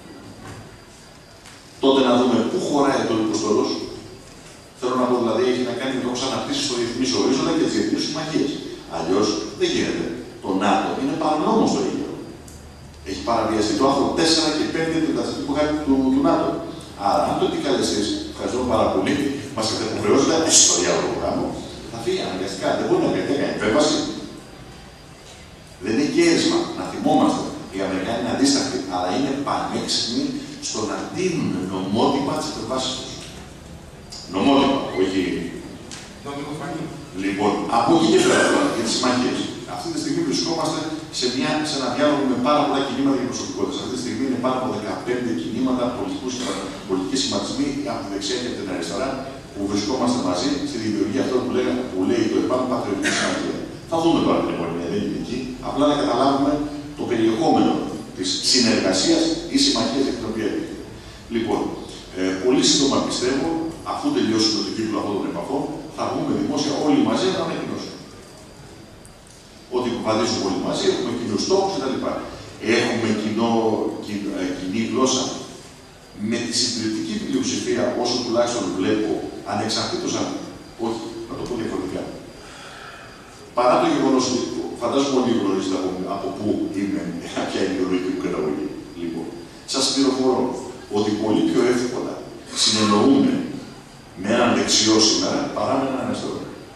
Τότε να δούμε πού χωράει το υποστόλος. Θέλω να πω δηλαδή έχει να κάνει με το πώς αναπτύσσει το διεθνή ορίζοντα και τις διεθνείς συμμαχίες. Αλλιώς δεν γίνεται. Το ΝΑΤΟ είναι παρανόμο στο Αιγαίο. Έχει παραβιαστεί το άρθρο 4 και 5 του χάρτη του ΝΑΤΟ. Άρα, αν το επικαλεστείς, ευχαριστώ πάρα πολύ, μας κατεποχρεώσετε στο διάλογο γάμο, θα φύγει αναγκαστικά. Δεν μπορεί να κάνει επέμβαση. Δεν είναι κέρδισμα. Να θυμόμαστε. Οι Αμερικάνοι είναι αντίστακτοι, αλλά είναι πανέξυπνοι στο να δίνουν νομότυπα τις επεμβάσεις τους. Νομότυπα που έχει. Λοιπόν, από εκεί και πέρα για τις συμμαχίες. Αυτή τη στιγμή βρισκόμαστε σε ένα διάλογο με πάρα πολλά κινήματα για προσωπικότητες. Αυτή τη στιγμή είναι πάνω από 15 κινήματα πολιτικοί σχηματισμοί από τη δεξιά και από την αριστερά που βρισκόμαστε μαζί στη δημιουργία αυτό που λέει το ΕΠΑΜ Πατριωτική Συμμαχία. Θα δούμε τώρα την επόμενη, δεν είναι εκεί. Απλά να καταλάβουμε το περιεχόμενο της συνεργασίας ή συμμαχίας για την οποία έρχεται. Λοιπόν, πολύ σύντομα πιστεύω, αφού τελειώσουμε το κύκλο αυτών των επαφών, θα βγούμε δημόσια όλοι μαζί να ανακοινώσουμε. Ότι βαδίζουμε όλοι μαζί, έχουμε κοινούς στόχους κτλ. Έχουμε κοινή γλώσσα. Με τη συντριπτική πλειοψηφία, όσο τουλάχιστον βλέπω, ανεξαρτήτως αν. Όχι, να το πω διαφορετικά. Παρά το γεγονός ότι φαντάζομαι όλοι γνωρίζετε από πού είμαι, ποια είναι η ιδεολογική μου καταγωγή. Λοιπόν, σας πληροφορώ ότι πολύ πιο εύκολα συνεννοούμε με έναν δεξιό σήμερα παρά με έναν αριστερό.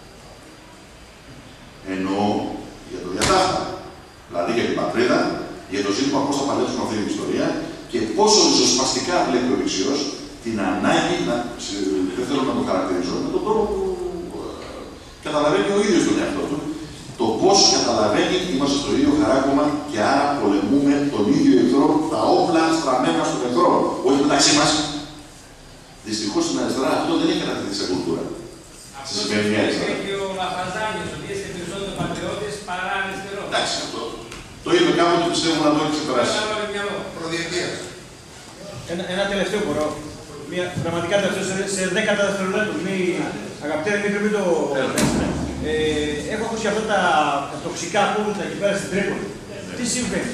Εννοώ για το διατάφτα, δηλαδή για την πατρίδα, για το ζήτημα πώς θα παλέψουμε αυτή την ιστορία και πόσο ριζοσπαστικά βλέπει ο δεξιός την ανάγκη, δεν θέλω να το χαρακτηρίζω, με τον τρόπο που καταλαβαίνει ο ίδιος τον εαυτό του, το πώς καταλαβαίνει είμαστε στο ίδιο χαράκωμα και άρα πολεμούμε τον ίδιο εχθρό, τα όπλα στραμμένα στον εχθρό, όχι μεταξύ μας. Δυστυχώς στην αριστερά αυτό δεν έχει κατακτηθεί σε κουλτούρα. Στη σημερινή αριστερά. Και ο Λαφαζάνιος, ότι είστε περισσότερο πατριώτες παρά αριστερό. Εντάξει, αυτό. Το είπε κάποτε και πιστεύω να το έχει ξεπεράσει. Προδιετίας. Ένα τελευταίο μπορώ. Πραγματικά τελευταίο σε 10 δευτερολέπτου. Αγαπητέ Δημήτρη, μην το. Έχω ακούσει αυτά τα τοξικά κούβουτα εκεί πέρα στην Τρίπολη. Τι συμβαίνει?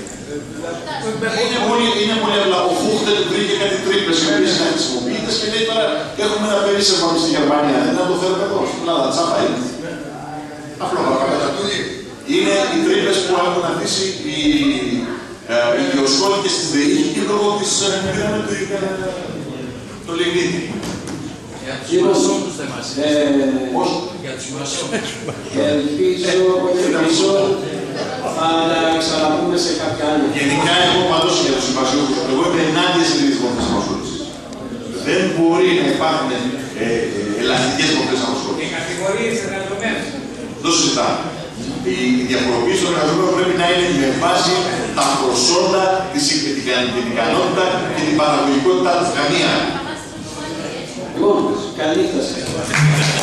Είναι πολύ απλά. Ο Φούχτελ βρήκε κάτι τρύπες οι οποίες είναι χρησιμοποιητές και λέει τώρα έχουμε ένα περίσσευμα στη Γερμανία. Δεν να το φέρουμε εδώ. Στην Ελλάδα, τσάπα είναι. Απλό παρακαλώ. Είναι οι τρύπες που έχουν αφήσει οι γεωσκόλικες της ΔΕΗ και λόγω της το λιγνίτη. Για τους μασόνους δεν μας για τους μασόνους. Ελπίζω θα τα ξαναπούμε σε κάποια άλλη. Γενικά εγώ πάντως για τους συμβασιούχους, εγώ είμαι ενάντια σε τις μορφές απασχόλησης. Δεν μπορεί να υπάρχουν ελαστικές μορφές απασχόλησης. Και κατηγορίες εργαζομένων. Δεν συζητάμε. Η διαφοροποίηση των εργαζομένων πρέπει να είναι με βάση τα προσόντα, την ικανότητα και την παραγωγικότητά του. Καμία. Λοιπόν, καλή νύχτα σας.